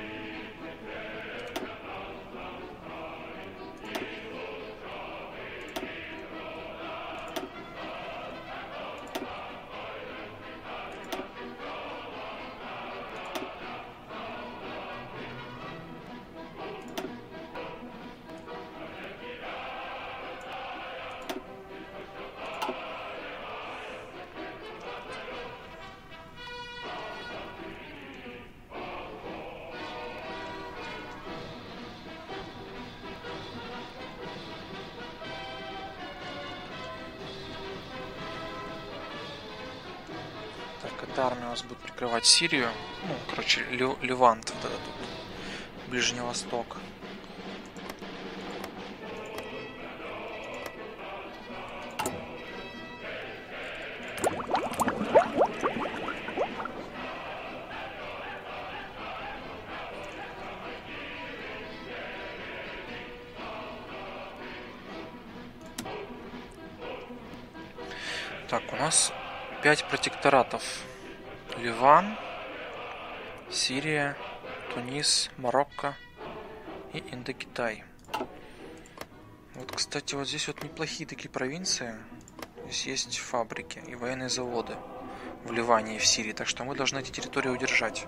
Так, эта армия у нас будет прикрывать Сирию. Ну, короче, Лев- Левант, вот этот тут, Ближний Восток. Так, у нас пять протекторатов. Ливан, Сирия, Тунис, Марокко и Индокитай. Вот, кстати, вот здесь вот неплохие такие провинции. Здесь есть фабрики и военные заводы в Ливане и в Сирии. Так что мы должны эти территории удержать.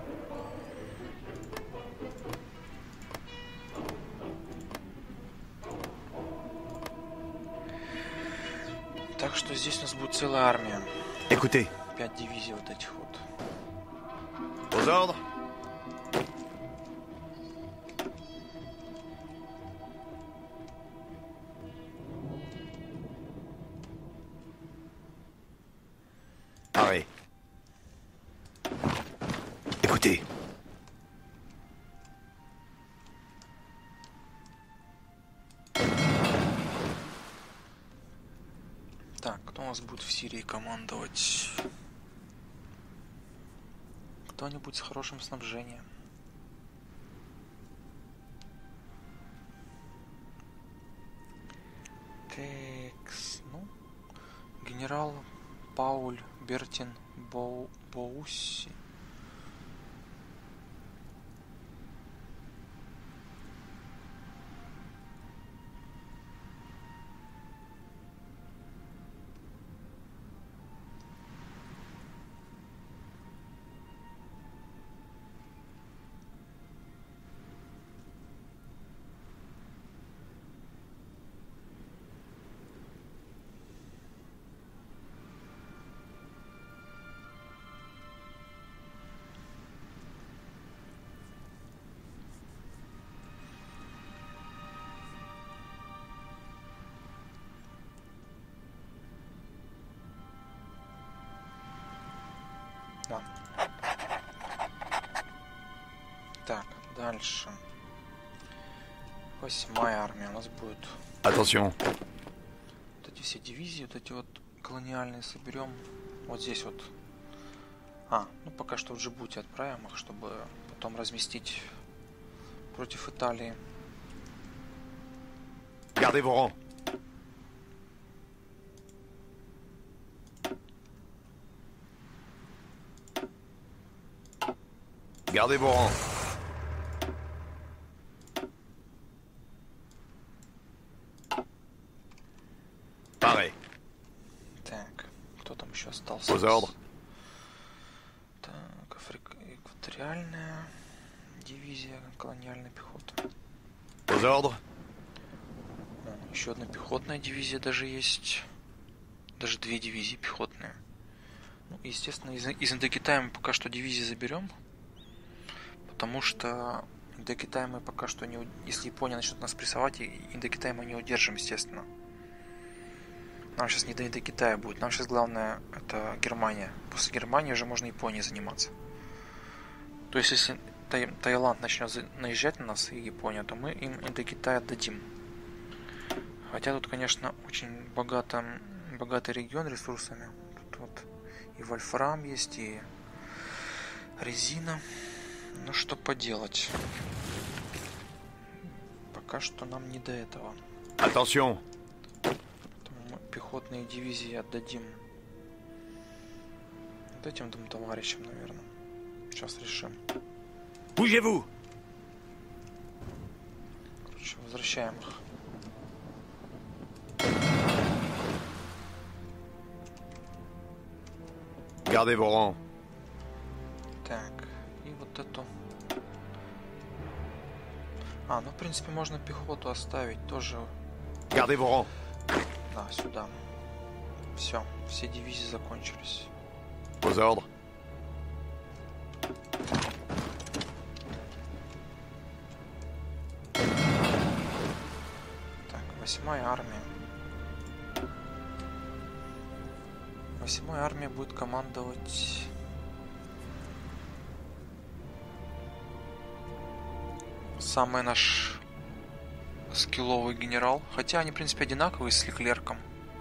Так что здесь у нас будет целая армия.
Écoutez.
Пять дивизий вот этих вот.
Aux ordres. Parez. Écoutez.
нас будет в Сирии командовать? Кто-нибудь с хорошим снабжением. Текс, ну, генерал Пауль Бертин Боу, Боусси. Да. Так, дальше. Восьмая армия у нас будет.
Attention.
Вот эти все дивизии, вот эти вот колониальные соберем. Вот здесь вот. А, ну пока что в Джибути отправим их, чтобы потом разместить против Италии.
Gardez vos rangs. Gardez vos rangs. Paré.
Так, кто там еще остался?
Aux ordres.
Так, Африка... экваториальная дивизия колониальной пехоты.
Aux ordres.
О, еще одна пехотная дивизия даже есть. Даже две дивизии пехотные. Ну, естественно, из, из Индокитая мы пока что дивизии заберем. Потому что Индокитай мы пока что не... Если Япония начнет нас прессовать, Индокитай мы не удержим, естественно. Нам сейчас не до Индокитая будет. Нам сейчас главное это Германия. После Германии уже можно Японией заниматься. То есть, если Тай... Таиланд начнет наезжать на нас и Япония, то мы им Индокитай отдадим. Хотя тут, конечно, очень богато, богатый регион ресурсами. Тут вот и вольфрам есть, и резина. Ну что поделать. Пока что нам не до этого.
Attention.
Поэтому мы пехотные дивизии отдадим вот этим двум товарищам, наверное. Сейчас решим.
Bougez-vous.
Короче, возвращаем их.
Gardez vos rangs.
Так, и вот эту. А, ну в принципе можно пехоту оставить тоже.
Gardez vos rangs.
Да, сюда. Все, все дивизии закончились.
Aux ordres.
Так, восьмая армия. Восьмая армия будет командовать самый наш скилловый генерал. Хотя они, в принципе, одинаковые с Леклерком.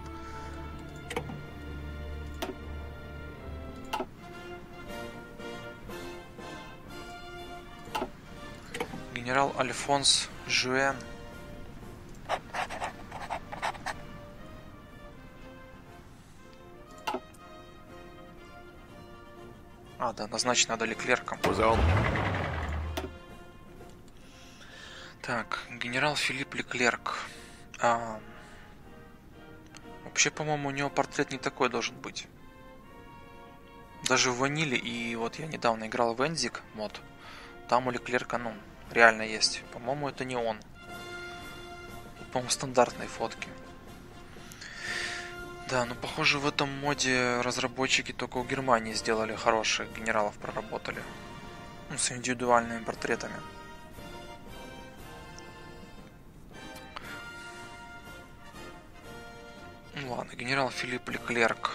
Генерал Альфонс Жуэн. А, да, назначить надо Леклерком.
Aux ordres.
Так, генерал Филипп Леклерк. А, вообще, по-моему, у него портрет не такой должен быть. Даже в Ваниле, и вот я недавно играл в Энзик мод, там у Леклерка, ну, реально есть. По-моему, это не он. По-моему, стандартные фотки. Да, ну похоже в этом моде разработчики только у Германии сделали хороших генералов, проработали. Ну, с индивидуальными портретами. Ну ладно, генерал Филипп Леклерк.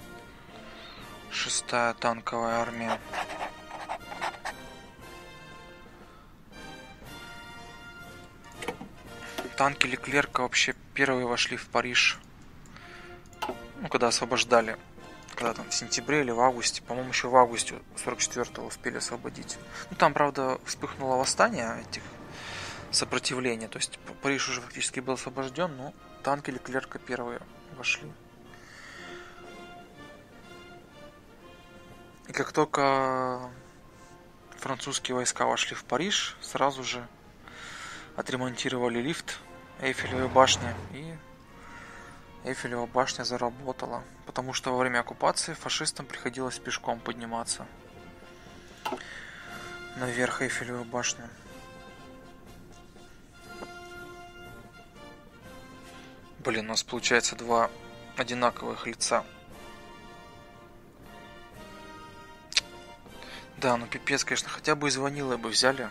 Шестая танковая армия. Танки Леклерка вообще первые вошли в Париж ну, когда освобождали, когда там в сентябре или в августе, по-моему, еще в августе сорок четвёртого успели освободить. Ну, там, правда, вспыхнуло восстание этих сопротивления, то есть Париж уже фактически был освобожден, но танки Леклерка первые вошли. И как только французские войска вошли в Париж, сразу же отремонтировали лифт Эйфелевой башни, и Эйфелева башня заработала, потому что во время оккупации фашистам приходилось пешком подниматься наверх Эйфелевой башни. Блин, у нас получается два одинаковых лица. Да, ну пипец, конечно, хотя бы из ванилы бы взяли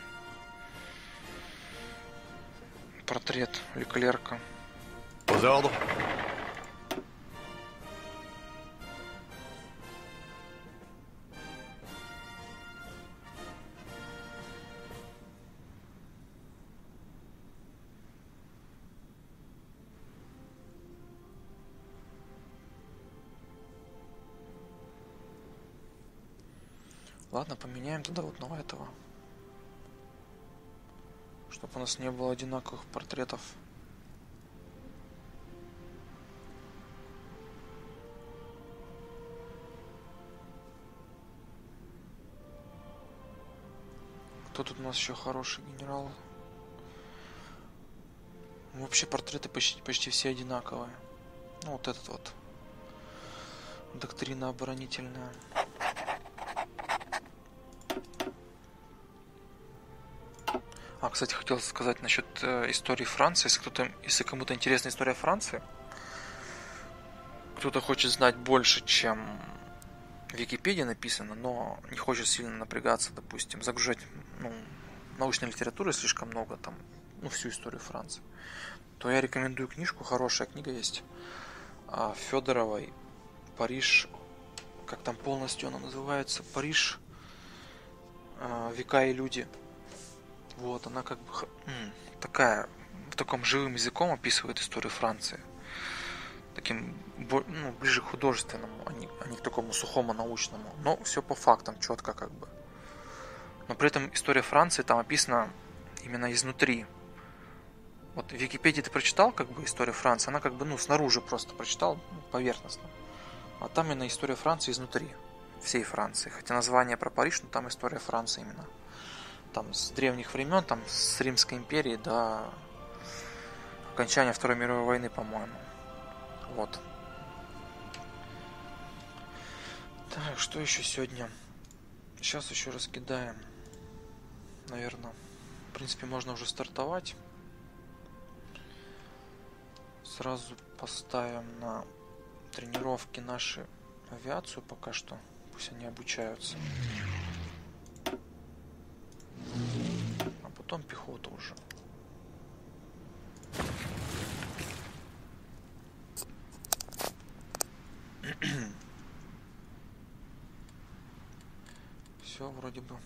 портрет Леклерка.
Aux ordres.
Ладно, поменяем тогда вот на этого. Чтобы у нас не было одинаковых портретов. Кто тут у нас еще хороший генерал? Вообще портреты почти, почти все одинаковые. Ну вот этот вот. Доктрина оборонительная. А, кстати, хотел сказать насчет э, истории Франции. Если кто-то, если кому-то интересна история Франции, кто-то хочет знать больше, чем в Википедии написано, но не хочет сильно напрягаться, допустим, загружать ну, научной литературы слишком много, там, ну, всю историю Франции, то я рекомендую книжку, хорошая книга есть, Федоровой «Париж», как там полностью она называется, «Париж. Века и люди». Вот, она как бы м, такая, в таком живым языком описывает историю Франции. Таким, ну, ближе к художественному, а не, а не к такому сухому научному. Но все по фактам, четко как бы. Но при этом история Франции там описана именно изнутри. Вот в Википедии ты прочитал как бы историю Франции, она как бы, ну, снаружи просто прочитал, ну, поверхностно. А там именно история Франции изнутри, всей Франции. Хотя название про Париж, но там история Франции именно. Там с древних времен, там с Римской империи до окончания Второй мировой войны, по-моему. Вот. Так, что еще сегодня? Сейчас еще раскидаем. Наверное. В принципе, можно уже стартовать. Сразу поставим на тренировки наши авиацию пока что. Пусть они обучаются. А потом пехоту уже. Все вроде бы.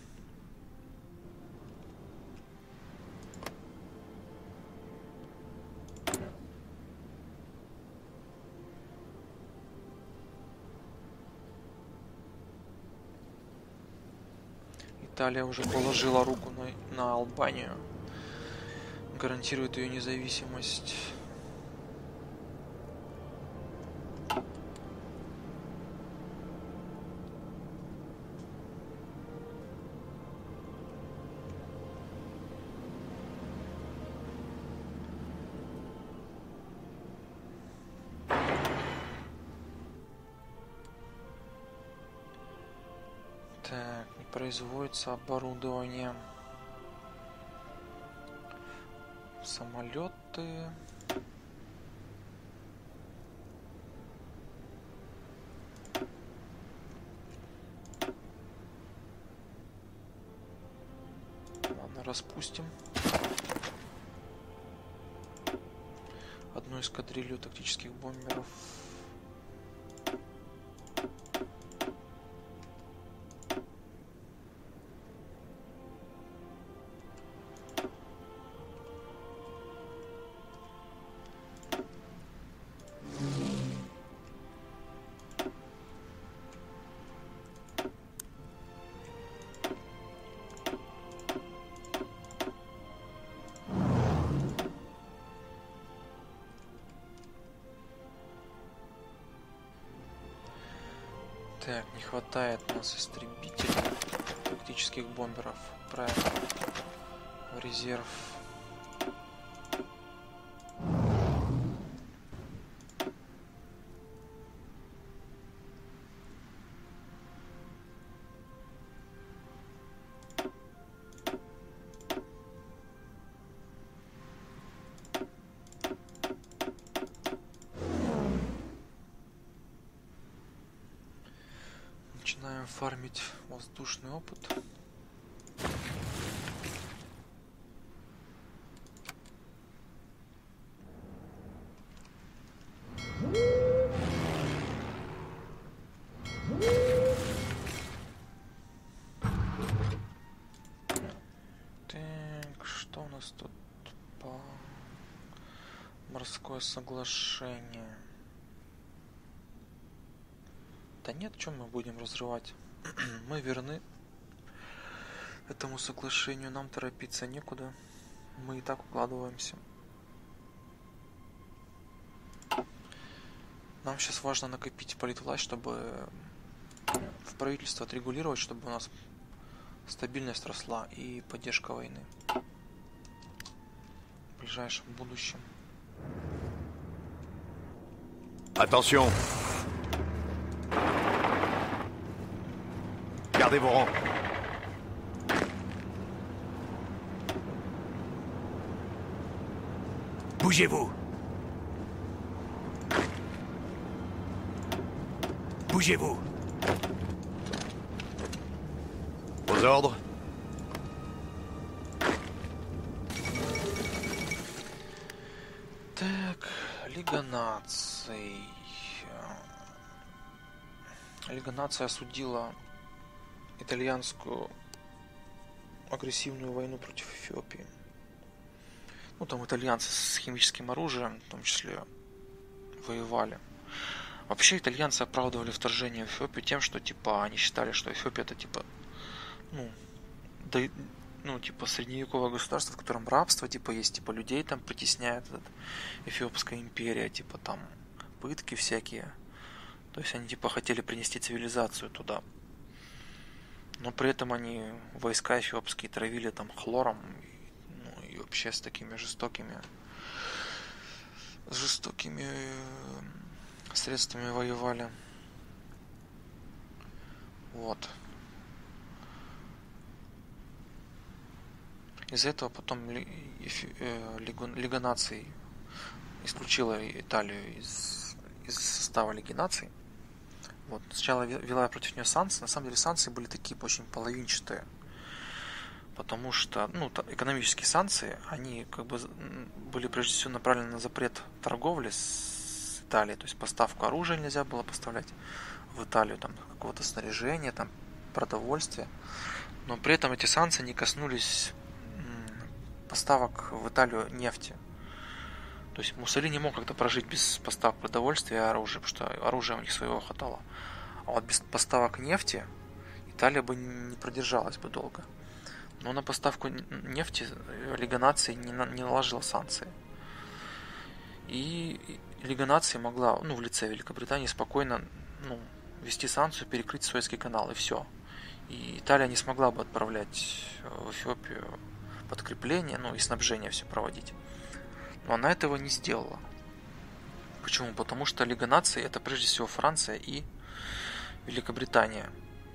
Италия уже положила руку на, на Албанию. Гарантирует ее независимость. Так, не производится оборудование. Самолеты. Ладно, распустим. Одну эскадрилью тактических бомберов. Так, не хватает у нас истребителей, тактических бомберов. Правильно. В резерв. Начинаем фармить воздушный опыт. Так, что у нас тут по морское соглашение? Да нет, чем мы будем разрывать? Мы верны этому соглашению, нам торопиться некуда. Мы и так укладываемся. Нам сейчас важно накопить политвласть, чтобы в правительство отрегулировать, чтобы у нас стабильность росла и поддержка войны в ближайшем будущем.
Attention. Gardez vos rangs. Bougez-vous. Bougez-vous. Aux ordres.
Так, Лига наций. Лига наций осудила итальянскую агрессивную войну против Эфиопии. Ну, там итальянцы с химическим оружием, в том числе, воевали. Вообще, итальянцы оправдывали вторжение в Эфиопию тем, что, типа, они считали, что Эфиопия это, типа, ну, да, ну, типа, средневековое государство, в котором рабство, типа, есть, типа, людей там притесняет этот, Эфиопская империя, типа, там, пытки всякие. То есть, они, типа, хотели принести цивилизацию туда. Но при этом они войска эфиопские травили там хлором, ну, и вообще с такими жестокими жестокими средствами воевали. Вот. Из-за этого потом Лига, Лига наций исключила Италию из, из состава Лиги наций. Вот. Сначала вела против нее санкции. На самом деле санкции были такие очень половинчатые. Потому что, ну, экономические санкции, они как бы были прежде всего направлены на запрет торговли с Италией. То есть поставку оружия нельзя было поставлять в Италию, там, какого-то снаряжения, там, продовольствия. Но при этом эти санкции не коснулись поставок в Италию нефти. То есть Муссолини не мог как-то прожить без поставок продовольствия и оружия, потому что оружия у них своего хватало. А вот без поставок нефти Италия бы не продержалась бы долго. Но на поставку нефти Лига наций не, на, не наложила санкции. И Лига наций могла, ну, в лице Великобритании спокойно, ну, вести санкцию, перекрыть Суэцкий канал, и все. И Италия не смогла бы отправлять в Эфиопию подкрепление, ну, и снабжение все проводить. Но она этого не сделала. Почему? Потому что Лига наций это прежде всего Франция и Великобритания.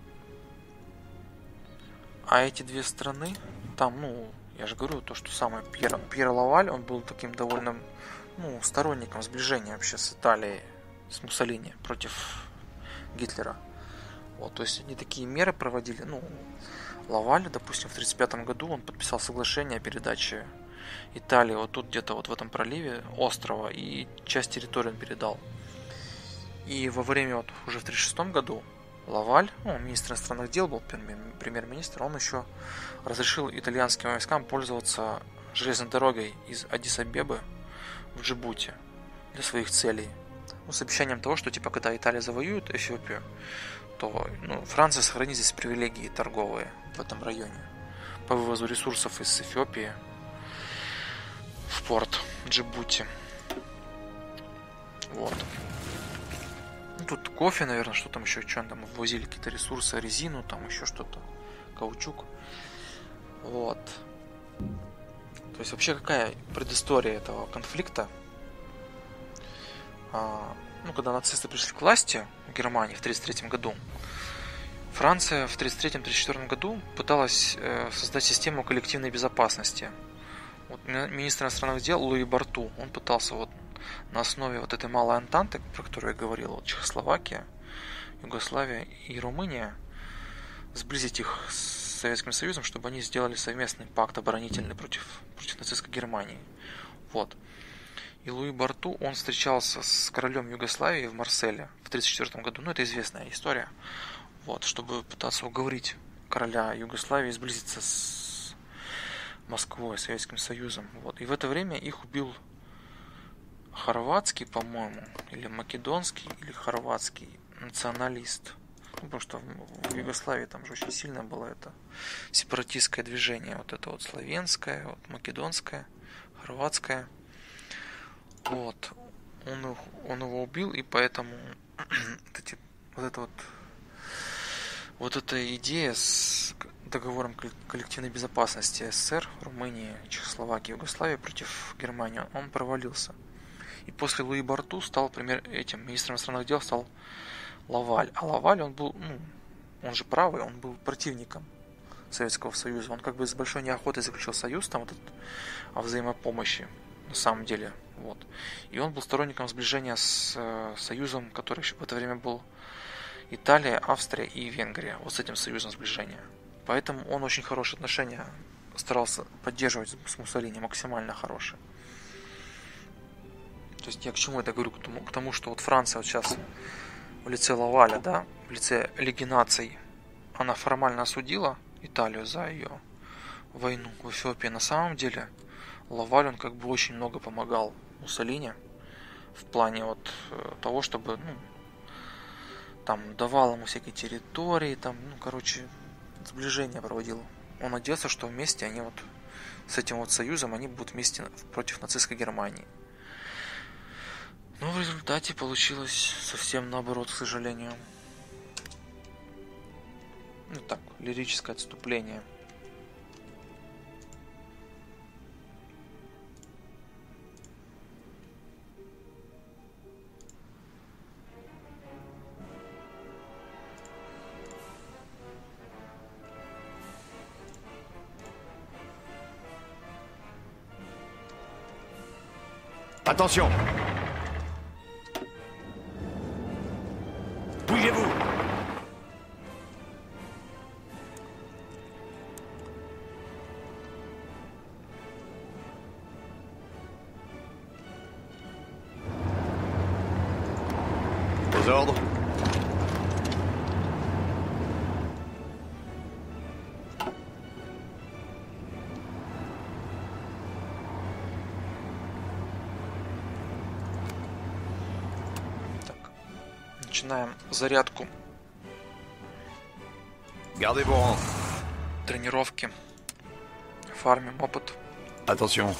А эти две страны, там, ну, я же говорю, то, что самое Пьер, Пьер Лаваль, он был таким довольно, ну, сторонником сближения вообще с Италией, с Муссолини против Гитлера. Вот, то есть они такие меры проводили, ну, Лаваль, допустим, в тридцать пятом году он подписал соглашение о передаче Италии вот тут где-то вот в этом проливе острова, и часть территории он передал. И во время вот уже в тридцать шестом году Лаваль, ну, министр иностранных дел был, премьер-министр, он еще разрешил итальянским войскам пользоваться железной дорогой из Аддис-Абебы в Джибути для своих целей. Ну, с обещанием того, что типа когда Италия завоюет Эфиопию, то, ну, Франция сохранит здесь привилегии торговые в этом районе по вывозу ресурсов из Эфиопии в порт Джибути. Вот. Ну, тут кофе, наверное, что там еще, что там ввозили, какие-то ресурсы, резину, там еще что-то, каучук. Вот. То есть вообще какая предыстория этого конфликта? А, ну, когда нацисты пришли к власти в Германии в тридцать третьем году, Франция в тридцать третьем — тридцать четвёртом году пыталась э, создать систему коллективной безопасности. Вот, министр иностранных дел Луи Барту, он пытался вот на основе вот этой малой антанты, про которую я говорил, вот Чехословакия, Югославия и Румыния, сблизить их с Советским Союзом, чтобы они сделали совместный пакт оборонительный против, против нацистской Германии. Вот. И Луи Барту, он встречался с королем Югославии в Марселе в тридцать четвёртом году, ну это известная история, вот, чтобы пытаться уговорить короля Югославии сблизиться с Москвой, Советским Союзом. Вот. И в это время их убил хорватский, по-моему, или македонский, или хорватский националист. Ну, потому что в Югославии там же очень сильно было это сепаратистское движение. Вот это вот славянское, вот македонское, хорватское. Вот. Он, он его убил, и поэтому вот, эти, вот это вот вот эта идея с договором коллективной безопасности СССР, Румынии, Чехословакии, Югославии против Германии, он провалился. И после Луи Барту стал, например, этим министром иностранных дел стал Лаваль. А Лаваль, он был, ну, он же правый, он был противником Советского Союза. Он как бы с большой неохотой заключил союз там вот этот, о взаимопомощи на самом деле. Вот. И он был сторонником сближения с э, союзом, который еще в это время был Италия, Австрия и Венгрия. Вот с этим союзом сближения. Поэтому он очень хорошие отношения старался поддерживать с Муссолини, максимально хорошие. То есть я к чему это говорю? К тому, к тому, что вот Франция вот сейчас в лице Лаваля, да, в лице Лиги наций, она формально осудила Италию за ее войну в Эфиопии. На самом деле Лаваль, он как бы очень много помогал Муссолини в плане вот того, чтобы, ну, там давал ему всякие территории, там, ну, короче, сближение проводил. Он надеялся, что вместе они вот с этим вот союзом, они будут вместе против нацистской Германии. Но в результате получилось совсем наоборот, к сожалению. Ну так, лирическое отступление.
Attention! Bougez-vous! Aux ordres.
Начинаем зарядку.
Gardez vos rangs.
Тренировки. Фармим опыт.
Attention.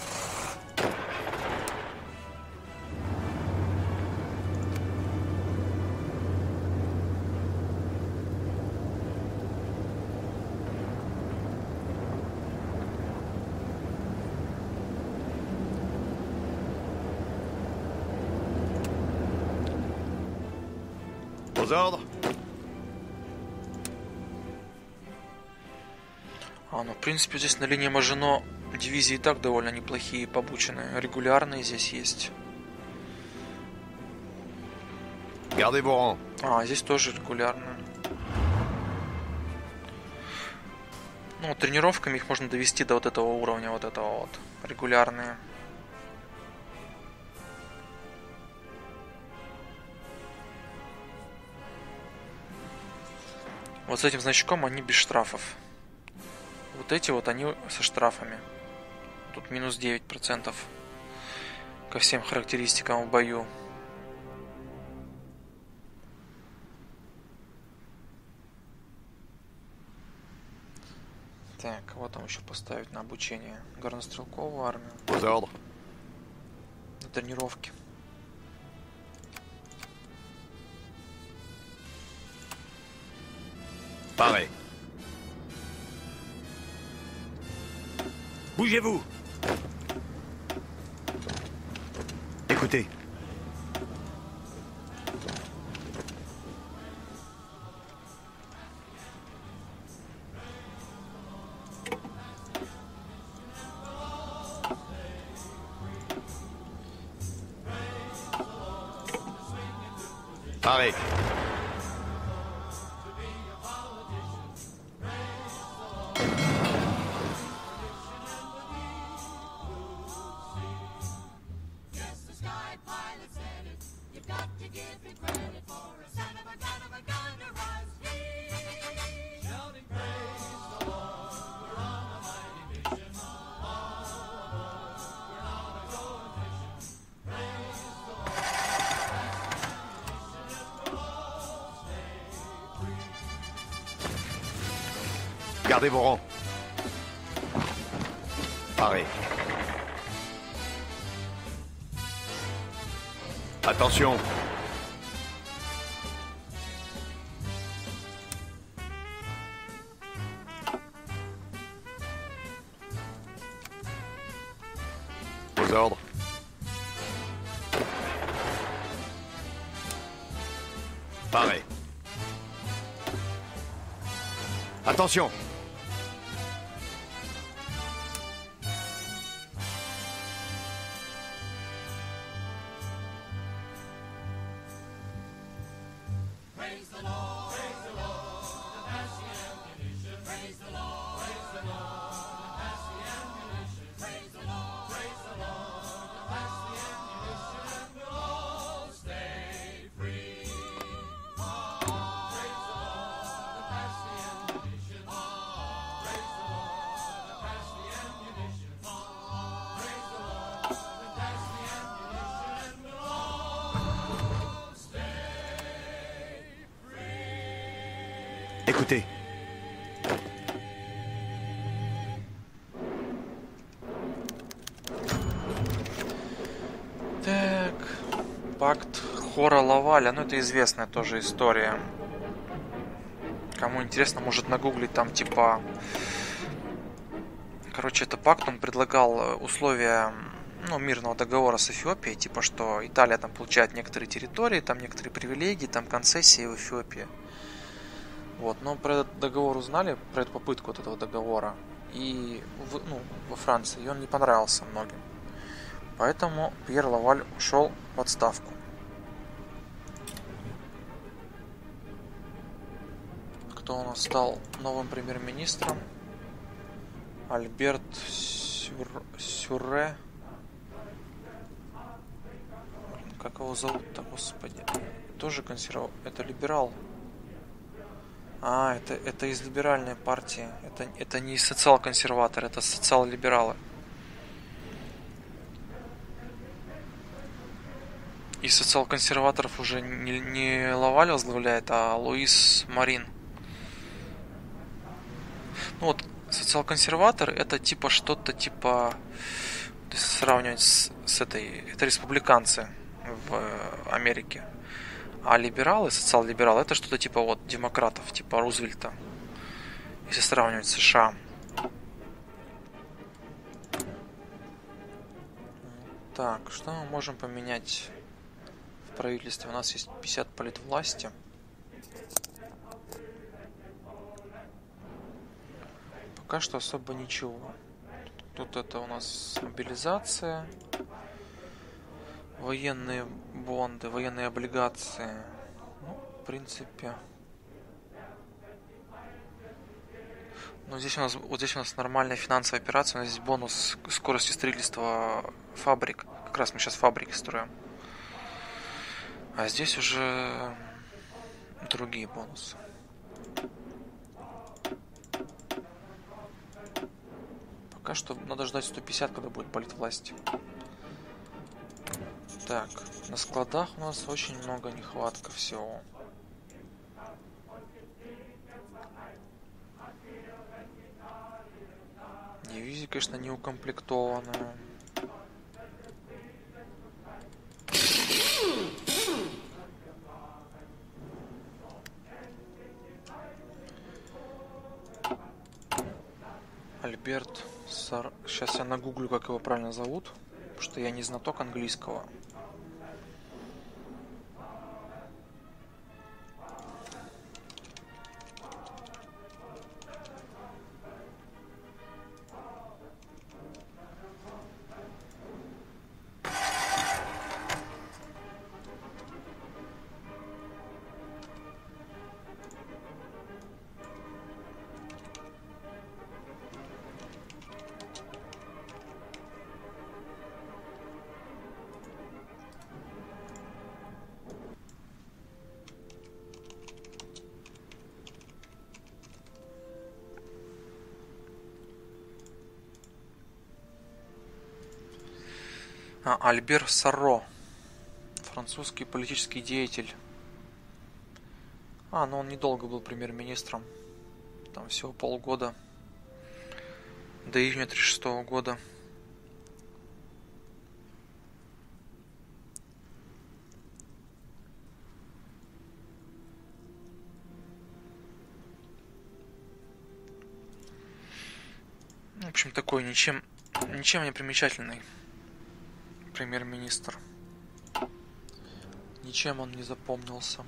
Aux ordres.
А, ну, в принципе, здесь на линии Мажино дивизии и так довольно неплохие, побученные. Регулярные здесь есть.
Gardez vos rangs.
А, здесь тоже регулярные. Ну, тренировками их можно довести до вот этого уровня, вот этого вот. Регулярные. Вот с этим значком они без штрафов. Вот эти вот они со штрафами. Тут минус девять процентов ко всем характеристикам в бою. Так, вот там еще поставить на обучение горнострелковую армию.
Aux ordres.
На тренировки.
Paré.
Bougez-vous!
Écoutez. Paré. Gardez vos rangs. Paré. Attention. Aux ordres. Paré. Attention. Écoutez.
Так, пакт Хора Лаваля, ну это известная тоже история. Кому интересно, может нагуглить там типа... Короче, это пакт, он предлагал условия, ну, мирного договора с Эфиопией, типа что Италия там получает некоторые территории, там некоторые привилегии, там концессии в Эфиопии. Вот, но про этот договор узнали, про эту попытку вот этого договора, и в, ну, во Франции, и он не понравился многим. Поэтому Пьер Лаваль ушел в отставку. Кто у нас стал новым премьер-министром? Альберт Сюр... Сюрре. Как его зовут-то, господи? Тоже консерватор. Это либерал. А, это, это из либеральной партии. Это, это не социал-консерватор, это социал-либералы. И социал-консерваторов уже не, не Лаваль возглавляет, а Луис Марин. Ну вот, социал-консерватор это типа что-то типа, если сравнивать с, с этой, это республиканцы в Америке. А либералы, социал-либералы, это что-то типа вот демократов, типа Рузвельта, если сравнивать с США. Так, что мы можем поменять в правительстве? У нас есть пятьдесят политвласти. Пока что особо ничего. Тут это у нас мобилизация, военные бонды, военные облигации. Ну, в принципе. Ну, здесь у нас, вот здесь у нас нормальная финансовая операция. У нас здесь бонус скорости строительства фабрик. Как раз мы сейчас фабрики строим. А здесь уже другие бонусы. Пока что надо ждать сто пятьдесят, когда будет политвласть. Так, на складах у нас очень много нехватка всего. Дивизии, конечно, не укомплектованные. Альберт Сар... Сейчас я нагуглю, как его правильно зовут, потому что я не знаток английского. А, Альбер Сарро. Французский политический деятель. А, но он недолго был премьер-министром. Там всего полгода. До июня тридцать шестого года. В общем, такой ничем, ничем не примечательный премьер-министр. Ничем он не запомнился.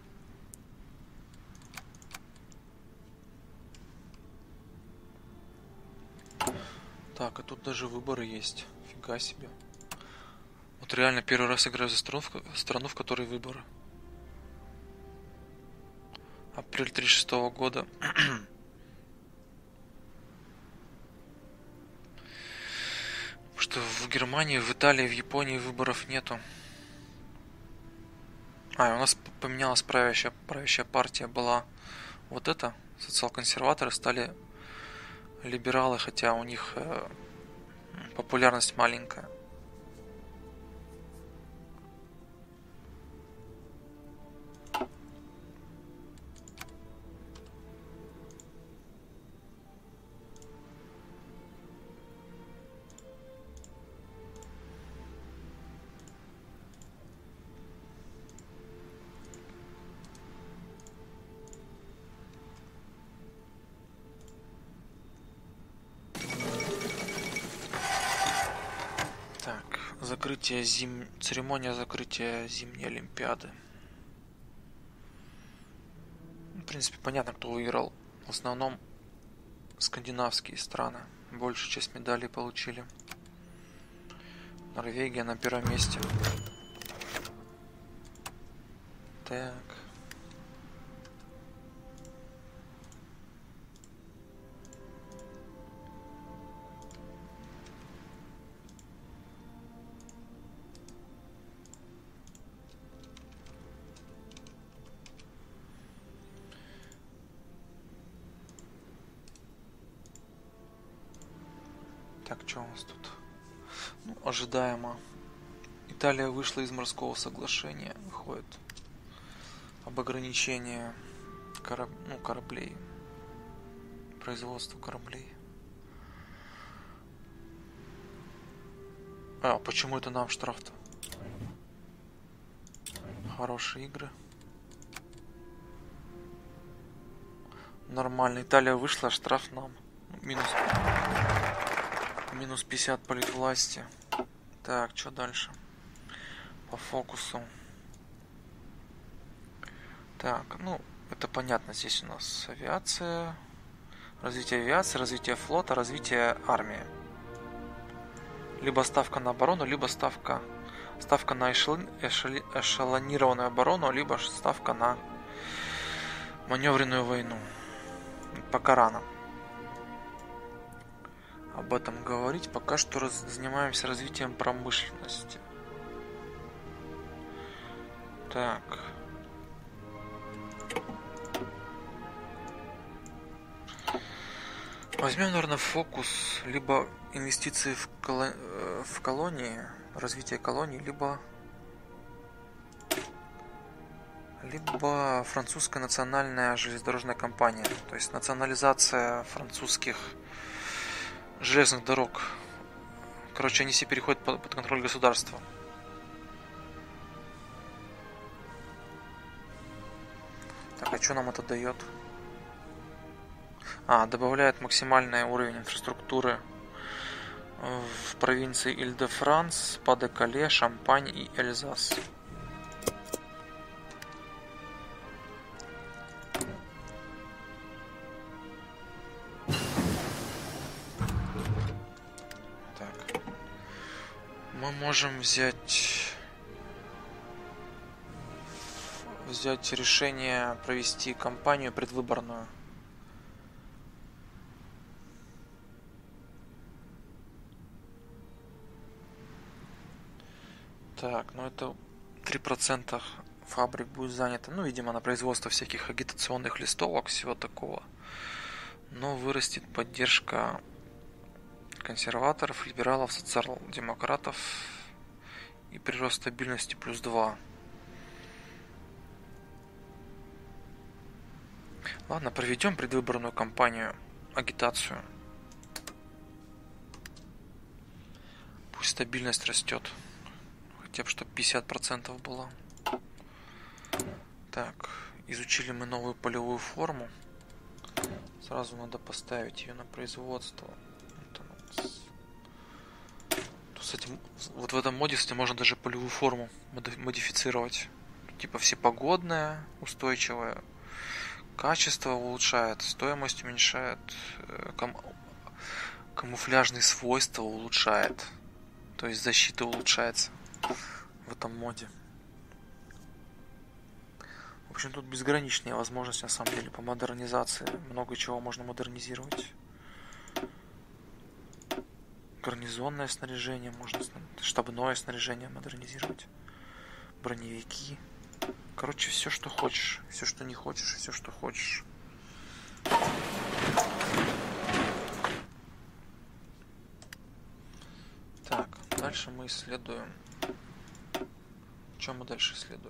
Так, и тут даже выборы есть. Фига себе. Вот реально первый раз играю за страну, страну в которой выборы. Апрель тридцать шестого года. Что в Германии, в Италии, в Японии выборов нету. А, у нас поменялась правящая, правящая партия была вот эта. Социал-консерваторы стали либералы, хотя у них э, популярность маленькая. Закрытие зим... Церемония закрытия зимней Олимпиады. В принципе, понятно, кто выиграл. В основном скандинавские страны. Большую часть медалей получили. Норвегия на первом месте. Так. Так, что у нас тут? Ну, ожидаемо. Италия вышла из морского соглашения. Выходит об ограничении кораб... ну, кораблей. Производства кораблей. А, почему это нам штраф-то? Хорошие игры. Нормально. Италия вышла, штраф нам. Минус... Минус пятьдесят политвласти. Так, что дальше? По фокусу. Так, ну, это понятно. Здесь у нас авиация. Развитие авиации, развитие флота, развитие армии. Либо ставка на оборону, либо ставка... Ставка на эшелон... эшели... эшелонированную оборону, либо ставка на маневренную войну. Пока рано об этом говорить. Пока что раз... занимаемся развитием промышленности. Так. Возьмем, наверное, фокус. Либо инвестиции в, коло... в колонии, развитие колоний, либо... Либо французская национальная железнодорожная компания. То есть национализация французских железных дорог. Короче, они все переходят под, под контроль государства. Так, а что нам это дает? А, добавляет максимальный уровень инфраструктуры в провинции Иль-де-Франс, Па-де-Кале, Шампань и Эльзас. Так. Мы можем взять взять решение провести кампанию предвыборную. Так, ну это три процента фабрик будет занято. Ну, видимо, на производство всяких агитационных листовок, всего такого. Но вырастет поддержка консерваторов, либералов, социал-демократов и прирост стабильности плюс два. Ладно, проведем предвыборную кампанию, агитацию. Пусть стабильность растет. Хотя бы, чтобы пятьдесят процентов было. Так, изучили мы новую полевую форму. Сразу надо поставить ее на производство. С этим, вот в этом моде, кстати, можно даже полевую форму модифицировать. Типа всепогодная, устойчивая. Качество улучшает, стоимость уменьшает, кам... камуфляжные свойства улучшает. То есть защита улучшается в этом моде. В общем, тут безграничные возможности на самом деле по модернизации. Много чего можно модернизировать. Гарнизонное снаряжение можно, штабное снаряжение модернизировать. Броневики. Короче, все, что хочешь. Все, что не хочешь, все, что хочешь. Так, дальше мы исследуем. Что мы дальше исследуем?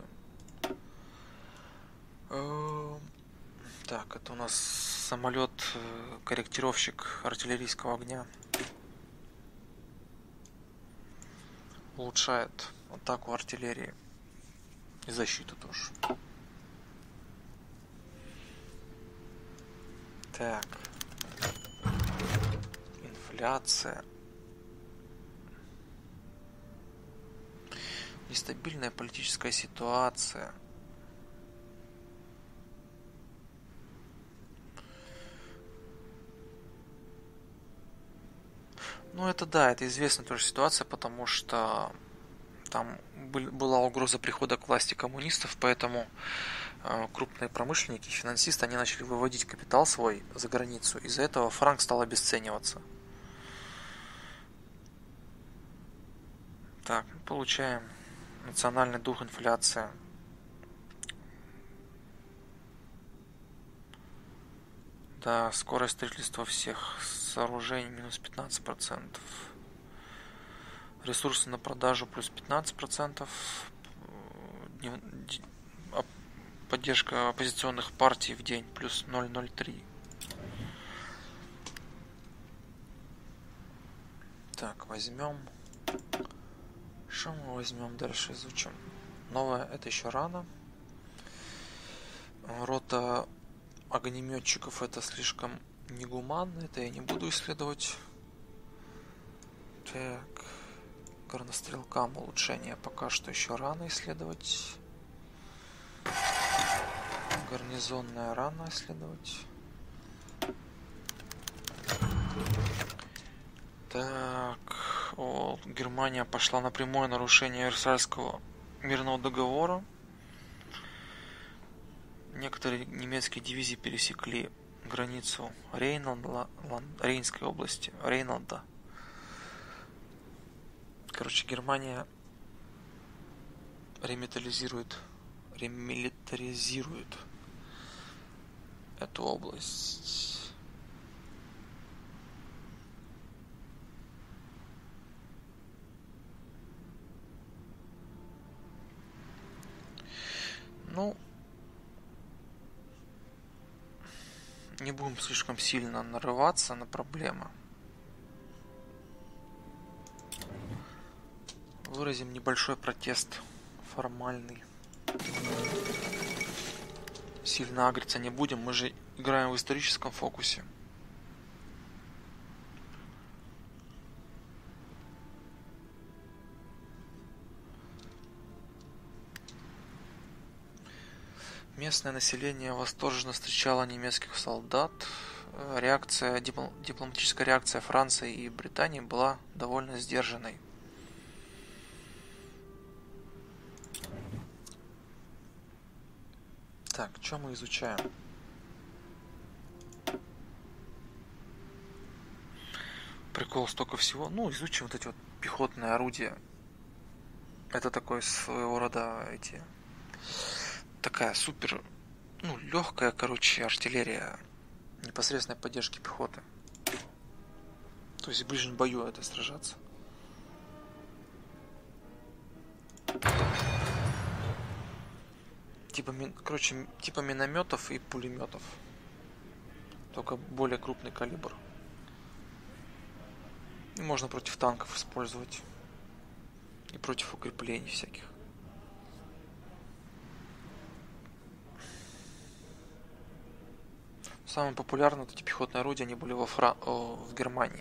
Так, это у нас самолет корректировщик артиллерийского огня. Улучшает атаку артиллерии. И защиту тоже. Так. Инфляция. Нестабильная политическая ситуация. Ну это да, это известная тоже ситуация, потому что там была угроза прихода к власти коммунистов, поэтому крупные промышленники, финансисты, они начали выводить капитал свой за границу. Из-за этого франк стал обесцениваться. Так, получаем национальный дух, инфляция. Да, скорость строительства всех сооружений минус пятнадцать процентов. Ресурсы на продажу плюс пятнадцать процентов. Поддержка оппозиционных партий в день плюс ноль целых ноль три. Так, возьмем. Что мы возьмем дальше, изучим? Новое, это еще рано. Рота огнеметчиков это слишком негуманно, это я не буду исследовать. Так, горнострелкам улучшение пока что еще рано исследовать. Гарнизонная рано исследовать. Так, о, Германия пошла на прямое нарушение Версальского мирного договора. Некоторые немецкие дивизии пересекли границу Рейнланда, Рейнской области, Рейнланда. Короче, Германия ремилитаризирует, ремилитаризирует эту область. Ну, не будем слишком сильно нарываться на проблемы. Выразим небольшой протест формальный. Сильно агриться не будем, мы же играем в историческом фокусе. Местное население восторженно встречало немецких солдат. Реакция, дипл- дипломатическая реакция Франции и Британии была довольно сдержанной. Так, что мы изучаем? Прикол, столько всего. Ну, изучим вот эти вот пехотные орудия. Это такой своего рода эти... Такая супер, ну, легкая, короче, артиллерия непосредственной поддержки пехоты. То есть в ближнем бою это сражаться. Типа, короче, типа минометов и пулеметов. Только более крупный калибр. И можно против танков использовать. И против укреплений всяких. Самые популярные вот эти пехотные орудия, они были во Фран... О, в Германии.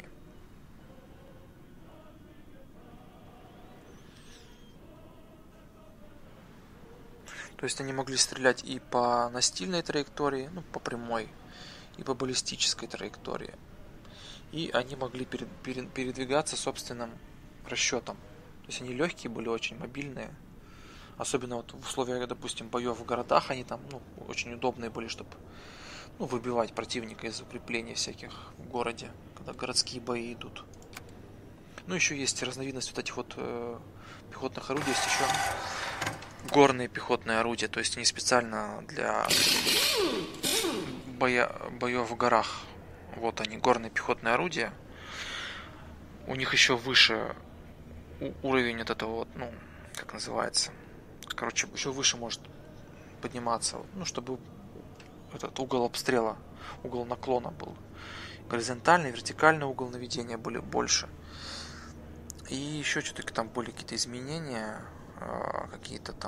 То есть они могли стрелять и по настильной траектории, ну, по прямой, и по баллистической траектории. И они могли перед... Перед... передвигаться собственным расчетом. То есть они легкие были, очень мобильные. Особенно вот в условиях, допустим, боев в городах, они там, ну, очень удобные были, чтобы, ну, выбивать противника из укреплений всяких в городе, когда городские бои идут. Ну, еще есть разновидность вот этих вот э, пехотных орудий, есть еще горные пехотные орудия, то есть они специально для боя, боев в горах. Вот они, горные пехотные орудия. У них еще выше уровень вот этого вот, ну, как называется, короче, еще выше может подниматься, ну, чтобы этот угол обстрела, угол наклона был горизонтальный, вертикальный угол наведения были больше. И еще что-то там были какие-то изменения, какие-то там.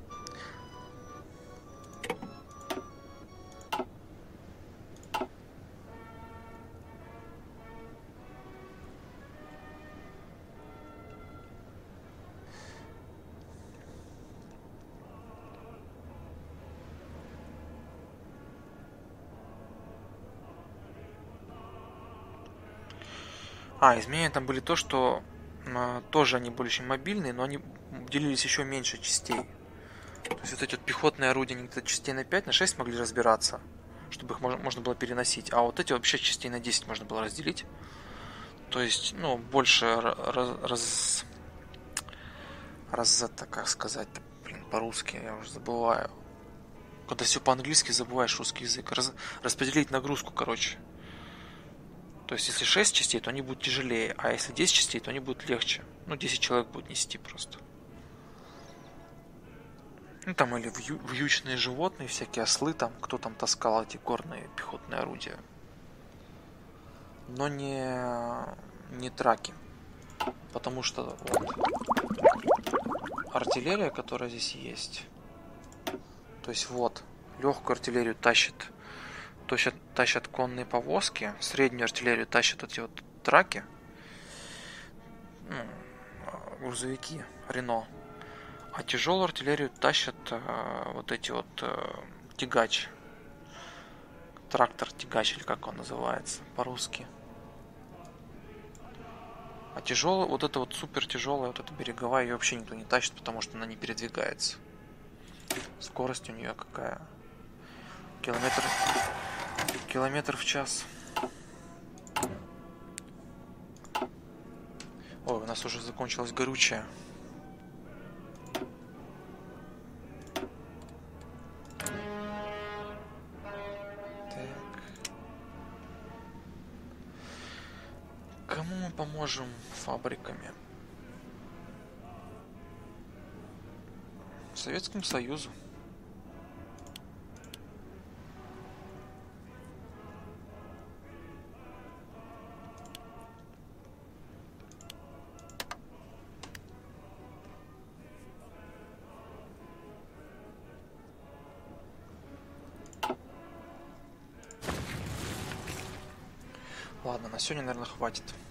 А, изменения там были то, что э, тоже они были очень мобильные, но они делились еще меньше частей. То есть вот эти вот пехотные орудия, они где-то частей на пять, на шесть могли разбираться, чтобы их можно, можно было переносить. А вот эти вообще частей на десять можно было разделить. То есть, ну, больше раз... раз, раз это, как сказать, блин, по-русски, я уже забываю. Когда все по-английски, забываешь русский язык. Раз, распределить нагрузку, короче. То есть, если шесть частей, то они будут тяжелее, а если десять частей, то они будут легче. Ну, десять человек будет нести просто. Ну, там или вью, вьючные животные, всякие ослы, там, кто там таскал эти горные пехотные орудия. Но не, не траки. Потому что вот, артиллерия, которая здесь есть. То есть, вот, легкую артиллерию тащит Тащат, тащат конные повозки, среднюю артиллерию тащат эти вот траки, ну, грузовики, Рено, а тяжелую артиллерию тащат э, вот эти вот э, тягач, трактор-тягач, или как он называется по-русски. А тяжелая, вот эта вот супер тяжелая, вот эта береговая, ее вообще никто не тащит, потому что она не передвигается. Скорость у нее какая? Километр... Километр в час. Ой, у нас уже закончилось горючее. Так. Кому мы поможем фабриками? Советскому Союзу. Ладно, на сегодня, наверное, хватит.